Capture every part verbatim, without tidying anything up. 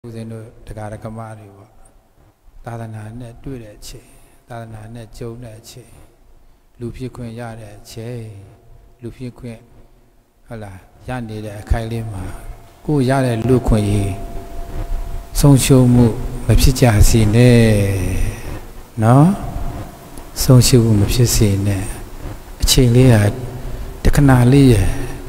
ဦးဇင်းတို့တရားဓမ္မတွေပေါ့သာသနာနဲ့တွေ့တဲ့အချိန်သာသနာနဲ့ကြုံတဲ့အချိန်လူဖြစ်ခွင့်ရတဲ့အချိန်လူဖြစ်ခွင့်ဟုတ်လားရနေတဲ့အခိုင်လေးမှာကိုရတဲ့လူခွင့်ရေးဆုံးရှုံးမှုမဖြစ်ကြစေနဲ့နော်ဆုံးရှုံးမှုမဖြစ်စေနဲ့အချိန်လေးဟာတခဏလေးရ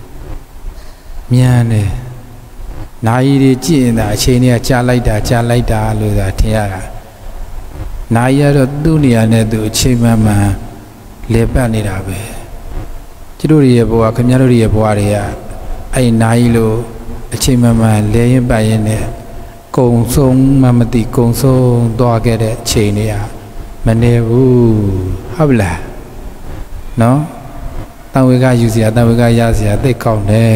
မြန်တယ်နာယီတွေကြည့်ရင်ဒါအချိန်တွေကကြာလိုက်တာကြာလိုက်တာလို့သာထင်ရတာနာယီကတော့သူ့နေရာနဲ့သူအချိန်မှန်မှန်လေပတ်နေတာပဲကျတို့ရဲ့ဘဝခင်ဗျားတို့ရဲ့ဘဝတွေကအဲ့နာယီလို့အချိန်မှန်မှန်လဲရင်ပတ်ရင်နဲ့ကုံဆုံးမှမသိကုံဆုံးသွားခဲ့တဲ့အချိန်တွေကမနေဘူးဟုတ်လားနော်တန်ဝေကယူစရာတန်ဝေကရစရာသိကောင်းတယ်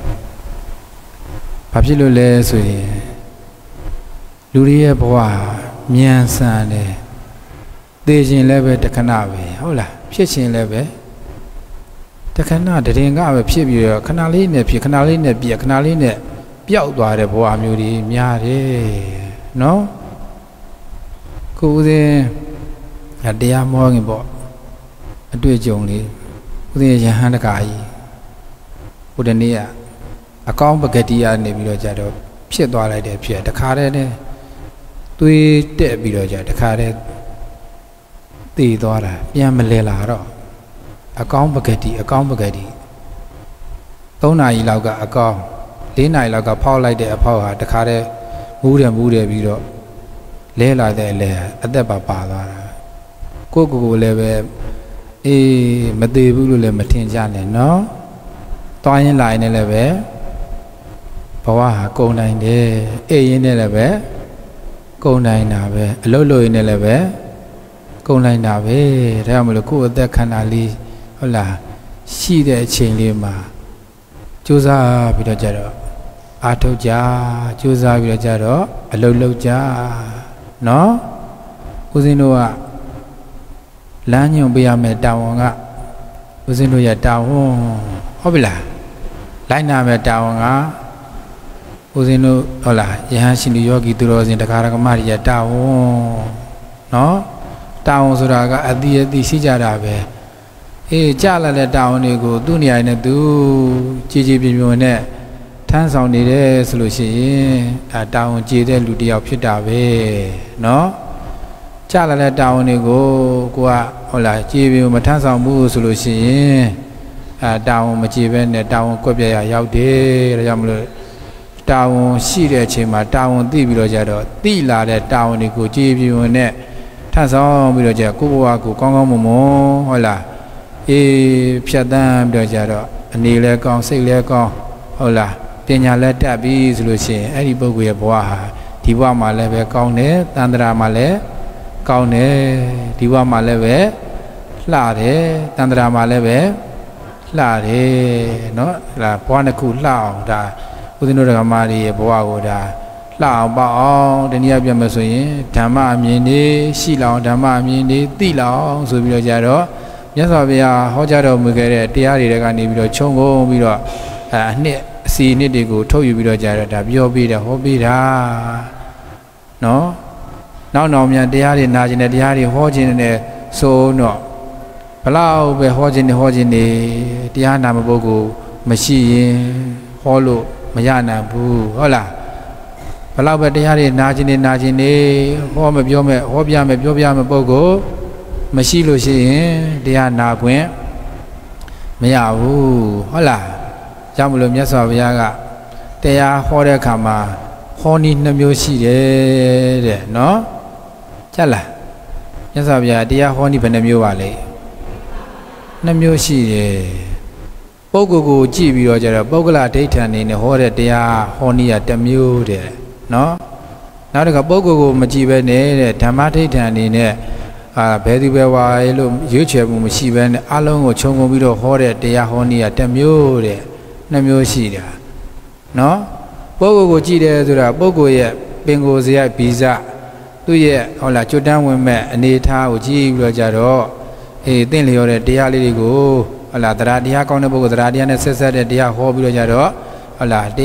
ဘာဖြစ်လို့လဲဆိုရင်လူတွေရဲ့ဘဝမြန်ဆန်တယ်သိခြင်းလည်းပဲတခဏပဲဟုတ်လားဖြစ်ခြင်းလည်းပဲတခဏတရင်ကပဲဖြစ်ပြီးတော့ခဏလေးနဲ့ဖြစ်ခဏလေးနဲ့ပြက်ခဏလေးနဲ့ပျောက်သွားတဲ့ဘဝမျိုးတွေများတယ်နော်ကိုဦးစင်းတရားမောခင်ပေါ့အတွေ့အကြုံလေးဦးစင်းရဟန်းတကာကြီးဘုဒ္ဓနေ့ကအကောင်းပဂတိရနေပြီးတော့ကြတော့ဖြစ်သွားလိုက်တယ်ဖြစ်တခါတည်းနဲ့သွေးတက်ပြီးတော့ကြတခါတည်းတည်သွားတာပြန်မလဲလာတော့အကောင်းပဂတိအကောင်းပဂတိသုံးနာရီလောက်ကအကောင်းလေးနာရီလောက်ကဖောက်လိုက်တဲ့အဖောက်ဟာတခါတည်းမူးတယ်မူးတယ်ပြီးတော့လဲလာတဲ့အလဲအသက်ပါပါသွားတာကိုကိုကိုလည်းပဲအေးမသေးဘူးလို့လည်းမထင်ကြနဲ့နော်သွားရင်လာရင်လည်းပဲဘဝဟာကုန်နိုင်တယ်အေးရင်းနဲ့လည်းပဲကုန်နိုင်တာပဲအလုပ်လုပ်ရင်းနဲ့လည်းပဲကုန်နိုင်တာပဲဒါကြောင့်မလို့ကိုယ့်အသက်ခန္ဓာလေးဟုတ်လားရှိတဲ့အချိန်လေးမှာကြိုးစားပြီးတော့ကြတော့အာထုတ်ကြကြိုးစားပြီးတော့ကြတော့အလုပ်လုပ်ကြနော်ဦးဇင်းတို့ကလမ်းညွှန်ပေးရမယ်တာဝန်ကဦးဇင်းတို့ရဲ့တာဝန်ဟုတ်ပြီလားလိုက်နာမယ်တာဝန်ကဦးဇင်းတို့ဟုတ်လားယဟန်ရှင်လူယောဂီသူတော်စင်တရားဓမ္မတွေရဲ့တာဝန်နော်တာဝန်ဆိုတာကအတိအတိရှိကြတာပဲအေးကြလာတဲ့တာဝန်တွေကိုသူ့နေရာနဲ့သူကြည်ကြည်ပြင်းပြင်းနဲ့ထမ်းဆောင်နေတယ်ဆိုလို့ရှိရင်အဲတာဝန်ကြည်တဲ့လူတစ်ယောက်ဖြစ်တာပဲနော်ကြလာတဲ့တာဝန်တွေကိုကိုကဟုတ်လားကြည်ပြင်းမထမ်းဆောင်ဘူးဆိုလို့ရှိရင်အဲတာဝန်မကြည်ပဲနဲ့တာဝန်ကွက်ပြရရောက်တယ်ဒါကြောင့်မလို့တာဝန်ရှိတဲ့အချိန်မှာတာဝန်သိပြီးတော့ကြတော့သိလာတဲ့တာဝန်တွေကိုကြည်ပြင်းနဲ့ထမ်းဆောင်ပြီးတော့ကြကိုယ့်ဘဝကိုကောင်းကောင်းမွန်မွန်ဟုတ်လားအေးဖြတ်တန်းပြီးတော့ကြတော့အနေလည်းကောင်းစိတ်လည်းကောင်းဟုတ်လားပညာလည်းတတ်ပြီးဆိုလို့ရှိရင်အဲ့ဒီပုဂ္ဂိုလ်ရဲ့ဘဝဟာဒီဘဝမှာလည်းပဲကောင်းတယ်တန်ត្រာမှာလည်းကောင်းတယ်ဒီဘဝမှာလည်းပဲလှတယ်တန်ត្រာမှာလည်းပဲလှတယ်နော်ဒါဘဝတစ်ခုလှအောင်ဒါဦးဇင်းတို့ဓမ္မတွေရဲ့ဘဝကိုဒါလှအောင်ပေါ့အောင်တနည်းအားဖြင့်မဆိုရင်ဓမ္မအမြင်တွေရှိလောင်ဓမ္မအမြင်တွေသိလောင်ဆိုပြီးတော့ကြတော့မြတ်စွာဘုရားဟောကြားတော်မူခဲ့တဲ့တရားတွေကနေပြီးတော့ခြုံငုံပြီးတော့အဲအနှစ်အစီအနှစ်တွေကိုထုတ်ယူပြီးတော့ကြတော့ဒါပြောပြီးတာဟောပြီးတာနော်နောက်နောက်မြန်တရားတွေနာကျင်တဲ့တရားတွေဟောခြင်းနဲ့ဆိုတော့ဘလောက်ပဲဟောခြင်းနဲ့ဟောခြင်းနေတရားနာမပုဂ္ဂိုလ်မရှိရင်ဟောလို့မရနိုင်ဘူးဟုတ်လားဘလောက်ပဲတရားတွေနာကျင်နေနာကျင်နေဟောမပြောမဲ့ဟောပြမယ်ပြောပြမယ်ပုဂ္ဂိုလ်မရှိလို့ရှိရင်တရားနာခွင့်မရဘူးဟုတ်လားကြောင့်မလို့မြတ်စွာဘုရားကတရားဟောတဲ့အခါမှာဟောနည်းနှမျိုးရှိတယ်တဲ့နော်ချက်လားမြတ်စွာဘုရားတရားဟောနည်းဘယ်နှမျိုးပါလဲနှမျိုးရှိတယ်ပုဂ္ဂိုလ်ကိုကြည့်ပြီးတော့ကြတော့ပုဂ္ဂလဒိဋ္ဌံနေနဲ့ဟောတဲ့တရားဟောနည်းကတစ်မျိုးတဲ့နော်နောက်တစ်ခါပုဂ္ဂိုလ်ကိုမကြည့်ပဲနဲ့တဲ့ဓမ္မဒိဋ္ဌံနေနဲ့အာဘယ်သူပဲဝါရဲ့လို့ရွေးချယ်မှုမရှိဘဲနဲ့အလုံးကိုခြုံငုံပြီးတော့ဟောတဲ့တရားဟောနည်းကတစ်မျိုးတဲ့နှစ်မျိုးရှိတာနော်ပုဂ္ဂိုလ်ကိုကြည့်တယ်ဆိုတာပုဂ္ဂိုလ်ရဲ့ပင်ကိုယ်စရိုက်ဗီဇသူ့ရဲ့ဟုတ်လားကျွတ်တန်းဝင်မဲ့အနေထားကိုကြည့်ပြီးတော့ကြတော့အေးသင်လျော်တဲ့တရားလေးတွေကိုဟုတ်လားတရားတရားကောင်းတဲ့ပုဂ္ဂိုလ်တရားတရားနဲ့ဆက်ဆက်တဲ့တရားဟောပြီးတော့ကြတော့ဟုတ်လားခြ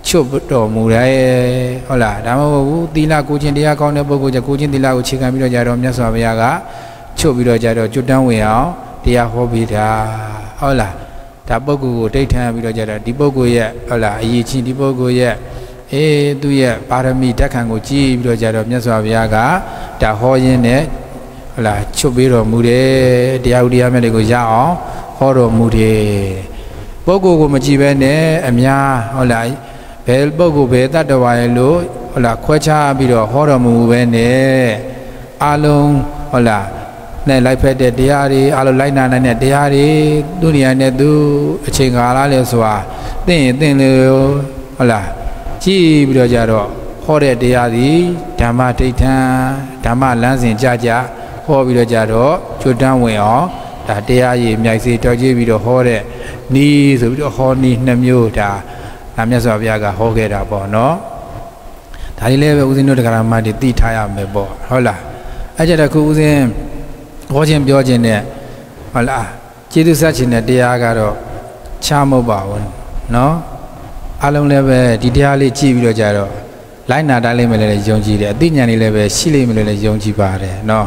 ချုပ်တော်မူတယ်ဟုတ်လားဒါမှမဟုတ်ဘူးသီလကိုချင်းတရားကောင်းတဲ့ပုဂ္ဂိုလ်ကြကိုချင်းသီလကိုခြေခံပြီးတော့ကြတော့မြတ်စွာဘုရားကချုပ်ပြီးတော့ကြတော့ကျွတ်တန်းဝင်အောင်တရားဟောပေးတာဟုတ်လားဒါပုဂ္ဂိုလ်ကိုဒိဋ္ဌံပြီးတော့ကြတော့ဒီပုဂ္ဂိုလ်ရဲ့ဟုတ်လားအရေးချင်းဒီပုဂ္ဂိုလ်ရဲ့အေးသူ့ရဲ့ပါရမီဓာတ်ခံကိုကြည်ပြီးတော့ကြတော့မြတ်စွာဘုရားကဒါဟောရင်းနဲ့ဟုတ်လားချုပ်ပေးတော်မူတယ်တရားဥတရားမြတ်တွေကိုရအောင်ဟောတော်မူတယ်ပုဂ္ဂိုလ်ကိုမကြည့်ဘဲနဲ့အများဟုတ်လားဘယ်ပုဂ္ဂိုလ်ဘယ်တတ္တဝါရဲ့လို့ဟုတ်လားခွဲခြားပြီးတော့ဟောတော်မူပဲနဲ့အလုံးဟုတ်လားနဲ့လိုက်ဖက်တဲ့တရားတွေအလုံးလိုက်နာနိုင်တဲ့တရားတွေသူ့နေရာနဲ့သူအချိန်ကာလလဲဆိုတာသိရင်သိလို့ဟုတ်လားကြည့်ပြီးတော့ကြတော့ဟောတဲ့တရားသည်ဓမ္မဒိဋ္ဌံဓမ္မလမ်းစဉ်ကြကြဟောပြီးတော့ကြတော့ကျွတ်တန်းဝင်အောင်ဒါတရားရည်မြိုက်စေတော်ကြည့်ပြီးတော့ဟောတဲ့နီးဆိုပြီးတော့ဟောနီးနှစ်မျိုးဒါဒါမြတ်စွာဘုရားကဟောခဲ့တာပေါ့နော်ဒါလေးလည်းပဲဦးဇင်းတို့တရားမှတွေသိထားရမယ်ပေါ့ဟုတ်လားအဲ့ကြတဲ့ခုဦးဇင်းဟောခြင်းပြောခြင်းနဲ့ဟုတ်လားကျေးဇူးဆက်ခြင်းနဲ့တရားကတော့ချမဟုတ်ပါဘူးနော်အလုံးလည်းပဲဒီတရားလေးကြည့်ပြီးတော့ကြတော့လိုက်နာတာလေးမလဲလည်းယုံကြည်တယ်အသိဉာဏ်လေးလည်းပဲရှိလိမ့်မယ်လို့လည်းယုံကြည်ပါတယ်နော်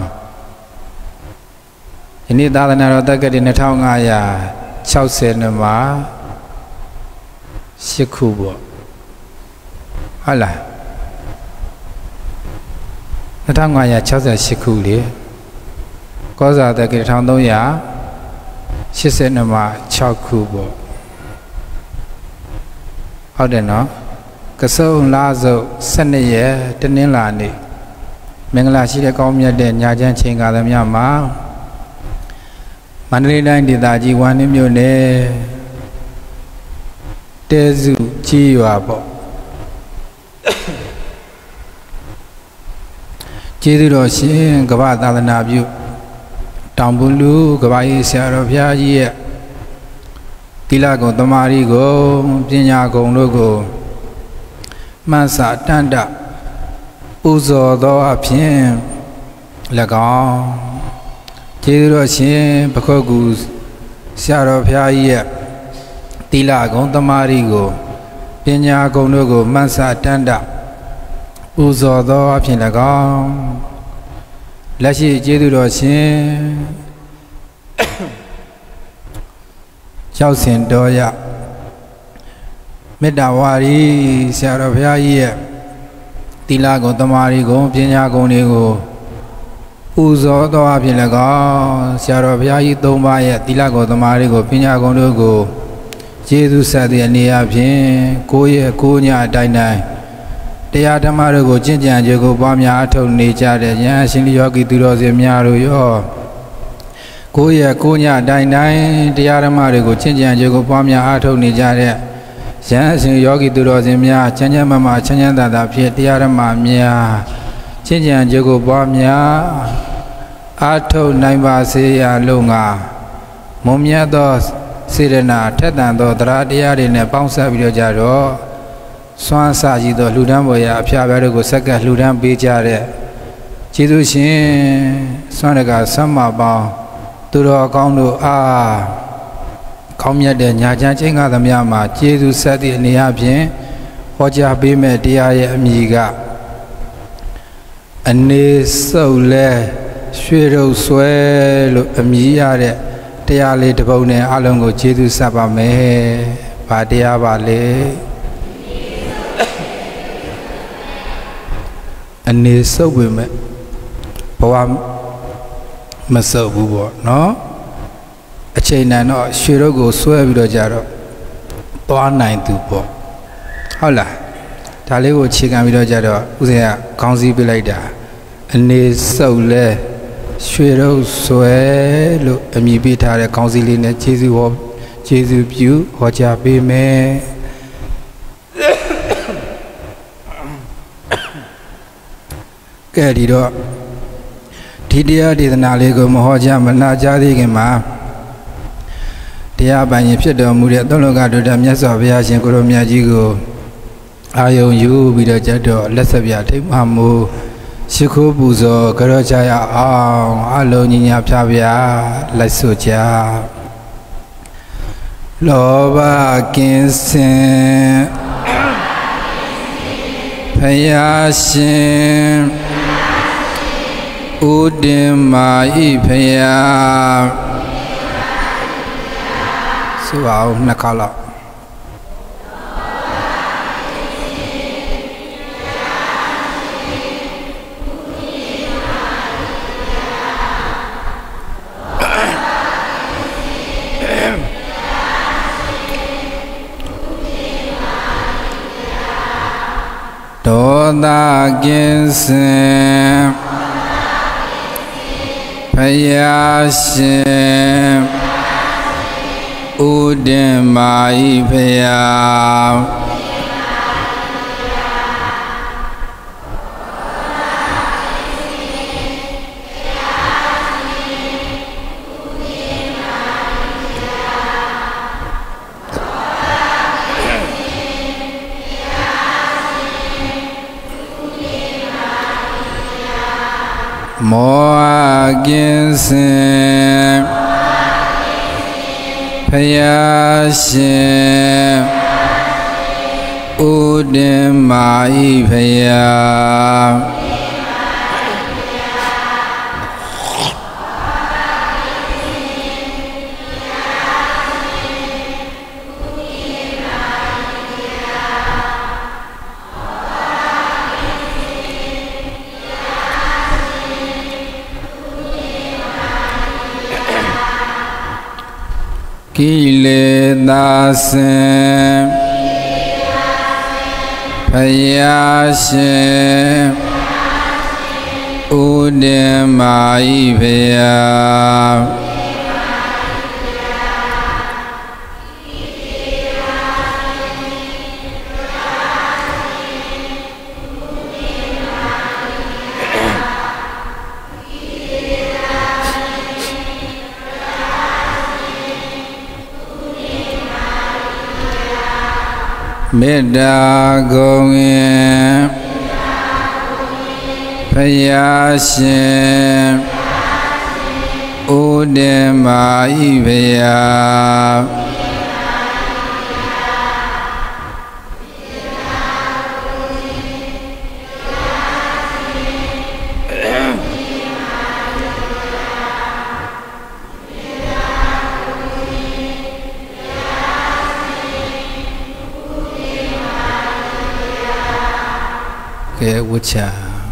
ဒီနေ့သာသနာတော်တက္ကတိနှစ်ထောင်ငါးရာခြောက်ဆယ်နှစ်မှာရှစ်ခုပေါ့ဟုတ်လားနှစ်ထောင်ငါးရာခြောက်ဆယ်ရှစ်ခုလေကောဇာတက္ကတိတစ်ထောင်သုံးရာရှစ်ဆယ်နှစ်မှာခြောက်ခုပေါ့ဟုတ်တယ်နော်ကစုံလားစုံဆယ်နှစ်ရက်တနင်္လာနေ့မင်္ဂလာရှိတဲ့ကောင်းမြတ်တဲ့ညာချမ်းချိန်ကာလများမှာမန္တလေးတိုင်းဒေသကြီးဝမ်းနည်းမြို့နယ်တဲစုကြီးရွာပေါ့ကျေးဇူးတော်ရှင်ကမ္ဘာသာသနာပြုတောင်ဘူးလူကမ္ဘာရေးဆရာတော်ဘုရားကြီးရဲ့သီလဂုဏ်တမာရီဂုဏ်ပညာဂုဏ်တို့ကိုမှန်စာတန်တပူဇော်သောအဖြစ်၎င်းကျေးဇူးတော်ရှင်ပခုတ်ကူဆရာတော်ဘုရားကြီးရဲ့သီလဂုဏ်တမာရီကိုပညာဂုဏ်တို့ကိုမှန်စာတန်တပူဇော်သောအဖြစ်၎င်းလက်ရှိကျေးဇူးတော်ရှင်ရောက်စဉ်တော်ရမေတ္တာဝါရီဆရာတော်ဘုရားကြီးရဲ့သီလဂုဏ်တမာရီဂုဏ်ပညာဂုဏ်တွေကိုပူဇော်တော်အဖြစ်၎င်းဆရာတော်ဘုရားကြီးသုံးပါးရဲ့သီလဂုဏ်တမာရီကိုပညာဂုဏ်တို့ကိုကျေးဇူးဆက်သည့်အနေအချင်းကိုယ့်ရဲ့ကိုယ်ညအတိုင်းတိုင်းတရားဓမ္မတို့ကိုကျင့်ကြံကြကိုပွားများအထောက်နေကြတဲ့ဉာဏ်အရှင်ယောဂီသူတော်စင်များတို့ရောကိုယ့်ရဲ့ကိုယ်ညအတိုင်းတိုင်းတရားဓမ္မတွေကိုကျင့်ကြံကြကိုပွားများအထောက်နေကြတဲ့ဉာဏ်အရှင်ယောဂီသူတော်စင်များချမ်းချမ်းမမချမ်းချမ်းသာသာဖြစ်တရားဓမ္မများကျင့်ကြံကြကိုပွားများအထောက်နိုင်ပါစေရလို့ငါမွန်မြတ်သောစေရနာထက်သန်သောတရားတရားတွေနဲ့ပေါင်းစပ်ပြီးတော့ကြတော့စွမ်းစာကြည့်သောလှူဒန်းပေါ်ရာအဖျားပြားတို့ကိုဆက်ကလှူဒန်းပေးကြတဲ့ကျေးဇူးရှင်စွမ်းတကာဆမ်းမပေါင်းသူတော်ကောင်းတို့အားကောင်းမြတ်တဲ့ညာချမ်းချင်းကားသမျှမှာကျေးဇူးဆက်သည့်အနေအချင်းဟောကြားပေးမဲ့တရားရဲ့အမည်ကအနေစုပ်လဲရွှေရုပ်ဆွဲလို့အမည်ရတဲ့တရားလေးတစ်ပုဒ်နဲ့အလုံးကိုကျေးဇူးဆက်ပါမယ်။ဘာတရားပါလဲအနေစုပ်ပေမဲ့ဘဝမစုပ်ဘူးပေါ့နော်အချိန်တန်တော့ရွှေရုပ်ကိုဆွဲပြီးတော့ကြတော့သွားနိုင်သူပေါ့ဟုတ်လားဒါလေးကိုအခြေခံပြီးတော့ကြတော့ဦးဇင်းကခေါင်းစည်းပေးလိုက်တာအနေစုပ်လဲရွှေရုပ်ဆွဲလို့အမည်ပေးထားတဲ့ခေါင်းစည်းလေးနဲ့ကျေးဇူးဟောကျေးဇူးပြုဟောကြားပေးမယ်ကဲဒီတော့ဒီတရားဒေသနာလေးကိုမဟောကြားမနာကြားသေးခင်မှာတရားပိုင်ရင်ဖြစ်တော်မူတဲ့သုံးလောကဒုတမြတ်စွာဘုရားရှင်ကိုရောမြတ်ကြီးကိုအာယုံယူပြီးတော့ကြတော့လက်ဆက်ပြထိတ်မှမူရှိခိုးပူဇော်ကြောကြရအောင်အလုံးညီညာဖြားပြလိုက်ဆိုကြလောဘကင်းစင် Phaya Shin Udimai Phaya Suau Nakala Doda Ginsen Phaya Shin Udimai Phaya Moa Ginsen Phaya Shin Udimai Phaya Kile Dasen Phaya Shin Udimai Phaya Meda Gongin Phaya Shin Udimai Phaya Ke Wucha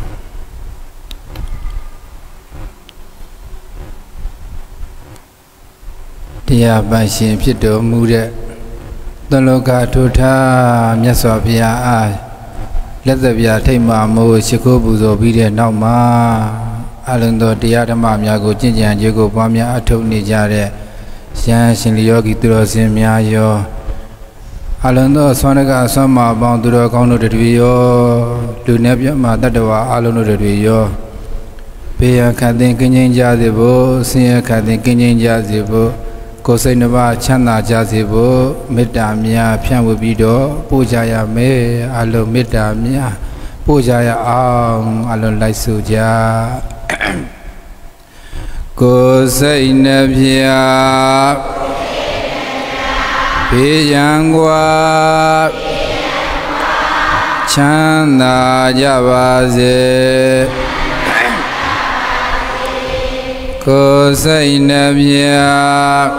Tia Bashin Pito Mude Doloka Tuta Myaswabia Let the Via Tema Mo Shiko Buzo Bide Nauma Alendo Diadama Miago Jinja and Jago Pamia Ato Nijare Shan Shinlioki Turosim Miayo Alendo Sonaga Sama Bandura Kono de Rio, Lunabia Madadawa, Alono de Rio, Pia Kadin Kinyan Jazibo, Sia Kadin Kinyan Jazibo, Kosenova Chana Jazibo, Medamia, Pian Bido, Pujaya Me, Alo Medamia, Pujaya Ang, Alon Laisuja, Kosenavia. Piyangwa Chanda Javaze Kosainabya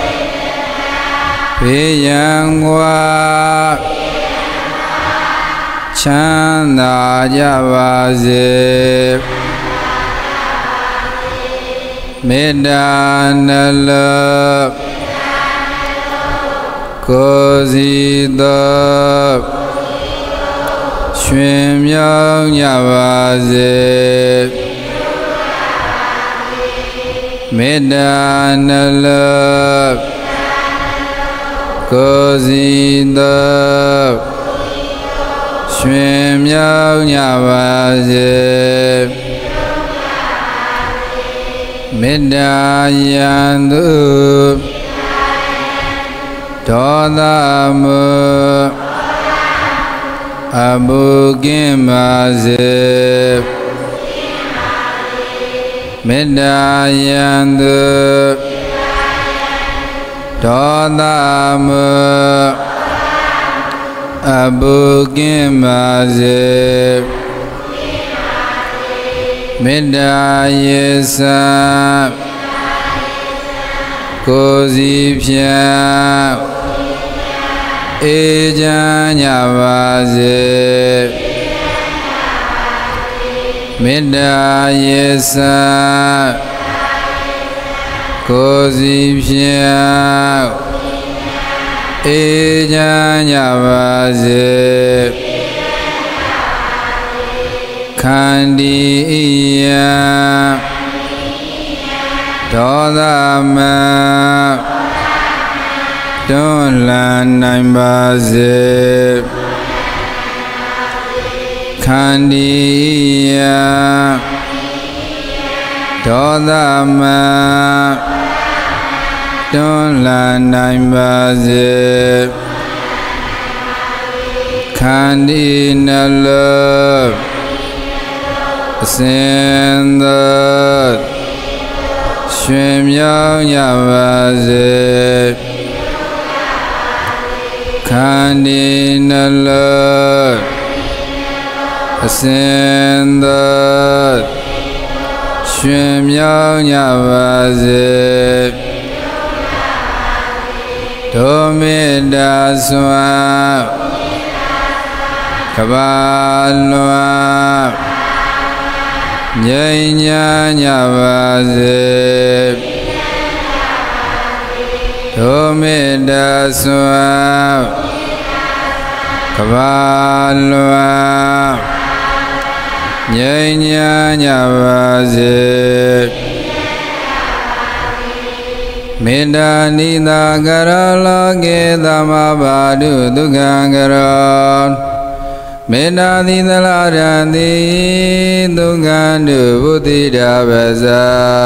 Piyangwa Chanda Javaze Medanala Kozida Shwemyang Yavaze Medanala Kozida Shwemyang Yavaze Medayandu Todam Abu Gimaze Medayandu Todam အဘုကင်းပါစေမေတ္တာရေစကိုယ်စီဖြင့်အေးချမ်းကြပါစေမေတ္တာရေစကိုယ်စီဖြင့်အေးချမ်းကြပါစေခန္တီယဒေါသမတွန်းလှန်နိုင်ပါစေခန္တီယဒေါသမတွန်းလှန်နိုင်ပါစေခန္တီနှလုံးအစဉ်သောရွှင်မြောင်းကြပါစေခန္တီနှလုံးအစဉ်သောရွှင်မြောင်းကြပါစေဒုမေတ္တာစွာကဘာလွာငြိမ်းချမ်းကြပါစေဒုမေတ္တာစွာကဘာလွာငြိမ်းချမ်းကြပါစေမေတ္တာနိသာကရောလောကေသမဘာဒုဒုက္ခံကရောမေတ္တာသီသလရံတိဒုက္ခံတုဘုဒိတာပဇာ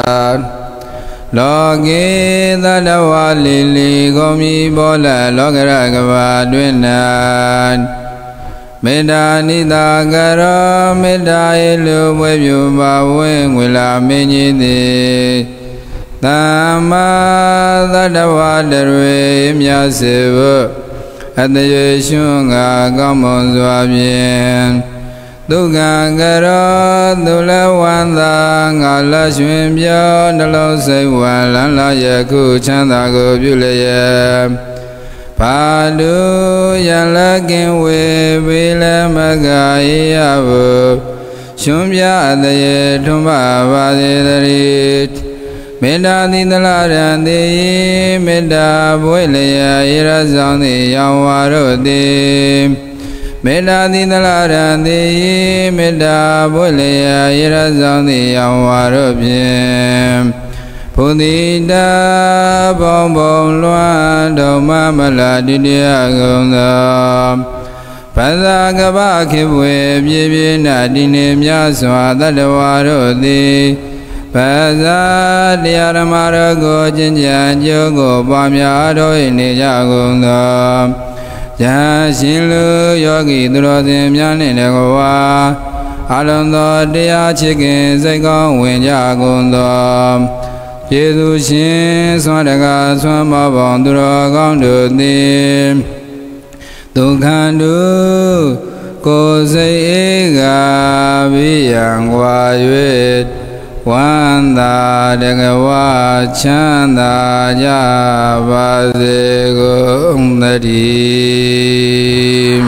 လောကေသတ္တဝါလီလီကုန်မြည်ပေါ်လာလောကရကဘာတွင်၌မေတ္တာနိသာကရောမေတ္တာ၏လူမွေပြုပါဝင်းငွေလာမင်းကြီးသည်သမ္မာသတ္တဝါတရေမြတ်စေဖို့အတရေရှင်ငါကောင်းမွန်စွာဖြင့်ဒုက္ခကရောသူလဝန္တာငါလရွှင်ပြောနှလုံးစိတ်ဝါလန်းလာယခုချမ်းသာကိုပြုလျက်ဘာတုယလကင်ဝေဝေလမဂာယဘုရှင်ပြအတရေထွန်းပါပါစေတည်းမေတ္တာသီသလရံတိမေတ္တာဘွေလျာရဆောင်သည်ရောင်ဝါတို့သည်မေတ္တာသီသလရံတိမေတ္တာဘွေလျာရဆောင်သည်ရောင်ဝါတို့ဖြင့်ဘုဒ္ဓိတာဘုံဘုံလွှမ်းဓမ္မမလာတိတယကုံသောပဇာကပခေဘွေပြည့်ပြည့်နာတိနေမြစွာတတ္တဝါတို့သည်ပဇာတရားဓမ္မတော်ကိုကျင့်ကြံကြိုးကိုပွားများတော်၏နေကြကုန်သောယဟရှင်လူယောဂီသူတော်စင်များနှင့်တကွာအလုံးသောတရားချစ်ခင်စိတ်ကောင်းဝင်ကြကုန်သောယေရှုရှင်သွမ်းတကားသွမ်းမောပေါင်းသူတော်ကောင်းတို့သည်ဒုက္ခတုကိုယ်စိတ်အေးကဘိယံဝါ၍ဝန္တာတကဝချမ်းသာကြပါစေကုန်သတည်း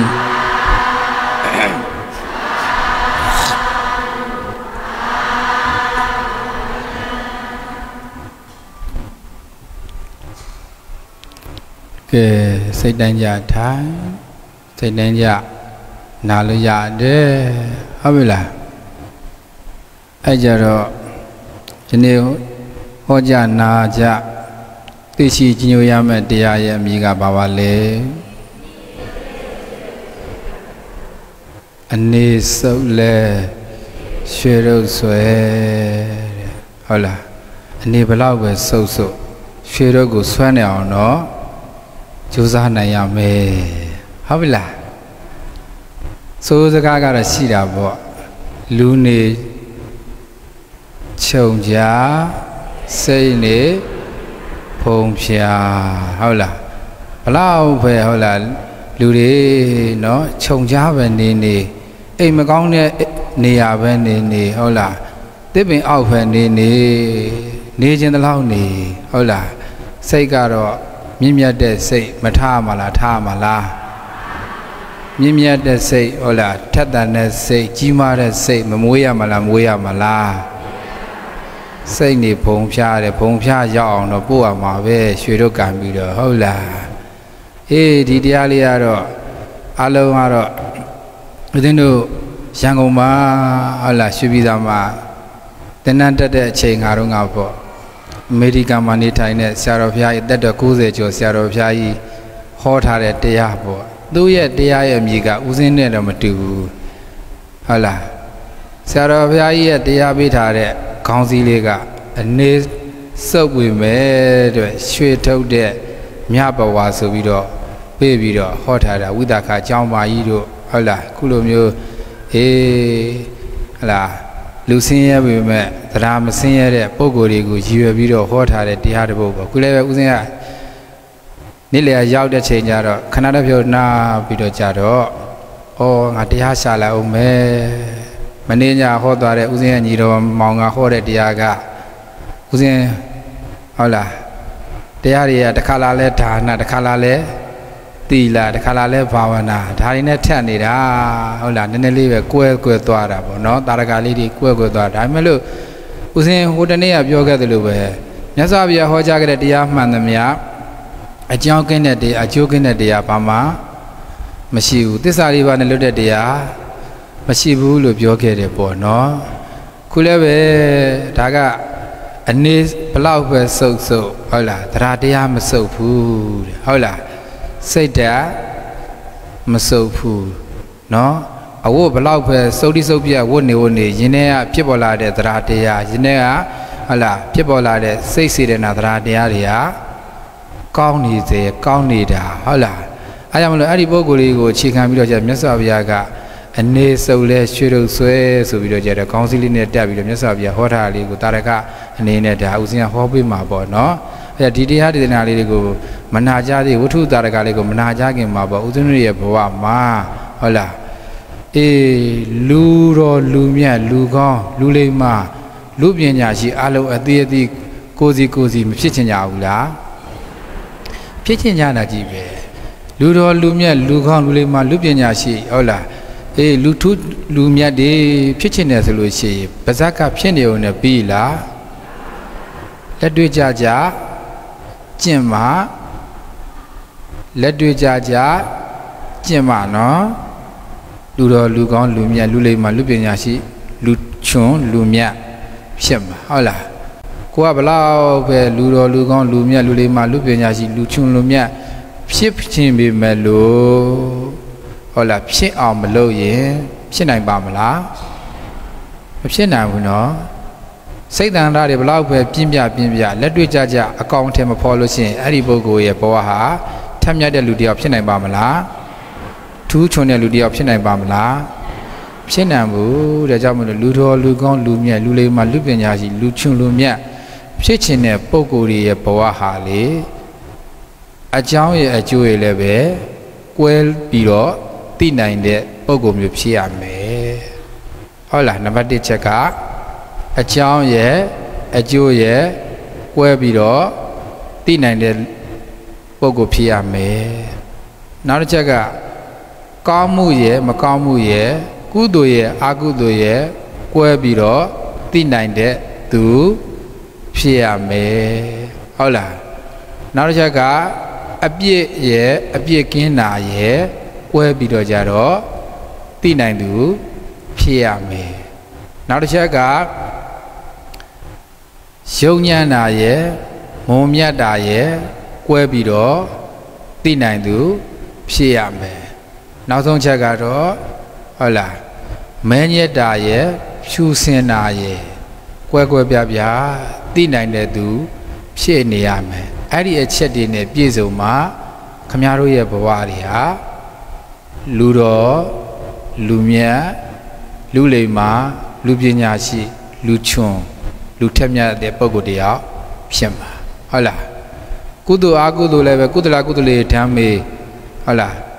ကဲစိတ်တိုင်းကြထိုင်စိတ်တိုင်းကြနာလို့ရတယ်ဟုတ်ပြီလားအဲ့ကြတော့ဒီနေ့ဟောကြားနာကြသိရှိကြီးညိုရမယ့်တရားရဲ့အမည်ကဘာပါလဲအနေစုပ်လဲရွှေရုပ်ဆွဲတဲ့ဟုတ်လားအနေဘလောက်ပဲစုပ်စုပ်ရွှေရုပ်ကိုဆွဲနေအောင်တော့ကြိုးစားနိုင်ရမယ်ဟုတ်ပြီလားစိုးစကားကတော့ရှိတာပေါ့လူနေခြုံကြစိတ်နေဖုံဖျားဟုတ်လားဘလောက်ပဲဟုတ်လားလူတွေနော်ခြုံကြားပဲနေနေအိမ်မကောင်းတဲ့နေရာပဲနေနေဟုတ်လားတစ်ပင်အောက်ပဲနေနေနေခြင်းတလောက်နေဟုတ်လားစိတ်ကတော့မြင့်မြတ်တဲ့စိတ်မထားမှလားထားမှလားမြင့်မြတ်တဲ့စိတ်ဟုတ်လားထက်သန်တဲ့စိတ်ကြီးမားတဲ့စိတ်မမွေးရမှလားမွေးရမှလားစိတ်နေဘုံဖြားတယ်ဘုံဖြားရောက်အောင်တော့ပို့ရမှာပဲရွှေတို့ကံပြီးတော့ဟုတ်လားအေးဒီတရားလေးကတော့အလုံးကတော့ဦးဇင်းတို့ရန်ကုန်မှာဟုတ်လားရွှေပြည်သာမှာတဏ္ဍတက်တဲ့အချိန်ငါတို့ငါပေါ့အမေရိကန်မှာနေထိုင်တဲ့ဆရာတော်ဘုရားကြီးတက်တော်၉၀ကျော်ဆရာတော်ဘုရားကြီးဟောထားတဲ့တရားပေါ့သူ့ရဲ့တရားရဲ့အမည်ကဦးဇင်းနဲ့တော့မတူဘူးဟုတ်လားဆရာတော်ဘုရားကြီးရဲ့တရားပေးထားတဲ့ခေါင်းစည်းလေးကအနေစုပ်ဝင်မဲ့တဲ့ရွှေထုတ်တဲ့မြဘဝဆိုပြီးတော့ပေးပြီးတော့ဟောထားတာဝိသခာကျောင်းပါကြီးတို့ဟုတ်လားခုလိုမျိုးအေးဟုတ်လားလူစင်းရဲပေမဲ့သဒ္ဒါမစင်းရဲတဲ့ပုံကိုယ်တွေကိုရည်ရွယ်ပြီးတော့ဟောထားတဲ့တရားတစ်ပုဒ်ပေါ့ခုလည်းပဲဦးဇင်းကနေ့လည်ရောက်တဲ့ချိန်ကျတော့ခဏတစ်ဖြုတ်နာပြီးတော့ကြတော့ဩငါတရားရှာလာအောင်မယ်မင်းညာဟောသွားတဲ့ဦးဇင်းရဲ့ညီတော်မောင်ကဟောတဲ့တရားကဦးဇင်းဟုတ်လားတရားတွေကတစ်ခါလာလဲဒါနတစ်ခါလာလဲသီလတစ်ခါလာလဲဘာဝနာဒါတွေနဲ့ထက်နေတာဟုတ်လားနည်းနည်းလေးပဲကွဲကွဲသွားတာပေါ့နော်တာရကလေးတွေကွဲကွဲသွားဒါပေမဲ့လို့ဦးဇင်းဟိုတနေ့ကပြောခဲ့သလိုပဲမြတ်စွာဘုရားဟောကြားခဲ့တဲ့တရားမှန်သမျှအကြောင်းကင်းတဲ့တရားအကျိုးကင်းတဲ့တရားဘာမှမရှိဘူးသစ္စာလေးပါးနဲ့လွတ်တဲ့တရားမရှိဘူးလို့ပြောခဲ့တယ်ပေါ့နော်ခုလည်းပဲဒါကအနေဘလောက်ပဲစုပ်စုပ်ဟုတ်လားတရားတရားမစုပ်ဘူးတဲ့ဟုတ်လားစိတ်ဓာတ်မစုပ်ဘူးနော်အဝတ်ဘလောက်ပဲစုပ်တိစုပ်ပြဝတ်နေဝတ်နေယင်းထဲကဖြစ်ပေါ်လာတဲ့တရားတရားယင်းထဲကဟုတ်လားဖြစ်ပေါ်လာတဲ့စိတ်စေတနာတရားတရားတွေကကောင်းနေစေကောင်းနေတာဟုတ်လားအဲကြောင့်မလို့အဲ့ဒီပုဂ္ဂိုလ်လေးကိုအခြေခံပြီးတော့ကျမြတ်စွာဘုရားကအနေစုပ်လဲရွှေတို့ဆွဲဆိုပြီးတော့ကျတော့ခေါင်းစည်းလေးနဲ့တက်ပြီးတော့မြတ်စွာဘုရားဟောထားလေးကိုတာရကအနေနဲ့ဒါဥစဉ်ဟောပေးမှာပေါ့နော်အဲဒီတရားဒေသနာလေးတွေကိုမနာကြသေးဝတ္ထုတာရကလေးကိုမနာကြခင်မှာပေါ့ဥစဉ်တို့ရဲ့ဘဝမှာဟုတ်လားအေးလူတော်လူမြတ်လူကောင်းလူလိမ္မာလူပညာရှိအလုံးအသေးအသေးကိုစီကိုစီမဖြစ်ချင်ကြဘူးလားဖြစ်ချင်ကြတာကြီးပဲလူတော်လူမြတ်လူကောင်းလူလိမ္မာလူပညာရှိဟုတ်လားအေးလူထုလူမြတ်တွေဖြစ်ချင်တယ်ဆိုလို့ရှိရင်ပါဇက်ကဖြစ်နေုံနဲ့ပြီးလားလက်တွေ့ကြကြကျင့်မှာလက်တွေ့ကြကြကျင့်မှာနော်လူတော်လူကောင်းလူမြတ်လူလိမ္မာလူပညာရှိလူချွန်လူမြတ်ဖြစ်မှာဟုတ်လားကိုကဘလောက်ပဲလူတော်လူကောင်းလူမြတ်လူလိမ္မာလူပညာရှိလူချွန်လူမြတ်ဖြစ်ခြင်းပေမဲ့လို့ဟုတ်လားဖြစ်အောင်မလုပ်ရင်ဖြစ်နိုင်ပါမလားမဖြစ်နိုင်ဘူးနော်စိတ်တန်ဓာတ်တွေဘလောက်ပဲပြင်းပြပြင်းပြလက်တွေ့ကြကြအကောင်ထဲမဖော်လို့ရှိရင်အဲ့ဒီပုဂ္ဂိုလ်ရဲ့ဘဝဟာထက်မြတ်တဲ့လူတစ်ယောက်ဖြစ်နိုင်ပါမလားထူးချွန်တဲ့လူတစ်ယောက်ဖြစ်နိုင်ပါမလားဖြစ်နိုင်ဘူးဒါကြောင့်မလို့လူတော်လူကောင်းလူမြတ်လူလိမ္မာလူပညာရှိလူချွန်လူမြတ်ဖြစ်ခြင်းတဲ့ပုဂ္ဂိုလ်ရဲ့ဘဝဟာလေအကြောင်းရဲ့အကျိုးရဲ့လည်းပဲကွဲပြီးတော့သိနိုင်တဲ့ပုံကိုမျိုးဖြစ်ရမယ်ဟုတ်လားနံပါတ်တစ်ချက်ကအကြောင်းရဲ့အကျိုးရဲ့ကွဲပြီးတော့သိနိုင်တဲ့ပုံကိုဖြစ်ရမယ်နောက်တစ်ချက်ကကောင်းမှုရဲ့မကောင်းမှုရဲ့ကုသိုလ်ရဲ့အကုသိုလ်ရဲ့ကွဲပြီးတော့သိနိုင်တဲ့သူဖြစ်ရမယ်ဟုတ်လားနောက်တစ်ချက်ကအပြစ်ရဲ့အပြစ်ကင်းတာရဲ့ကွဲပြီးတော့ကြတော့သိနိုင်သူဖြစ်ရမယ်နောက်တစ်ချက်ကယုံညံ့တာရဲ့မုံမြတ်တာရဲ့ကွဲပြီးတော့သိနိုင်သူဖြစ်ရမယ်နောက်ဆုံးချက်ကတော့ဟုတ်လားမဲညက်တာရဲ့ဖြူစင်တာရဲ့ကွဲကွဲပြားပြားသိနိုင်တဲ့သူဖြစ်နေရမယ်အဲ့ဒီအချက်တွေနဲ့ပြည့်စုံမှခမည်းတော်ရဲ့ဘဝတွေဟာလူတော်လူမြတ်လူလိမ္မာလူပညာရှိလူချွန်လူထက်မြတ်တဲ့ပုဂ္ဂိုလ်တယောက်ဖြစ်မှာဟုတ်လားကုသိုလ်အကုသိုလ်လည်းပဲကုသလကုသလေဓမ္မေဟုတ်လား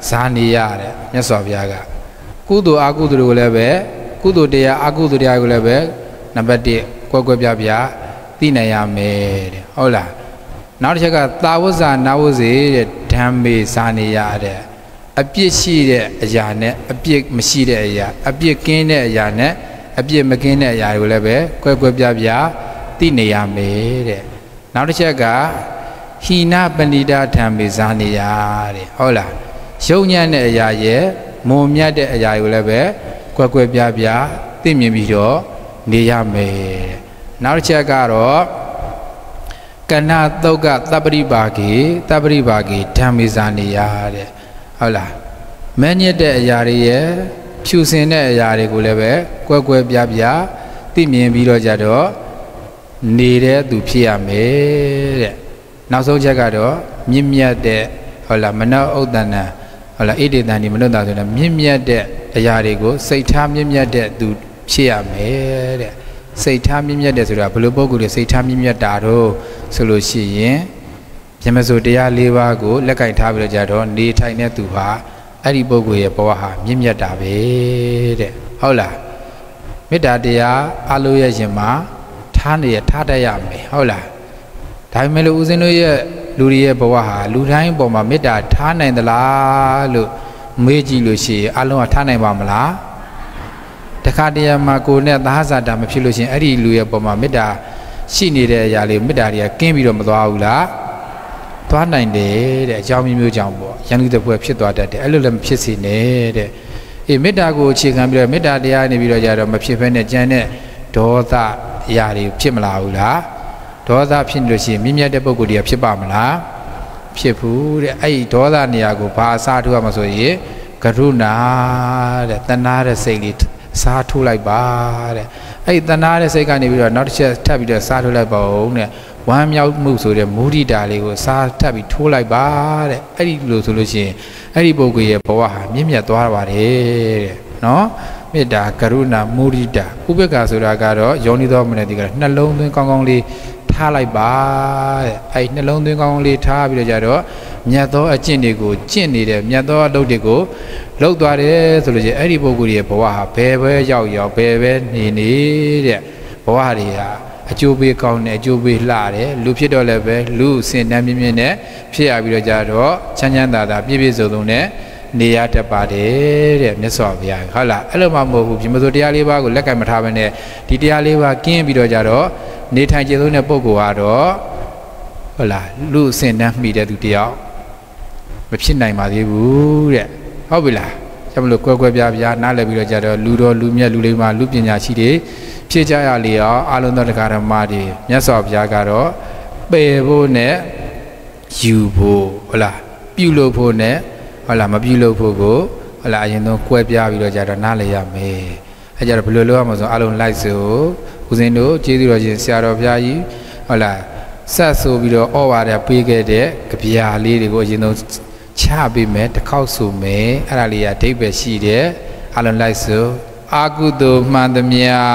ဇာနေရတယ်မြတ်စွာဘုရားကကုသိုလ်အကုသိုလ်ကိုလည်းပဲကုသိုလ်တရားအကုသိုလ်တရားကိုလည်းပဲနံပါတ်တစ်ကွက်ကွက်ပြပြသိနိုင်ရမယ်တဲ့ဟုတ်လားနောက်တစ်ချက်ကသာဝဇ္ဇနာဝဇ္ဇေတဲ့ဓမ္မေဇာနေရတဲ့အပြစ်ရှိတဲ့အရာနဲ့အပြစ်မရှိတဲ့အရာအပြစ်ကင်းတဲ့အရာနဲ့အပြစ်မကင်းတဲ့အရာတွေကိုလည်းပဲကွက်ကွက်ပြပြသိနေရမယ်တဲ့နောက်တစ်ချက်ကဟိနပဏိတာဓမ္မေဇာနေရတဲ့ဟုတ်လားရုပ်ညံ့တဲ့အရာရဲ့မုံမြတ်တဲ့အရာတွေကိုလည်းပဲကွက်ကွက်ပြပြသိမြင်ပြီးတော့နေရမယ်နောက်တစ်ချက်ကတော့ကဏသုတ်ကသပ္ပရိပါကေသပ္ပရိပါကေဓမ္မေဇာနေရတဲ့ဟုတ်လားမဲညက်တဲ့အရာတွေရဲ့ဖြူစင်တဲ့အရာတွေကိုလည်းပဲကွက်ကွက်ပြပြသိမြင်ပြီးတော့ကြတော့နေတဲ့သူဖြစ်ရမယ်တဲ့နောက်ဆုံးချက်ကတော့မြင့်မြတ်တဲ့ဟုတ်လားမနောဥဒ္ဒနာဟုတ်လားဣတိတန်ဒီမနုဿာဆိုတဲ့မြင့်မြတ်တဲ့အရာတွေကိုစိတ်ထားမြင့်မြတ်တဲ့သူဖြစ်ရမယ်တဲ့စိတ်ထားမြင့်မြတ်တဲ့ဆိုတာဘယ်လိုပုံကိုယ်တွေစိတ်ထားမြင့်မြတ်တာတော့ဆိုလို့ရှိရင်မြတ်စွာတရား၄ပါးကိုလက်ကင်ထားပြီးတော့ကြတော့နေထိုင်တဲ့သူဟာအဲ့ဒီပုဂ္ဂိုလ်ရဲ့ဘဝဟာမြင့်မြတ်တာပဲတဲ့ဟုတ်လားမေတ္တာတရားအလိုရဲ့ရင်မှာထားနေရထားတတ်ရမယ်ဟုတ်လားဒါပေမဲ့လို့ဦးဇင်းတို့ရဲ့လူတွေရဲ့ဘဝဟာလူတိုင်းပေါ်မှာမေတ္တာထားနိုင်သလားလို့မေးကြည့်လို့ရှိရင်အလုံးကထားနိုင်ပါမလားတခါတည်းမှာကိုယ်နဲ့သဟဇာတာမဖြစ်လို့ရှိရင်အဲ့ဒီလူရဲ့ပေါ်မှာမေတ္တာရှိနေတဲ့အရာလေးမေတ္တာတွေကကင်းပြီးတော့မသွားဘူးလားသွားနိုင်တယ်တဲ့အကြောင်းမျိုးမျိုးကြောင့်ပေါ့ရန်သူတပွဲဖြစ်သွားတတ်တယ်အဲ့လိုလည်းမဖြစ်စေနဲ့တဲ့အေးမေတ္တာကိုအခြေခံပြီးတော့မေတ္တာတရားနေပြီးတော့ကြတော့မဖြစ်ဘဲနဲ့ကြမ်းတဲ့ဒေါသအရာတွေဖြစ်မလာဘူးလားဒေါသဖြစ်လို့ရှိရင်မြင့်မြတ်တဲ့ပုဂ္ဂိုလ်တွေကဖြစ်ပါမလားဖြစ်ဘူးတဲ့အဲ့ဒီဒေါသနေရာကိုဘာအစားထိုးရမှာဆိုရင်ကရုဏာတဲ့တဏှာတဲ့စိတ်လေးစားထိုးလိုက်ပါတဲ့အဲ့ဒီတဏှာတဲ့စိတ်ကနေပြီးတော့နောက်တစ်ချက်ထပ်ပြီးတော့စားထိုးလိုက်ပါဦးတဲ့ဝမ်းမြောက်မှုဆိုတဲ့မုဒိတာလေးကိုစားထပ်ပြီးထိုးလိုက်ပါတဲ့အဲ့ဒီလိုဆိုလို့ရှိရင်အဲ့ဒီပုဂ္ဂိုလ်ရဲ့ဘဝဟာမြင့်မြတ်သွားပါတယ်တဲ့နော်မေတ္တာကရုဏာမုဒိတာဥပေက္ခဆိုတာကတော့ယောနိသောမနတိကနှလုံးသွင်းကောင်းကောင်းလေးထားလိုက်ပါတဲ့အဲ့နှလုံးသွင်းကောင်းကောင်းလေးထားပြီးတော့ကြတော့မြတ်သောအကျင့်တွေကိုကျင့်နေတဲ့မြတ်သောအလုပ်တွေကိုလုပ်သွားတယ်ဆိုလို့ရှိရင်အဲ့ဒီပုဂ္ဂိုလ်ရဲ့ဘဝဟာဘယ်ပဲရောက်ရောက်ဘယ်ပဲနေနေတဲ့ဘဝတွေဟာအကျိုးပေးကောင်းတယ်အကျိုးပေးလှတယ်လူဖြစ်တော့လည်းပဲလူစင်တန်းမြင့်မြင့်နဲ့ဖြစ်ရပြီးတော့ကြတော့ချမ်းချမ်းသာသာပြည့်ပြည့်စုံစုံနဲ့နေရတတ်ပါတယ်တဲ့မြတ်စွာဘုရားဟုတ်လားအဲ့လိုမှမဟုတ်ဘူးဒီမစိုးတရားလေးပါးကိုလက်ကင်မထားဘဲနဲ့ဒီတရားလေးပါးကင်းပြီးတော့ကြတော့နေထိုင်ကျေဆုံးတဲ့ပုဂ္ဂိုလ်ကတော့ဟုတ်လားလူစင်တန်းမိတဲ့သူတယောက်မဖြစ်နိုင်ပါသေးဘူးတဲ့ဟုတ်ပြီလားကျမလို့ကွဲကွဲပြားပြားနားလည်ပြီးတော့ကြတော့လူတော်လူမြတ်လူလေးမှလူပညာရှိတွေဖြစ်ကြရလေအောင်အာလုံးသောတရားဓမ္မတွေမြတ်စွာဘုရားကတော့ပယ်ဖို့နဲ့ယူဖို့ဟုတ်လားပြုလုပ်ဖို့နဲ့ဟုတ်လားမပြုလုပ်ဖို့ကိုဟုတ်လားအရင်ဆုံးကွဲပြားပြီးတော့ကြတော့နားလည်ရမယ်အဲကြတော့ဘယ်လိုလုပ်ရမလဲဆိုအာလုံးလိုက်စို့ဦးဇင်းတို့ကျေးဇူးတော်ရှင်ဆရာတော်ဘုရားကြီးဟုတ်လားဆက်ဆိုပြီးတော့ဩဝါဒပေးခဲ့တဲ့ကြပြာလေးတွေကိုအရင်ဆုံးချပေးမယ်တစ်ခေါက်ဆိုမယ်အဲ့ဒါလေးကအဓိပ္ပာယ်ရှိတယ်အာလုံးလိုက်စို့အာကုသိုလ်မှန်သမျှ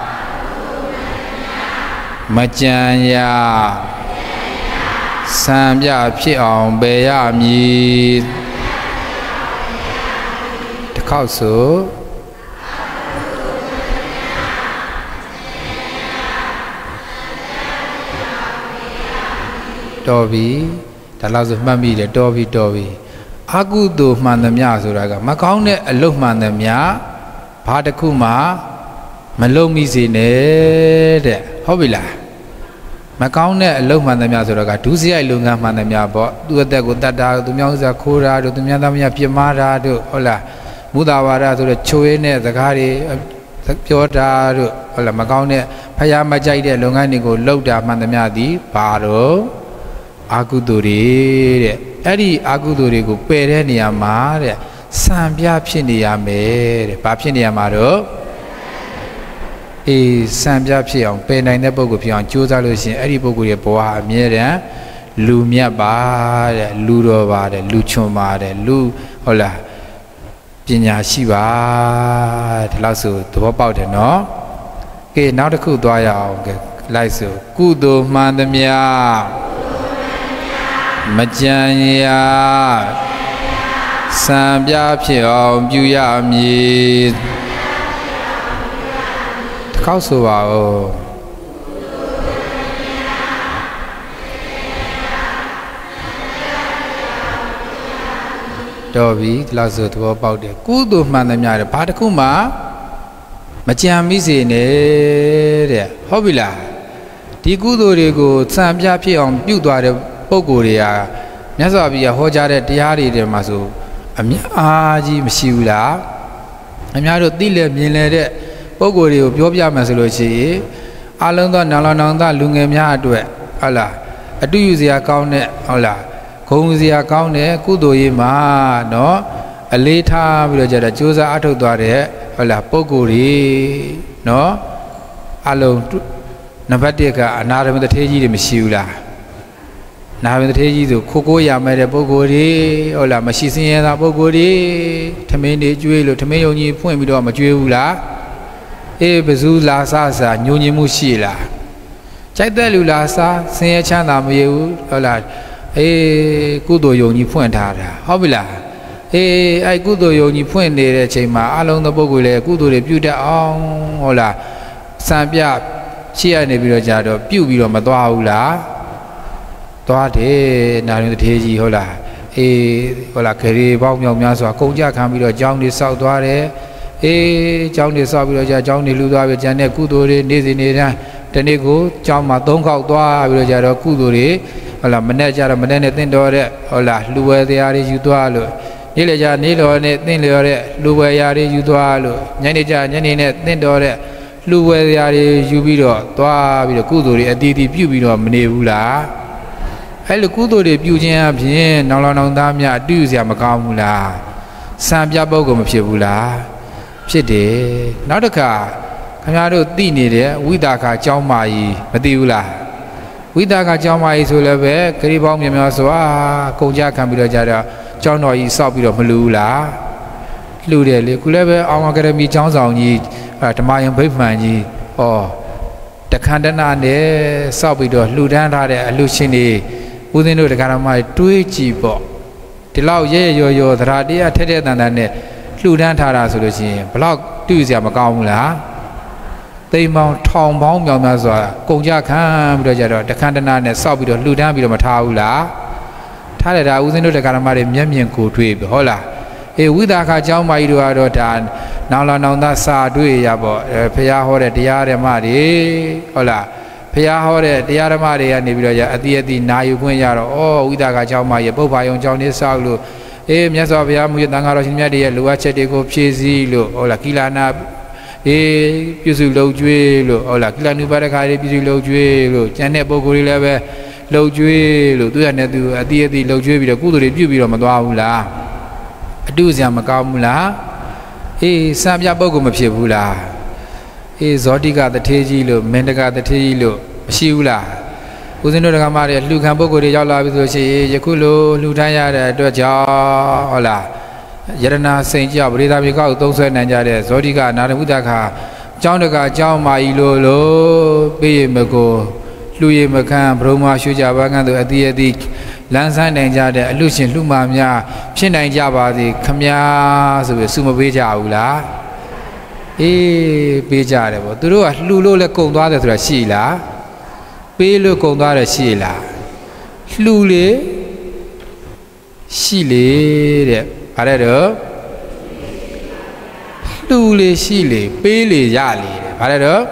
မကြံရစံပြဖြစ်အောင်ပယ်ရမည်တစ်ခေါက်ဆိုတော်ပြီဒါလောက်ဆိုမှတ်မိတယ်တော်ပြီတော်ပြီအာကုသိုလ်မှန်သမျှဆိုတာကမကောင်းတဲ့အလုပ်မှန်သမျှဘာတစ်ခုမှမလုံမိစေနဲ့တဲ့ဟုတ်ပြီလားမကောင်းတဲ့အလုပ်မှန်သမျှဆိုတော့ကဒုစရိုက်လုပ်ငန်းမှန်သမျှပေါ့သူ့အသက်ကိုတတ်တာသူများဥစ္စာခိုးတာတို့သူများသားများပြစ်မှားတာတို့ဟုတ်လားမုဒ္ဒဝါဒဆိုတော့ချိုးရင်းတဲ့စကားတွေပြောတာတို့ဟုတ်လားမကောင်းတဲ့ဖျားမကြိုက်တဲ့လုပ်ငန်းတွေကိုလုပ်တာမှန်သမျှသည်ဘာတော့အာကုသိုလ်တွေတဲ့အဲ့ဒီအာကုသိုလ်တွေကိုပယ်တဲ့နေရာမှာတဲ့စံပြဖြစ်နေရမယ်တဲ့ဘာဖြစ်နေရမှာတော့အေးစံပြဖြစ်အောင်ပယ်နိုင်တဲ့ပုဂ္ဂိုလ်ဖြစ်အောင်ကြိုးစားလို့ရှိရင်အဲ့ဒီပုဂ္ဂိုလ်ရဲ့ဘဝအမြဲတမ်းလူမြတ်ပါတဲ့လူတော်ပါတဲ့လူချွန်ပါတဲ့လူဟုတ်လားပညာရှိပါဒီလောက်ဆိုသဘောပေါက်တယ်နော်ကဲနောက်တစ်ခုသွားရအောင်ကဲလိုက်ဆိုကုသိုလ်မှန်သမျှမကြံရစံပြဖြစ်အောင်ပြုရမည်တစ်ခေါက်ဆိုပါဦးတော်ပြီဒီလောက်ဆိုသဘောပေါက်တယ်ကုသိုလ်မှန်သမျှတယ်ဘာတစ်ခုမှမကြံမိစေနဲ့တဲ့ဟုတ်ပြီလားဒီကုသိုလ်တွေကိုစံပြဖြစ်အောင်ပြုသွားတဲ့ပုဂ္ဂိုလ်တွေကမြတ်စွာဘုရားဟောကြားတဲ့တရားတွေထဲမှာဆိုအများကြီးမရှိဘူးလားအများတို့သိလဲမြင်လဲတဲ့ပုဂ္ဂိုလ်တွေကိုပြောပြမယ်ဆိုလို့ရှိရင်အလုံးသောနောင်လောင်နောင်သားလူငယ်များအတွက်ဟုတ်လားအတူယူစရာကောင်းတဲ့ဟုတ်လားဂုဏ်စရာကောင်းတဲ့ကုသိုလ်ရေးမှာနော်အလေးထားပြီးတော့ကြတဲ့ကြိုးစားအထောက်သွားတဲ့ဟုတ်လားပုဂ္ဂိုလ်တွေနော်အလုံးနံပါတ်တစ်ကအနာရမတထေးကြီးတွေမရှိဘူးလားနာရမတထေးကြီးဆိုခိုးကိုးရမယ်တဲ့ပုဂ္ဂိုလ်တွေဟုတ်လားမရှိစင်းရတာပုဂ္ဂိုလ်တွေထမင်းတွေကျွေးလို့ထမင်းယုံကြီးဖွင့်ပြီးတော့မကျွေးဘူးလားအေးဘဇူလာစားစားညှို့ညင်မှုရှိလားကြိုက်တဲ့လူလားစားစင်းရချမ်းသာမရဘူးဟုတ်လားအေးကုသိုလ်ယုံကြီးဖွင့်ထားတာဟုတ်ပြီလားအေးအဲ့ကုသိုလ်ယုံကြီးဖွင့်နေတဲ့အချိန်မှာအလုံးသောပုဂ္ဂိုလ်လည်းကုသိုလ်တွေပြုတတ်အောင်ဟုတ်လားစံပြရှိရနေပြီးတော့ကြတော့ပြုပြီးတော့မသွားဘူးလားသွားတယ်နာရင်တထေးကြီးဟုတ်လားအေးဟုတ်လားခရီးပေါင်းမြောက်များစွာကုန်ကြခံပြီးတော့ကျောင်းတွေစောက်သွားတယ်အေးကျောင်းတွေစောက်ပြီးတော့ကြကျောင်းတွေလူသွားပြီးကျန်တဲ့ကုသိုလ်တွေနေ့စဉ်နေ့တိုင်းတနေ့ကိုကျောင်းမှာသုံးခေါက်သွားပြီးတော့ကြတော့ကုသိုလ်တွေဟုတ်လားမနေ့ကျတော့မနေ့နဲ့သင်တော်တဲ့ဟုတ်လားလူဝဲတရားတွေယူသွားလို့နေ့လေကျနေ့တော်နဲ့သင်လျော်တဲ့လူဝဲရာတွေယူသွားလို့ညနေကျညနေနဲ့သင်တော်တဲ့လူဝဲရာတွေယူပြီးတော့သွားပြီးတော့ကုသိုလ်တွေအတီးတီးပြုပြီးတော့မနေဘူးလားအဲ့လိုကုသိုလ်တွေပြုခြင်းအပြင်နောင်လောင်နောင်သားများအတူယူစရာမကောင်းဘူးလားစံပြပုဂ္ဂိုလ်မဖြစ်ဘူးလားဖြစ်တယ်နောက်တစ်ခါခင်ဗျားတို့သိနေတဲ့ဝိတာခအကြောင်းမာကြီးမသိဘူးလားဝိတာခအကြောင်းမာကြီးဆိုလည်းပဲဂရိပေါင်းများများစွာကုန်ကြခံပြီးတော့ကြတော့ကျောင်းတော်ကြီးစောက်ပြီးတော့မလူဘူးလားလှူတယ်လေခုလည်းပဲအောင်အကယ်ဒမီကျောင်းဆောင်ကြီးဓမ္မယံဗိမှန်ကြီးဩတခန္ဓနာနဲ့စောက်ပြီးတော့လှူဒန်းထားတဲ့အလှရှင်တွေဦးဇင်းတို့တရားတော်မှာတွေးကြည့်ပေါ့ဒီလောက်ရဲရဲရော်ရော်သရတရားထက်တဲ့တန်တန်နဲ့လှူဒန်းထားတာဆိုလို့ရှိရင်ဘလောက်တူစရာမကောင်းဘူးလားသိမ်ပေါင်းထောင်ပေါင်းမြောင်များစွာကုန်ကြခံပြီးတော့ကြတော့တခန္ဓနာနဲ့စောက်ပြီးတော့လှူဒန်းပြီးတော့မထားဘူးလားထားတယ်ဒါဦးဇင်းတို့တရားတော်မှာမျက်မြင်ကိုတွေ့ပြီဟုတ်လားအေးဝိသခအကြောင်းမကြီးတို့ကတော့ဒါနောင်လာနောင်သားစာတွေ့ရပေါ့ဖះဟောတဲ့တရားဓမ္မတွေဟုတ်လားဖះဟောတဲ့တရားဓမ္မတွေကနေပြီးတော့အတိအတိနာယူခွင့်ရတော့ဩဝိသခအကြောင်းမကြီးပုပ္ပာယုံအကြောင်းလေးစောက်လို့အေးမြတ်စွာဘုရားမူရတန်ခါတော်ရှင်မြတ်တွေရဲ့လိုအပ်ချက်တွေကိုဖြည့်ဆည်းလို့ဟုတ်လားကိလနာအေးပြုစုလုပ်ကျွေးလို့ဟုတ်လားကိလနုပါဒခါတွေပြုစုလုပ်ကျွေးလို့ကျန်တဲ့ပုဂ္ဂိုလ်တွေလည်းပဲလုပ်ကျွေးလို့သူရနဲ့သူအတိအတိလုပ်ကျွေးပြီးတော့ကုသိုလ်တွေပြုပြီးတော့မသွားဘူးလားအတုစရာမကောင်းဘူးလားအေးစံပြပုဂ္ဂိုလ်မဖြစ်ဘူးလားအေးဇောတိကတထေးကြီးလို့မင်းတကတထေးကြီးလို့မရှိဘူးလားဦးဇင်းတို့ကမှလည်းလှူခံပုဂ္ဂိုလ်တွေရောက်လာပြီဆိုရှင်ယခုလိုလှူထမ်းရတဲ့အတွက်ကြောင့်ဟုတ်လားယရနာစိန်ကြောက်ပရိသတ်မြေကောက်သုံးဆွဲနိုင်ကြတဲ့ဇောတိကနာရဝိတခါကျောင်းတကာကျောင်းမာကြီးလို့လို့ပေးရမကိုလှူရမခံဘုံမရွှေကြပါကန်းသူအတိအတိလန်းဆန်းနိုင်ကြတဲ့အလှရှင်လှူမာများဖြစ်နိုင်ကြပါစေခမများဆိုပြီးစုမပေးကြဘူးလားအေးပေးကြတယ်ပေါ့သူတို့ကလှူလို့လည်းကုံသွားတယ်ဆိုတာရှိလားပေးလို့ကုံသွားတယ်ရှိလားလှူလေရှိလေတဲ့ဗါတဲ့တော့လှူလေရှိလေပေးလေရလေတဲ့ဗါတဲ့တော့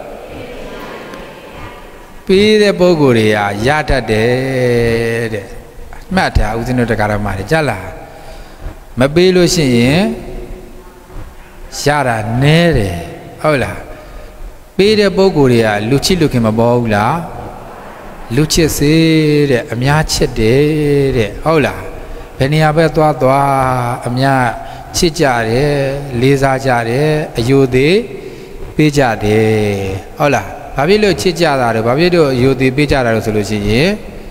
ပေးတဲ့ပုဂ္ဂိုလ်တွေကရတတ်တယ်တဲ့မှတ်ထားဦးဇင်းတို့တရားဓမ္မတွေကြားလားမပေးလို့ရှိရင်ရတာနဲတယ်ဟုတ်လားပေးတဲ့ပုဂ္ဂိုလ်တွေကလူချစ်လူခင်မပေါ်ဘူးလားလူချစ်စေတဲ့အများချစ်တယ်တဲ့ဟုတ်လားဘယ်နေရာပဲသွားသွားအများချစ်ကြတယ်လေးစားကြတယ်အယုသေးပေးကြတယ်ဟုတ်လားဘာဖြစ်လို့ချစ်ကြတာလဲဘာဖြစ်လို့အယုသေးပေးကြတာလို့ဆိုလို့ရှိရင်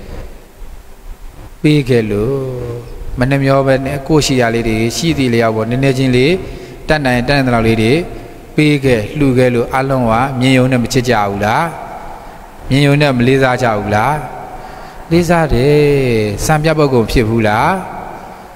ပေးခဲ့လို့မနှမျောပဲနဲ့ကိုရှိရလေးတွေရှိသေးလျောက်ပေါ့နည်းနည်းချင်းလေးတတ်နိုင်တတ်နိုင်တဲ့လောက်လေးတွေပေးခဲ့လှူခဲ့လို့အလုံးကမြင်ယုံနဲ့မချစ်ကြဘူးလားမြင်ယုံနဲ့မလေးစားကြဘူးလားလေးစားတယ်စံပြပုဂ္ဂိုလ်ဖြစ်ဘူးလား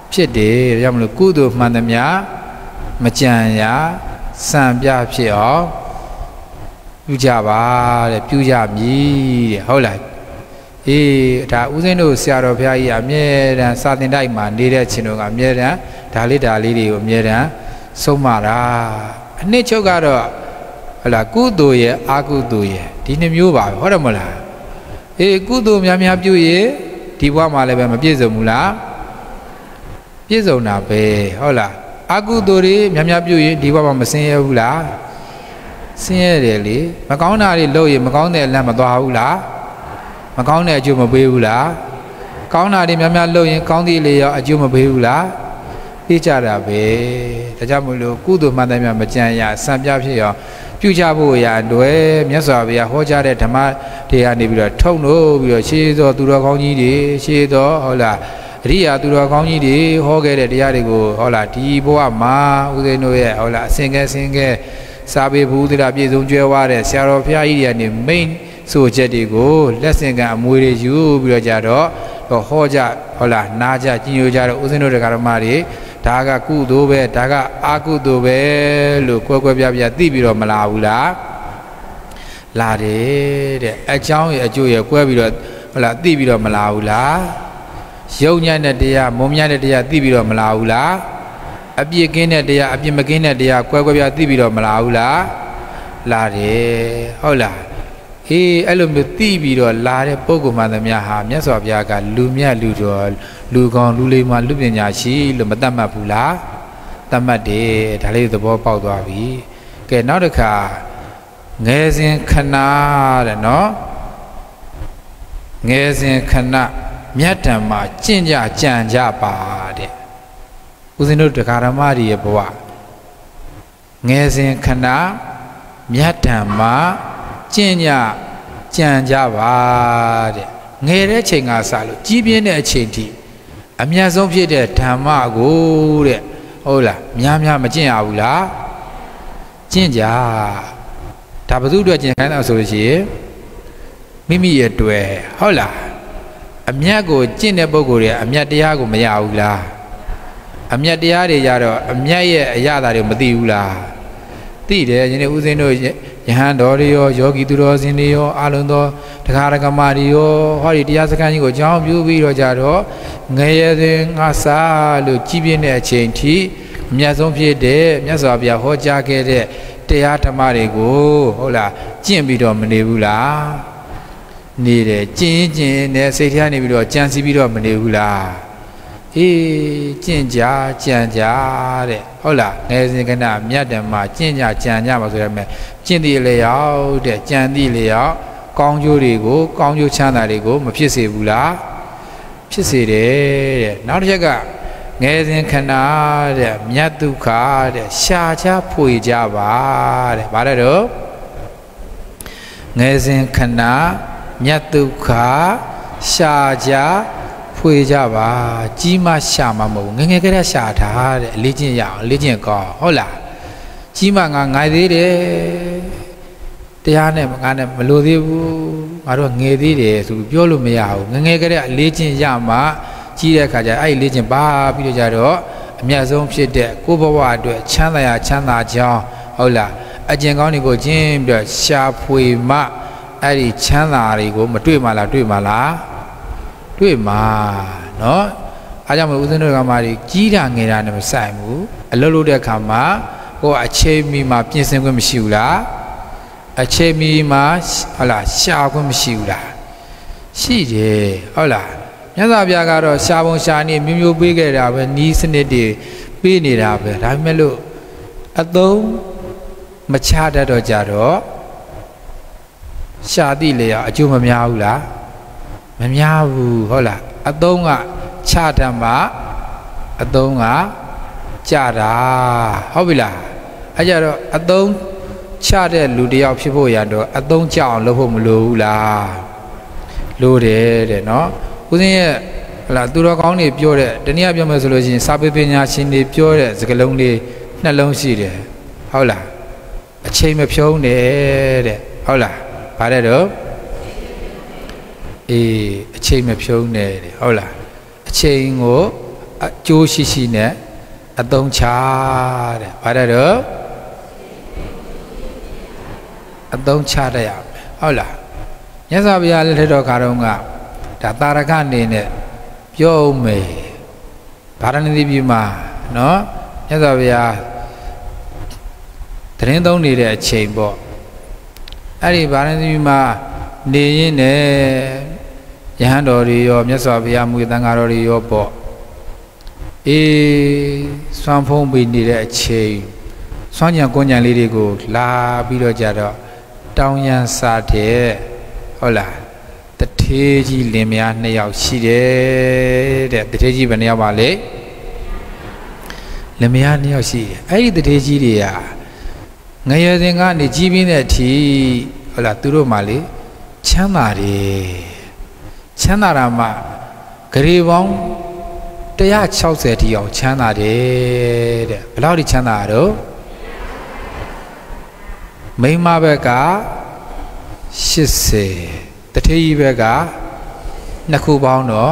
ဖြစ်တယ်ဒါကြောင့်မလို့ကုသိုလ်မှန်သမျှမကြံရစံပြဖြစ်အောင်ပြုကြပါတဲ့ပြုကြမည်တဲ့ဟုတ်လားအေးဒါဦးဇင်းတို့ဆရာတော်ဘုရားကြီးအမြဲတမ်းစာသင်တိုက်မှာနေတဲ့ချင်းတို့ကအမြဲတမ်းဒါလေးဒါလေးတွေကိုအမြဲတမ်းဆုံးမတာအနှစ်ချုပ်ကတော့ဟုတ်လားကုသိုလ်ရဲ့အကုသိုလ်ရဲ့ဒီနှမျိုးပါပဲဟုတ်တယ်မလားအေးကုသိုလ်များများပြုရင်ဒီဘဝမှာလည်းပဲမပြည့်စုံဘူးလားပြည့်စုံတာပဲဟုတ်လားအကုသိုလ်တွေများများပြုရင်ဒီဘဝမှာမဆင်းရဲဘူးလားဆင်းရဲတယ်လေမကောင်းတာတွေလုပ်ရင်မကောင်းတဲ့အလန့်မသွားဘူးလားမကောင်းတဲ့အကျိုးမပေးဘူးလားကောင်းတာတွေများများလုပ်ရင်ကောင်းသည့်လေရောအကျိုးမပေးဘူးလားပေးကြတာပဲဒါကြောင့်မို့လို့ကုသိုလ်မှန်တယ်များမကြံရစံပြဖြစ်ရောပြုကြဖို့ရာအတွက်မြတ်စွာဘုရားဟောကြားတဲ့ဓမ္မတွေကနေပြီးတော့ထုံလို့ပြီးတော့ရှေးသောသူတော်ကောင်းကြီးတွေရှေးသောဟုတ်လားအရိယာသူတော်ကောင်းကြီးတွေဟောခဲ့တဲ့တရားတွေကိုဟုတ်လားဒီဘဝမှာဦးဇင်းတို့ရဲ့ဟုတ်လားအစဉ်ကဲအစဉ်ကဲစာပေဘုဒ္ဓရာပြည့်စုံကြွယ်ဝတဲ့ဆရာတော်ဘုရားကြီးတွေကနေမိန်ဆိုချက်တွေကိုလက်ဆင့်ကံအမွေတွေယူပြီးတော့ကြတော့ဟောကြဟုတ်လားနားကြကြီးညိုကြတော့ဦးဇင်းတို့တရားဓမ္မတွေဒါကကုသိုလ်ပဲဒါကအကုသိုလ်ပဲလို့ကွဲကွဲပြားပြားသိပြီးတော့မလာဘူးလားလာတယ်တဲ့အကြောင်းရဲ့အကျိုးရဲ့ကွဲပြီးတော့ဟုတ်လားသိပြီးတော့မလာဘူးလားယုံညံ့တဲ့တရားမုံမြတဲ့တရားသိပြီးတော့မလာဘူးလားအပြစ်ကင်းတဲ့တရားအပြစ်မကင်းတဲ့တရားကွဲကွဲပြားသိပြီးတော့မလာဘူးလားလာတယ်ဟုတ်လားအေးအဲ့လိုမျိုးသိပြီးတော့လာတဲ့ပုဂ္ဂိုလ်မှန်သမျှဟာမြတ်စွာဘုရားကလူမြတ်လူတော်လူကောင်းလူလေးမှလူပညာရှိလို့မတတ်မှတ်ဘူးလားတတ်မှတ်တယ်ဒါလေးသဘောပေါက်သွားပြီကဲနောက်တစ်ခါငယ်စဉ်ခဏတဲ့နော်ငယ်စဉ်ခဏမြတ်တံမှာကျင့်ကြကြံကြပါတဲ့ဦးဇင်းတို့တရားဓမ္မတွေရဲ့ဘဝငယ်စဉ်ခဏမြတ်တံမှာကျင့်ကြကြံကြပါတဲ့ငယ်တဲ့ချိန်ကစလို့ကြီးပြင်းတဲ့အချိန်ထိအမြတ်ဆုံးဖြစ်တဲ့ဓမ္မကိုတဲ့ဟုတ်လားများများမကျင့်ရဘူးလားကျင့်ကြဒါဘယ်သူအတွက်ကျင့်ခိုင်းတာဆိုလို့ရှိရင်မိမိရဲ့တွေ့ဟုတ်လားအမြတ်ကိုကျင့်တဲ့ပုဂ္ဂိုလ်တွေအမြတ်တရားကိုမရဘူးလားအမြတ်တရားတွေကြတော့အမြတ်ရဲ့အရာတွေမသိဘူးလားသိတယ်ယနေ့ဦးဇင်းတို့ယဟန်တော်တွေရောယောဂီသူတော်စင်တွေရောအလုံးသောတရားဓမ္မတွေရောဟောဒီတရားစခန်းကြီးကိုကြောင်းပြပြီးတော့ကြတော့ငယ်ရစဉ်ငါစားလို့ကြီးပြင်းတဲ့အချိန်ထိအမြတ်ဆုံးဖြစ်တဲ့မြတ်စွာဘုရားဟောကြားခဲ့တဲ့တရားဓမ္မတွေကိုဟုတ်လားကျင့်ပြီးတော့မနေဘူးလားနေတယ်ကျင့်ကျင့်နဲ့စိတ်ထဲကနေပြီးတော့ကြံစီပြီးတော့မနေဘူးလားအေးကျင့်ကြကြံကြတဲ့ဟုတ်လားငယ်စဉ်ကဏမြတ်ဓမ္မကျင့်ကြကြံကြပါဆိုရမယ်ကျင့်သည့်လျောက်တဲ့ကြံသည့်လျောက်ကောင်းကျိုးတွေကိုကောင်းကျိုးချမ်းသာတွေကိုမဖြစ်စေဘူးလားဖြစ်စေတယ်တဲ့နောက်တစ်ချက်ကငယ်စဉ်ခဏတဲ့မြတ်ဒုက္ခတဲ့ရှားချဖွေကြပါတဲ့ဗါတဲ့တော့ငယ်စဉ်ခဏမြတ်ဒုက္ခရှားချဖွေကြပါကြီးမရှာမှာမဟုတ်ငငယ်ကလေးရှာထားတဲ့အလေးချင်းရအောင်လေးချင်းကောင်းဟုတ်လားကြီးမငါငိုင်သေးတယ်တရားနဲ့ငါနဲ့မလို့သေးဘူးငါတို့ငယ်သေးတယ်ဆိုပြောလို့မရဘူးငငယ်ကလေးအလေးချင်းရမှာကြီးတဲ့အခါကျအဲ့လေးချင်းပါပြီးတော့ကြတော့အမြတ်ဆုံးဖြစ်တဲ့ကိုယ်ဘဝအတွက်ချမ်းသာရချမ်းသာကြောင်းဟုတ်လားအကျင့်ကောင်းတွေကိုကျင့်ပြီးတော့ရှာဖွေမှအဲ့ဒီချမ်းသာတွေကိုမတွေ့မှလားတွေ့မှလားတွေ့မှာနော်အားကြောင့်မလို့ဦးဇင်းတို့ကမှဒီကြီးတာငယ်တာနဲ့မဆိုင်ဘူးအလုပ်လုပ်တဲ့အခါမှာကိုယ်အချိန်မီမှာပြင်ဆင်ခွင့်မရှိဘူးလားအချိန်မီမှာဟုတ်လားရှာခွင့်မရှိဘူးလားရှိတယ်ဟုတ်လားမြတ်စွာဘုရားကတော့ရှာပုံရှာနေမျိုးမျိုးပေးခဲ့တာပဲနီးစနစ်တွေပေးနေတာပဲဒါပေမဲ့လို့အသုံးမချတတ်တော့ကြတော့ရှာသည့်လေအကျိုးမများဘူးလားမများဘူးဟုတ်လားအသုံးကချတတ်မှအသုံးကကြတာဟုတ်ပြီလားအဲကြတော့အသုံးချတဲ့လူတယောက်ဖြစ်ဖို့ရတော့အသုံးချအောင်လုပ်ဖို့မလိုဘူးလားလိုတယ်တဲ့နော်ဦးဇင်းရဲ့ဟလာသူတော်ကောင်းတွေပြောတဲ့တနည်းပြောမယ်ဆိုလို့ရှိရင်စာပေပညာရှင်တွေပြောတဲ့စကားလုံးလေးနှလုံးရှိတယ်ဟုတ်လားအချိန်မဖြုံးတယ်တဲ့ဟုတ်လားဗါတဲ့တော့အေးအချိန်မဖြုံးနဲ့တဲ့ဟုတ်လားအချိန်ကိုကျိုးရှိရှိနဲ့အသုံးချတဲ့ဘာတဲ့တော့အသုံးချတတ်ရမယ်ဟုတ်လားမြတ်စွာဘုရားလက်ထက်တော်ခါတုန်းကဒါတာရကအနေနဲ့ပြောဦးမယ်ဗာရာဏသီပြည်မှာနော်မြတ်စွာဘုရားတရင်သုံးနေတဲ့အချိန်ပေါ့အဲ့ဒီဗာရာဏသီပြည်မှာနေရင်းနဲ့ယဟန်တော်တွေရောမြတ်စွာဘုရားမူသံဃာတော်တွေရောပေါ့အေးစွမ်းဖုံးပြီးနေတဲ့အချိန်စွမ်းညံကွန်းညံလေးတွေကိုလာပြီးတော့ကြတော့တောင်းရန်စားတဲ့ဟုတ်လားတထေးကြီးလင်မယားနှစ်ယောက်ရှိတယ်တဲ့တထေးကြီးဘယ်နှစ်ယောက်ပါလဲလင်မယားနှစ်ယောက်ရှိတယ်အဲ့ဒီတထေးကြီးတွေကငရေစဉ်ကနေကြီးပြင်းတဲ့အထိဟုတ်လားသူတို့မှလေချမ်းသာတယ်ချမ်းသာတာမှဂရေပေါင်းone sixtyတိအောင်ချမ်းသာတယ်တဲ့ဘယ်လောက်ထိချမ်းသာတော့မိန်းမဘက်ကeightyတထေးကြီးဘက်ကနှစ်ခုပေါင်းတော့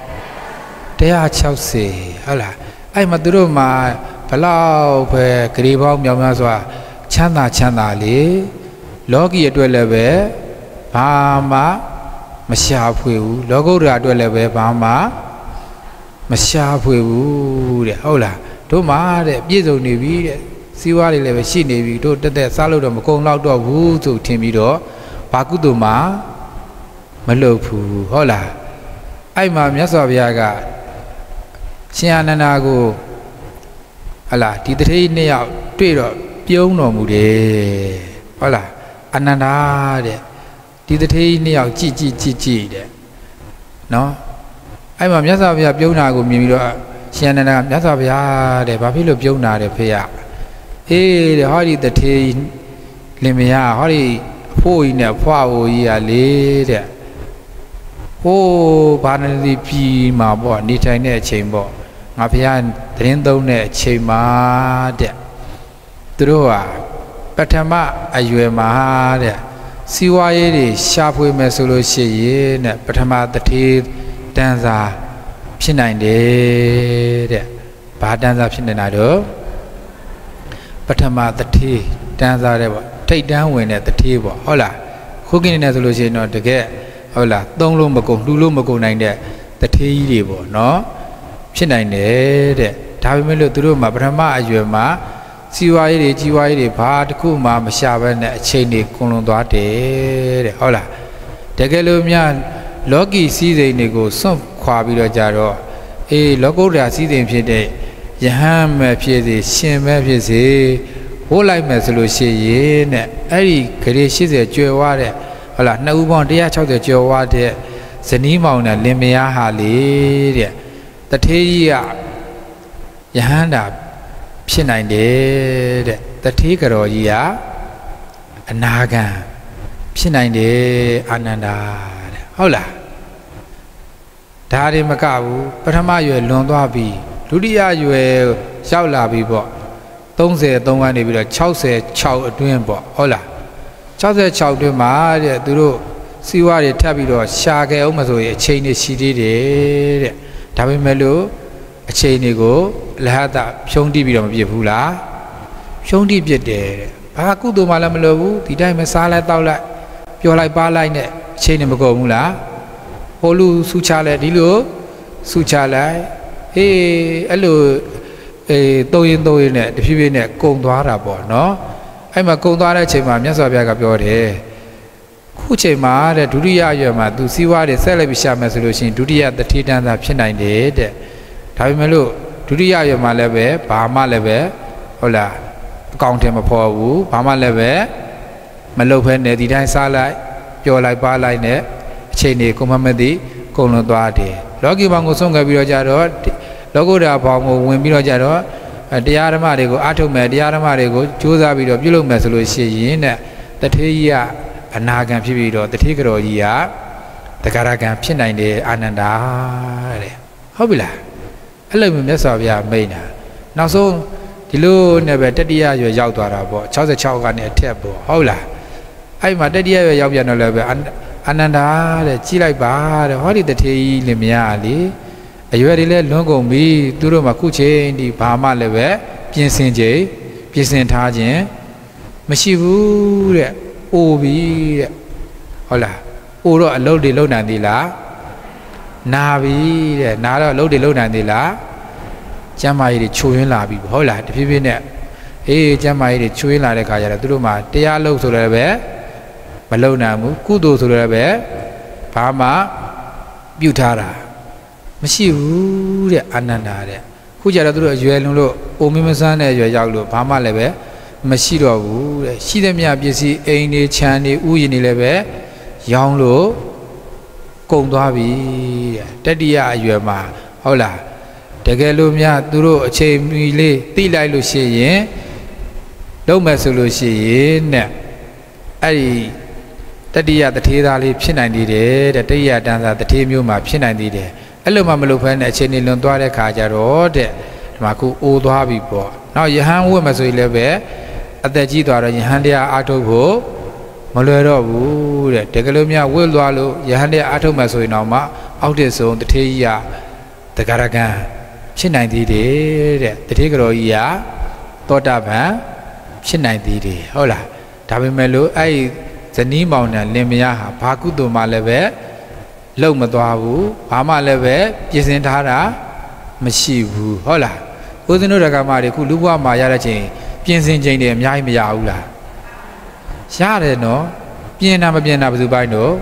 one sixtyဟုတ်လားအဲ့မှာသူတို့မှာဘလောက်ပဲဂရေပေါင်းမြောင်များစွာချမ်းသာချမ်းသာလေလောကီအတွက်လည်းပဲဘာမှမရှာဖွေဘူးလောကုတ္တရာအတွက်လည်းပဲဘာမှမရှာဖွေဘူးတဲ့ဟုတ်လားတို့မှာတဲ့ပြည့်စုံနေပြီတဲ့စီးပွားတွေလည်းပဲရှိနေပြီတို့တက်တက်စားလို့တော့မကုန်တော့တော့ဘူးဆိုထင်ပြီးတော့ဘာကုသိုလ်မှမလုပ်ဘူးဟုတ်လားအဲ့မှာမြတ်စွာဘုရားကရှင်အာနန္ဒာကိုဟလာဒီတထေးနှစ်ယောက်တွေ့တော့ပြုံးတော်မူတယ်ဟုတ်လားအာနန္ဒာတဲ့ဒီတထေးနှစ်ယောက်ကြည်ကြည်ကြည်ကြည်တဲ့နော်အဲ့မှာမြတ်စွာဘုရားပြုံးတာကိုမြင်ပြီးတော့ရှင်အာနန္ဒာမြတ်စွာဘုရားတဲ့ဘာဖြစ်လို့ပြုံးတာတဲ့ဖေရအေးတဲ့ဟောဒီတထေးလင်မယားဟောဒီအဖိုးကြီးနဲ့ဖွားဖို့ကြီးရလေတဲ့ဟိုးဗာရာဏသီပြည်မှာပေါ့နေထိုင်တဲ့အချိန်ပေါ့ငါဘုရားသတင်းသုံးတဲ့အချိန်မှာတဲ့သူတို့ဟာပထမအရွယ်မှာတဲ့စီဝါရေးတွေရှာဖွေမယ်ဆိုလို့ရှိရင်တဲ့ပထမတထေးတန်းစာဖြစ်နိုင်တယ်တဲ့ဘာတန်းစာဖြစ်နေတာတော့ပထမတထေးတန်းစာတဲ့ပေါ့ထိတ်တန်းဝင်တဲ့တထေးပေါ့ဟုတ်လားခုကိနေနေဆိုလို့ရှိရင်တော့တကယ်ဟုတ်လားသုံးလို့မကုန်လှူလို့မကုန်နိုင်တဲ့တထေးကြီးတွေပေါ့နော်ဖြစ်နိုင်တယ်တဲ့ဒါပေမဲ့လို့သူတို့မှာပထမအရွယ်မှာစီဝါရေးတွေကြီးဝါရေးတွေဘာတစ်ခုမှမရှာဘဲနဲ့အချိန်တွေကုန်လွန်သွားတယ်တဲ့ဟုတ်လားတကယ်လို့များလောကီစည်းစိမ်တွေကိုစွန့်ခွာပြီးတော့ကြတော့အေးလောကုတ္တရာစည်းစိမ်ဖြစ်တဲ့ယဟန်မဲ့ဖြစ်စေရှင်မဲ့ဖြစ်စေဝိုးလိုက်မယ်ဆိုလို့ရှိရင်တဲ့အဲ့ဒီဂရေeightyကျွယ်ဝတဲ့ဟုတ်လားနှစ်ဦးပေါင်းone sixtyကျော်ဝတဲ့ဇနီးမောင်နဲ့လင်မယားဟာလေတဲ့တထေးကြီးကယဟန္တာဖြစ်နိုင်တယ်တဲ့တထေးကတော်ကြီးကအနာဂံဖြစ်နိုင်တယ်အာနန္ဒာတဲ့ဟုတ်လားဒါတွေမကဘူးပထမရွယ်လွန်သွားပြီဒုတိယရွယ်ရောက်လာပြီပေါ့thirty-threeကနေပြီးတော့sixty-sixအတွင်းပေါ့ဟုတ်လားsixty-sixတွင်းမှာတဲ့သူတို့စီဝါတွေထပ်ပြီးတော့ရှာခဲ့အောင်မဆိုရင်အချိန်တွေရှိသေးတယ်တဲ့ဒါပေမဲ့လို့အချိန်တွေကိုလဟတဖြုံးတိပြီးတော့မပြစ်ဘူးလားဖြုံးတိပြစ်တယ်တဲ့ဘာကုသိုလ်မှလည်းမလိုဘူးဒီတိုင်းမစားလိုက်တောက်လိုက်ပျော်လိုက်ပါလိုက်နဲ့အချိန်တွေမကုန်ဘူးလားဟိုလူဆူချလိုက်ဒီလိုဆူချလိုက်ဟေးအဲ့လိုအေးသုံးရင်သုံးရင်နဲ့တဖြည်းဖြည်းနဲ့ကုံသွားတာပေါ့နော်အဲ့မှာကုံသွားတဲ့အချိန်မှာမြတ်စွာဘုရားကပြောတယ်ခုချိန်မှာတဲ့ဒုတိယရွယ်မှာသူစီးပွားတွေဆက်လက်ပြီးရှာမယ်ဆိုလို့ရှိရင်ဒုတိယတတိတန်းသာဖြစ်နိုင်တယ်တဲ့ဒါပေမဲ့လို့ဒုတိယရွယ်မှာလည်းပဲဘာမှလည်းပဲဟုတ်လားအကောင့်ထဲမဖော်ဘူးဘာမှလည်းပဲမလုပ်ဖဲနဲ့ဒီတိုင်းစားလိုက်ပျော်လိုက်ပါလိုက်နဲ့အချိန်တွေကုန်မမသိကုန်လွန်သွားတယ်လောကီဘောင်ကိုဆုံးခဲ့ပြီးတော့ကြတော့လောကုတ္တရာဘောင်ကိုဝင်ပြီးတော့ကြတော့တရားဓမ္မတွေကိုအားထုတ်မယ်တရားဓမ္မတွေကိုကြိုးစားပြီးတော့ပြုလုပ်မယ်ဆိုလို့ရှိရင်တဲ့တထေးကြီးကအနာဂံဖြစ်ပြီးတော့တထေးကတော်ကြီးကတဂရဂံဖြစ်နိုင်တယ်အာနန္ဒာတဲ့ဟုတ်ပြီလားအဲ့လိုမျိုးမြတ်စွာဘုရားမိန့်တာနောက်ဆုံးဒီလိုနဲ့ပဲတတိယရွယ်ရောက်သွားတာပေါ့sixty-sixကနေအထက်ပေါ့ဟုတ်လားအဲ့မှာတတိယရွယ်ရောက်ပြန်တော့လည်းပဲအာနန္ဒာတဲ့ကြီးလိုက်ပါတဲ့ဟောဒီတထေးကြီးလင်မယားလေအရွယ်တွေလည်းလွန်းကုန်ပြီသူတို့မှခုချိန်ဒီဘာမှလည်းပဲပြင်ဆင်ချိန်ပြင်ဆင်ထားခြင်းမရှိဘူးတဲ့အိုပြီတဲ့ဟုတ်လားအိုတော့အလုပ်တွေလုပ်နိုင်သေးလားနာပြီတဲ့နာတော့အလုပ်တွေလုပ်နိုင်သေးလားကျမ်းမာရေးတွေချိုးရင်းလာပြီဟုတ်လားတဖြည်းဖြည်းနဲ့အေးကျမ်းမာရေးတွေချိုးရင်းလာတဲ့ခါကျတော့သူတို့မှတရားလုပ်ဆိုလည်းပဲမလုပ်နိုင်ဘူးကုသိုလ်ဆိုလည်းပဲဘာမှပြုထားတာမရှိဘူးတဲ့အာနန္ဒာတဲ့ခုကျတော့သူတို့အရွယ်လုံးလို့အိုမင်းမဆန်းတဲ့အရွယ်ရောက်လို့ဘာမှလည်းပဲမရှိတော့ဘူးတဲ့ရှိသမျှပစ္စည်းအိမ်တွေခြံတွေဥယျာဉ်တွေလည်းပဲရောင်းလို့ကုန်သွားပြီတဲ့တတိယအရွယ်မှာဟုတ်လားတကယ်လို့များသူတို့အချိန်မီလေးတိလိုက်လို့ရှိရင်လုံးမဲ့ဆိုလို့ရှိရင်တဲ့အဲ့ဒီတတိယတထေးသားလေးဖြစ်နိုင်သေးတယ်တဲ့တတိယတန်းစားတထေးမျိုးမှာဖြစ်နိုင်သေးတယ်အဲ့လိုမှမလုပ်ဖဲနဲ့အချိန်နေလွန်သွားတဲ့ခါကျတော့တဲ့ဒီမှာခုအိုးသွားပြီပေါ့နောက်ယဟန်ဝတ်မယ်ဆိုရင်လည်းပဲအသက်ကြီးသွားတော့ယဟန်တရားအားထုတ်ဖို့မလွယ်တော့ဘူးတဲ့တကယ်လို့များဝတ်သွားလို့ယဟန်တရားအားထုတ်မယ်ဆိုရင်တော့မှအောက်တစ်ဆုံးတထေးကြီးကတဂရကံဖြစ်နိုင်သေးတယ်တဲ့တထေးကတော်ကြီးကသောတာပန်ဖြစ်နိုင်သေးတယ်ဟုတ်လားဒါပေမဲ့လို့အဲ့ဇနီးမောင်နှံလင်မယားဟာဘာကုသိုလ်မှလည်းပဲလုံမသွားဘူးဘာမှလည်းပဲပြင်ဆင်ထားတာမရှိဘူးဟုတ်လားဦးဇင်းတို့ဓမ္မတွေခုလူဘဝမှာရတဲ့ချိန်ပြင်ဆင်ချိန်တွေအများကြီးမရဘူးလားရတယ်နော်ပြင်တာမပြင်တာဘယ်သူပိုင်းတော့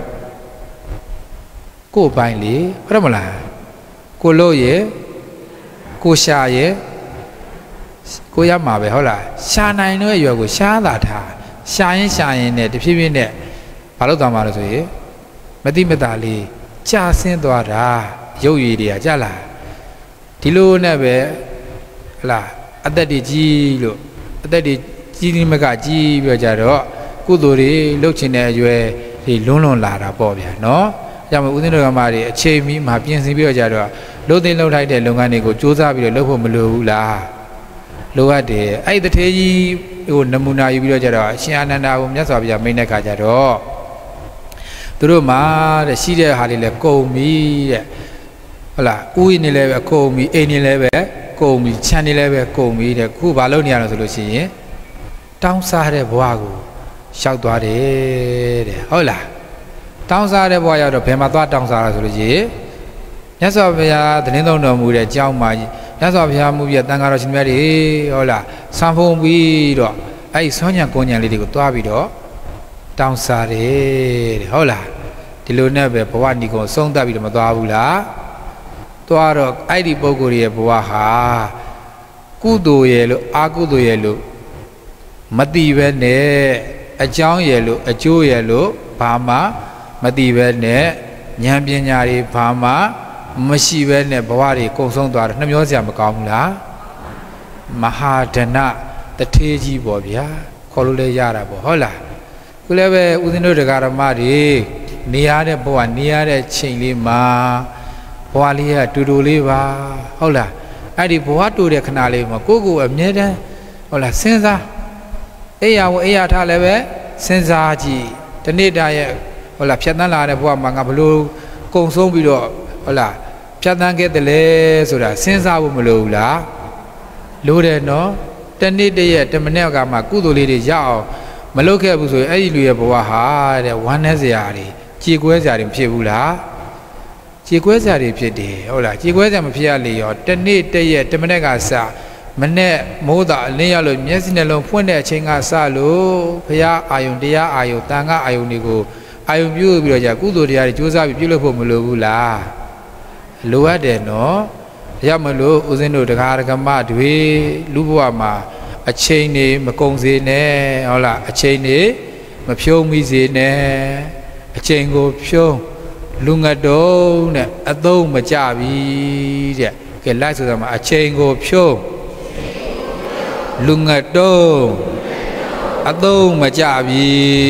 ကိုယ်ပိုင်းလေဟုတ်တယ်မလားကိုလို့ရကိုရှာရကိုရမှာပဲဟုတ်လားရှာနိုင်တဲ့ရွယ်ကိုရှားတာထားရှာရင်ရှာရင်နဲ့တဖြည်းဖြည်းနဲ့ဘာလို့သွားမှာလဲဆိုရင်မတိမတာလေးကြာဆင်းသွားတာရုပ်ရည်တွေကကြာလာဒီလိုနဲ့ပဲဟလာအသက်တွေကြီးလို့အသက်တွေကြီးနေမကကြီးပြီးကြတော့ကုသိုလ်တွေလှုပ်ချင်တဲ့အရွယ်တွေလွန်းလွန်လာတာပေါ့ဗျာနော်အဲကြောင့်ဦးဇင်းတော်ကမှတွေအချိန်မီမှပြင်ဆင်ပြီးတော့ကြတော့လှုပ်သိမ်းလှုပ်ထိုက်တဲ့လုပ်ငန်းတွေကိုစူးစမ်းပြီးတော့လုပ်ဖို့မလိုဘူးလားလိုအပ်တယ်အဲ့ဒီတထေးကြီးဟိုနမူနာယူပြီးတော့ကြတော့အရှင်အာနန္ဒာကိုမြတ်စွာဘုရားမိန့်တဲ့ခါကျတော့သူတို့မှာတဲ့ရှိတဲ့ဟာတွေလည်းကုန်ပြီတဲ့ဟုတ်လားဥယျာဉ်နေလည်းပဲကုန်ပြီအိမ်နေလည်းပဲကုန်ပြီခြံနေလည်းပဲကုန်ပြီတဲ့ခုဘာလုပ်နေရလဲဆိုလို့ရှိရင်တောင်းစားတဲ့ဘဝကိုရှောက်သွားတယ်တဲ့ဟုတ်လားတောင်းစားတဲ့ဘဝရောက်တော့ဘယ်မှာသွားတောင်းစားရဆိုလို့ရှိရင်မြတ်စွာဘုရားသတင်းသုံးတော်မူတဲ့ကျောင်းမှာမြတ်စွာဘုရားမူပြတန်ဃာတော်ရှင်များတွေဟုတ်လားဆံဖုံပြီးတော့အဲ့ဒီဆွမ်းညံကိုညံလေးတွေကိုတွားပြီးတော့တောင်းစားတယ်တဲ့ဟုတ်လားဒီလိုနဲ့ပဲဘဝဏီကုံဆုံးသတ်ပြီးတော့မသွားဘူးလားသွားတော့အဲ့ဒီပုဂ္ဂိုလ်ရဲ့ဘဝဟာကုသိုလ်ရဲ့လို့အာကုသိုလ်ရဲ့လို့မတိပဲနဲ့အကြောင်းရဲ့လို့အကျိုးရဲ့လို့ဘာမှမတိပဲနဲ့ဉာဏ်ပညာတွေဘာမှမရှိပဲနဲ့ဘဝတွေကုံဆုံးသွားတော့နှမျောစရာမကောင်းဘူးလားမဟာဒဏတထေးကြီးပေါ့ဗျာခေါ်လို့လည်းရတာပေါ့ဟုတ်လားခုလည်းပဲဦးဇင်းတို့တရားဓမ္မတွေနေရတဲ့ဘဝနေရတဲ့ချိန်လေးမှာဘဝလေးကတူတူလေးပါဟုတ်လားအဲ့ဒီဘဝတူတဲ့ခဏလေးမှာကိုယ့်ကိုယ်အမြဲတမ်းဟုတ်လားစဉ်းစားအိယာဝအိယာထားလည်းပဲစဉ်းစားကြည့်တနေ့တာရဲ့ဟုတ်လားဖြတ်သန်းလာတဲ့ဘဝမှာငါဘလို့ကုံဆုံးပြီးတော့ဟုတ်လားဖြတ်သန်းခဲ့တယ်လေဆိုတာစဉ်းစားဖို့မလိုဘူးလားလိုတယ်နော်တနေ့တရက်တမနေ့ကမှကုသိုလ်လေးတွေရအောင်မလုပ်ခဲ့ဘူးဆိုရင်အဲ့ဒီလူရဲ့ဘဝဟာတဲ့ဝမ်းနည်းစရာတွေကြေကွဲစရာတွေမဖြစ်ဘူးလားကြေကွဲစရာတွေဖြစ်တယ်ဟုတ်လားကြေကွဲစရာမဖြစ်ရလေရောတနေ့တရက်တမနေ့ကစမနေ့မိုးသာအလင်းရလို့မျက်စိနှလုံးဖွင့်တဲ့အချိန်ကစလို့ဘုရားအာယုန်တရားအာယုန်တန်ခါအာယုန်တွေကိုအာယုန်ပြုပြီးတော့じゃကုသိုလ်တရားတွေကြိုးစားပြီးပြုလုပ်ဖို့မလိုဘူးလားလိုအပ်တယ်နော်ဒါကြောင့်မလို့ဦးဇင်းတို့တရားဓမ္မတွေလူဘဝမှာအချိန်နေမကုန်စေနဲ့ဟုတ်လားအချိန်နေမဖြုံးမိစေနဲ့အချိန်ကိုဖြုံးလူငတ်တုံးနဲ့အသုံးမကြပြီတဲ့ကဲလိုက်ဆိုတာမှာအချိန်ကိုဖြုံးလူငတ်တုံးအသုံးမကြပြီ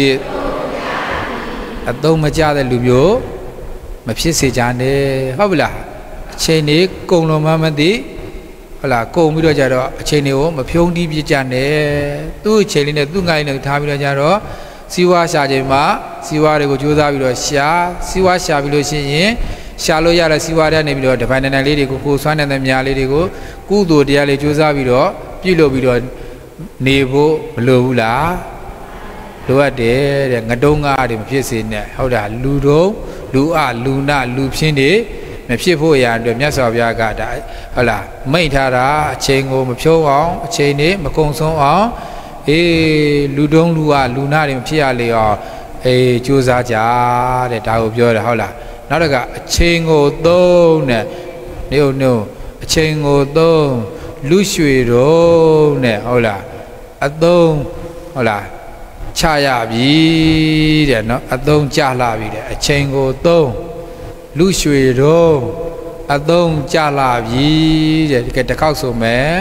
အသုံးမကြတဲ့လူမျိုးမဖြစ်စေကြနဲ့ဟုတ်ပြီလားအချိန်နေကုန်လုံးမှမသိဟုတ်လားကုန်ပြီးတော့ကြတော့အချိန်တွေကိုမဖြုံးတီးပြကြနဲ့သူ့အချိန်လေးနဲ့သူ့ငိုင်းနဲ့ထားပြီးတော့ကြတော့စီဝါရှာချိန်မှာစီဝါတွေကိုကြိုးစားပြီးတော့ရှာစီဝါရှာပြီးလို့ရှိရင်ရှာလို့ရတဲ့စီဝါတဲ့နေပြီးတော့ဒီပိုင်းနိုင်လေးတွေကိုကိုဆွမ်းနေတဲ့မြားလေးတွေကိုကုသိုလ်တရားလေးကြိုးစားပြီးတော့ပြုလုပ်ပြီးတော့နေဖို့မလိုဘူးလားလိုအပ်တယ်တဲ့ငတုံးငါးတွေမဖြစ်စေနဲ့ဟုတ်တာလူတုံးလူအလူနာလူဖြင်းတွေမဖြစ်ဖို့ရာအတွက်မြတ်စွာဘုရားကဒါဟုတ်လားမိန့်ထားတာအချိန်ကိုမဖြုံးအောင်အချိန်တွေမကုံဆုံးအောင်အေးလူတုံးလူအလူနာတွေမဖြစ်ရလေအောင်အေးကြိုးစားကြတဲ့ဒါကိုပြောတယ်ဟုတ်လားနောက်တစ်ခါအချိန်ကိုသုံးတဲ့နေုံနှုံအချိန်ကိုသုံးလူရွှေတော့တဲ့ဟုတ်လားအသုံးဟုတ်လားချရပြီတဲ့နော်အသုံးကြလာပြီတဲ့အချိန်ကိုသုံးလူရွှေတော့အသုံးကြလာပြီတဲ့ဒီကတစ်ခေါက်ဆိုမယ်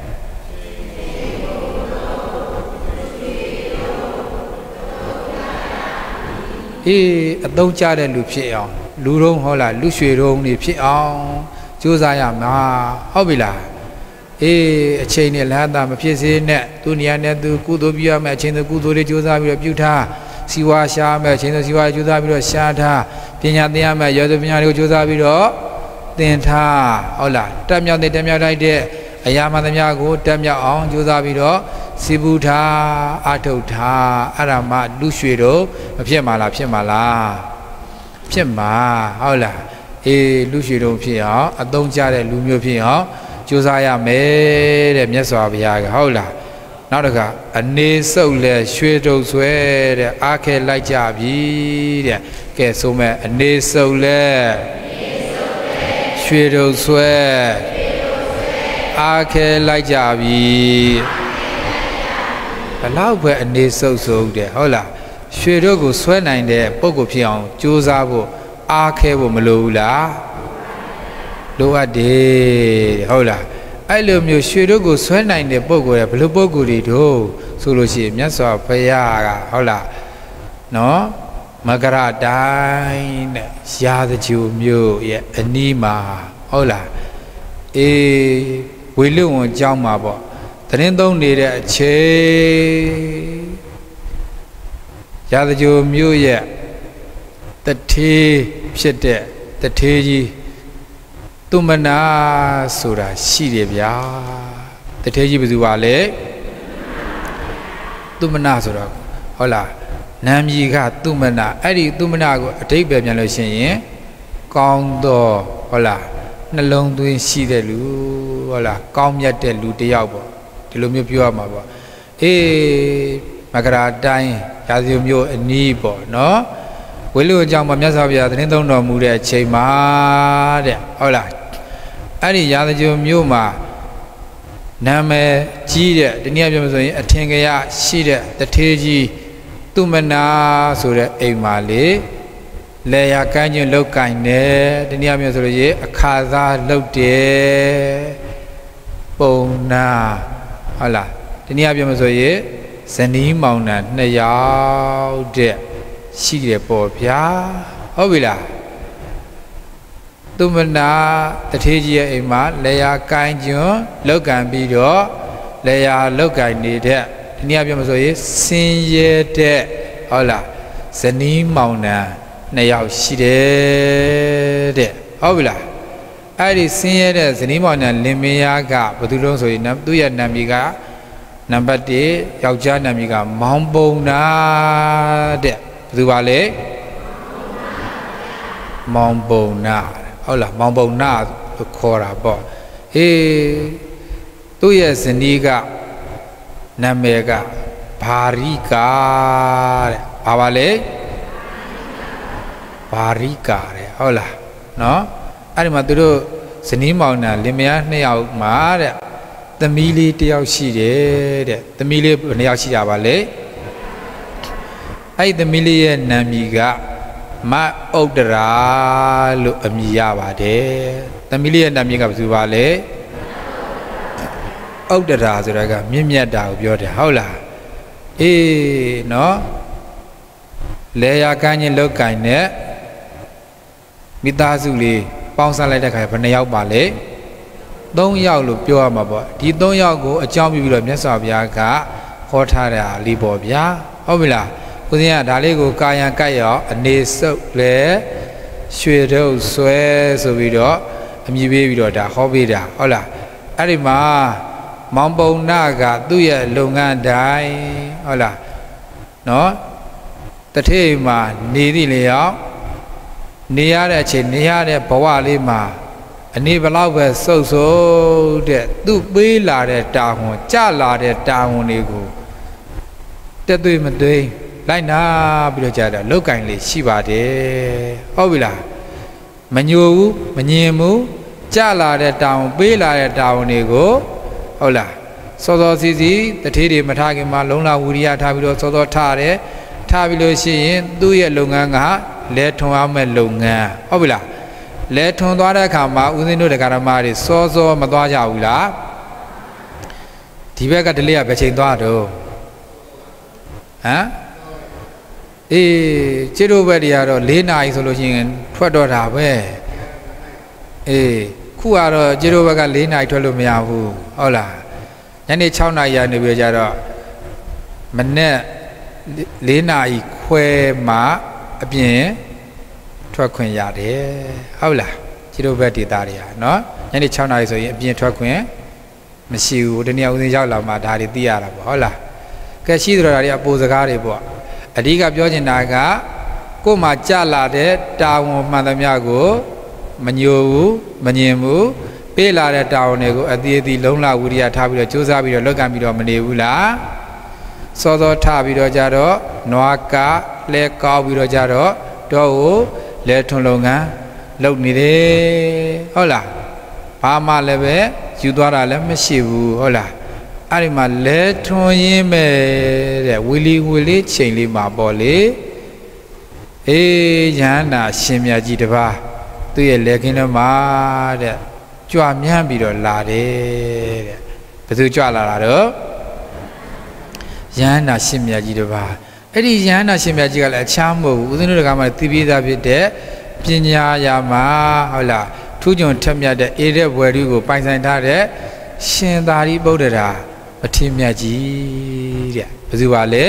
အေးအသုံးကြတဲ့လူဖြစ်အောင်လူတုံးဟောလားလူရွှေတုံးနေဖြစ်အောင်ကြိုးစားရမှာဟုတ်ပြီလားအေးအချိန်နဲ့လမ်းသာမဖြစ်စေနဲ့သူနေရာနဲ့သူကုသိုလ်ပြုရမယ်အချိန်သူကုသိုလ်တွေကြိုးစားပြီးတော့ပြုထားစီဝါရှာမယ်အချိန်သူစီဝါကြိုးစားပြီးတော့ရှာထားပညာသင်ရမယ်ရောသူပညာတွေကိုကြိုးစားပြီးတော့သင်ထားဟုတ်လားတက်မြောက်တဲ့တက်မြောက်လိုက်တဲ့အရာမှန်သမျှကိုတက်မြောက်အောင်ကြိုးစားပြီးတော့စီပူထားအထုတ်ထားအဲ့ဒါမှလူရွှေတို့မဖြစ်မှာလားဖြစ်မှာလားဖြစ်မှာဟုတ်လားအေးလူရွှေတို့ဖြစ်အောင်အသုံးကျတဲ့လူမျိုးဖြစ်အောင်ကြိုးစားရမယ်တဲ့မြတ်စွာဘုရားကဟုတ်လားနောက်တစ်ခါအနေစုပ်လဲရွှေတုပ်ဆွဲတဲ့အားခဲလိုက်ကြပြီတဲ့ကဲဆိုမဲ့အနေစုပ်လဲရွှေတုပ်ဆွဲအားခဲလိုက်ကြပြီဘလောက်ပဲအနေစုပ်စုပ်တဲ့ဟုတ်လားရွှေတို့ကိုဆွဲနိုင်တဲ့ပုံကိုဖြစ်အောင်ကြိုးစားဖို့အားခဲဖို့မလိုဘူးလားလိုအပ်တယ်ဟုတ်လားအဲ့လိုမျိုးရွှေတို့ကိုဆွဲနိုင်တဲ့ပုံကိုရဘယ်လိုပုံကိုတွေတို့ဆိုလို့ရှိရင်မြတ်စွာဘုရားကဟုတ်လားနော်မကရတိုင်းနဲ့ရာဇဂျူမျိုးရဲ့အနီးမှာဟုတ်လားအေးဝေလူဝန်ကျောင်းမှာပေါ့သတင်းသုံးနေတဲ့အချိန်ရာဇဂျူမျိုးရဲ့တထေးဖြစ်တဲ့တထေးကြီးသူမနာဆိုတာရှိတယ်ဗျာတထေးကြီးဘယ်သူပါလဲသူမနာဆိုတော့ဟုတ်လားနာမည်ကသူမနာအဲ့ဒီသူမနာကိုအဓိပ္ပာယ်ပြန်လို့ရှိရင်ကောင်းသောဟုတ်လားနှလုံးသွင်းရှိတဲ့လူဟုတ်လားကောင်းမြတ်တဲ့လူတစ်ယောက်ပေါ့ဒီလိုမျိုးပြောရမှာပေါ့အေးမကရာတိုင်းရာဇဝမျိုးအနီးပေါ့နော်ဝေလူအကြောင်းမှာမြတ်စွာဘုရားသတင်းသုံးတော်မူတဲ့အချိန်မှာတဲ့ဟုတ်လားအဲ့ဒီရာဇဝမျိုးမှာနာမည်ကြီးတဲ့ဒီနေ့ပြောမှဆိုရင်အထင်ကရရှိတဲ့တထေးကြီးသူမနာဆိုတဲ့အိမ်မှာလေလေယာကန်းချင်းလောက်ကင်တယ်ဒီနေ့ပြောဆိုလို့ရေအခါသားလောက်တယ်ပုံနာဟုတ်လားဒီနေ့ပြောမှဆိုရေဇနီးမောင်နှံနှစ်ယောက်တဲ့ရှိတယ်ပေါ့ဗျာဟုတ်ပြီလားသူမနာတထေးကြီးရဲ့အိမ်မှာလေယာကိုင်းကျွန်းလောက်ကံပြီးတော့လေယာလောက်ကင်နေတဲ့ဒီနေ့ပြောမှဆိုရင်စင်ရဲတဲ့ဟုတ်လားဇနီးမောင်နှံနှစ်ယောက်ရှိတယ်တဲ့ဟုတ်ပြီလားအဲ့ဒီစင်ရဲတဲ့ဇနီးမောင်နှံလင်မယားကဘယ်သူလုံးဆိုရင်သူ့ရဲ့နာမည်ကနံပါတ်တစ်ယောက်ျားနာမည်ကမောင်ပုံနာတဲ့ဘယ်သူပါလဲမောင်ပုံနာဟုတ်လားမောင်ပုံနာလို့ခေါ်တာပေါ့အေးသူ့ရဲ့ဇနီးကနာမည်ကဘာရိကာတဲ့ဘာပါလဲဘာရိကာတဲ့ဟုတ်လားနော်အဲ့ဒီမှာသူတို့ဇနီးမောင်နှံလင်မယားနှစ်ယောက်မှာတဲ့သမီးလေးတစ်ယောက်ရှိတယ်တဲ့သမီးလေးဘယ်နှယောက်ရှိတာပါလဲအဲ့ဒီသမီးလေးရဲ့နာမည်ကမဥဒ္ဒရာလို့အမည်ရပါတယ်သမီးလေးရဲ့နာမည်ကဘယ်သူပါလဲဥဒ္ဒရာဆိုတာကမြင့်မြတ်တာကိုပြောတယ်ဟုတ်လားအေးနော်လေယာကန်းချင်းလောက်ကင်နဲ့မိသားစုလေးပေါင်းစပ်လိုက်တဲ့ခါဘယ်နှယောက်ပါလဲသုံးယောက်လို့ပြောရမှာပေါ့ဒီသုံးယောက်ကိုအကြောင်းပြုပြီးတော့မြတ်စွာဘုရားကဟောထားတာလေးပေါ့ဗျာဟုတ်ပြီလားဦးဇင်းကဒါလေးကိုကာယံကြိုက်ရောအနေစုပ်လဲရွှေတို့ဆွဲဆိုပြီးတော့အမည်ပေးပြီးတော့ဒါဟောပေးတာဟုတ်လားအဲ့ဒီမှာမောင်ပုံနာကသူ့ရဲ့လုပ်ငန်းတိုင်းဟုတ်လားနော်တထေးမှာနေသည့်လျောက်နေရတဲ့အချိန်နေရတဲ့ဘဝလေးမှာအနေဘလောက်ပဲစုပ်စုပ်တဲ့သူ့ပေးလာတဲ့တာဝန်ကြလာတဲ့တာဝန်တွေကိုတက်သွေးမသွေးလိုက်နာပြီးတော့ကြာတော့လောက်ကင်လေးရှိပါတယ်ဟုတ်ပြီလားမညိုဘူးမငြင်ဘူးကြလာတဲ့တာဝန်ပေးလာတဲ့တာဝန်တွေကိုဟုတ်လားစောစောစီစီတထေးတွေမထားခင်မှာလုံလဝီရိယထားပြီးတော့စောစောထားတယ်ထားပြီးလို့ရှိရင်သူ့ရဲ့လုပ်ငန်းကလဲထွန်အောင်မဲ့လုပ်ငန်းဟုတ်ပြီလားလဲထွန်သွားတဲ့အခါမှာဦးဇင်းတို့တရားဓမ္မတွေစောစောမသွားကြဘူးလားဒီဘက်ကတလေးကဘယ်ချိန်သွားတော့ဟမ်အေးခြေတို့ဘက်တွေကတော့၄နာရီဆိုလို့ရှိရင်ထွက်တော့တာပဲအေးခုကတော့ခြေတို့ဘက်က၄နာရီထွက်လို့မရဘူးဟုတ်လားညနေ၆နာရီကနေပြီးကြတော့မနေ့၄နာရီခွဲမှအပြင်ထွက်ခွင့်ရတယ်ဟုတ်လားခြေတို့ဘက်ဒေသတွေဟာနော်ညနေ၆နာရီဆိုရင်အပြင်ထွက်ခွင့်မရှိဘူးတနည်းဦးစင်းရောက်လာမှဒါတွေသိရတာပေါ့ဟုတ်လားကဲရှိသတော်ဒါတွေအပိုစကားတွေပေါ့အဓိကပြောချင်တာကကို့မှာကြလာတဲ့တာဝန်မှန်သမျှကိုမညိုဘူးမငြင်ဘူးပေးလာတဲ့တာဝန်တွေကိုအသေးအသေးလုံးလဝိရိယထားပြီးတော့စူးစမ်းပြီးတော့လောက်ကံပြီးတော့မနေဘူးလားစောစောထားပြီးတော့ကြတော့နွားကလဲကောက်ပြီးတော့ကြတော့တော့ကိုလဲထွန်လုပ်ငန်းလုပ်နေတယ်ဟုတ်လားဘာမှလည်းပဲယူသွားတာလည်းမရှိဘူးဟုတ်လားအဲ့ဒီမှာလဲထွန်ရင်းမဲ့တဲ့ဝီလီဝီလေးချိန်လေးမှာပေါ့လေအေးယန္တာရှင်မြတ်ကြီးတပါးသူ့ရဲ့လက်ခင်းထဲမှာတဲ့ကြွမြန်းပြီးတော့လာတယ်တဲ့ဘယ်သူကြွလာတာတော့ယန္တာရှင်မြတ်ကြီးတပါးအဲ့ဒီယန္တာရှင်မြတ်ကြီးကလည်းအချမ်းမဟုတ်ဘူးဦးဇင်းတို့ကမှသိပြီးသားဖြစ်တဲ့ပညာရာမှာဟုတ်လားထူးချွန်ထက်မြတ်တဲ့အေတဲ့ဘွယ်တွေကိုပိုင်ဆိုင်ထားတဲ့ရှင်သာရိပုတ္တရာပဋိမြတ်ကြီးတဲ့ဘယ်သူပါလဲ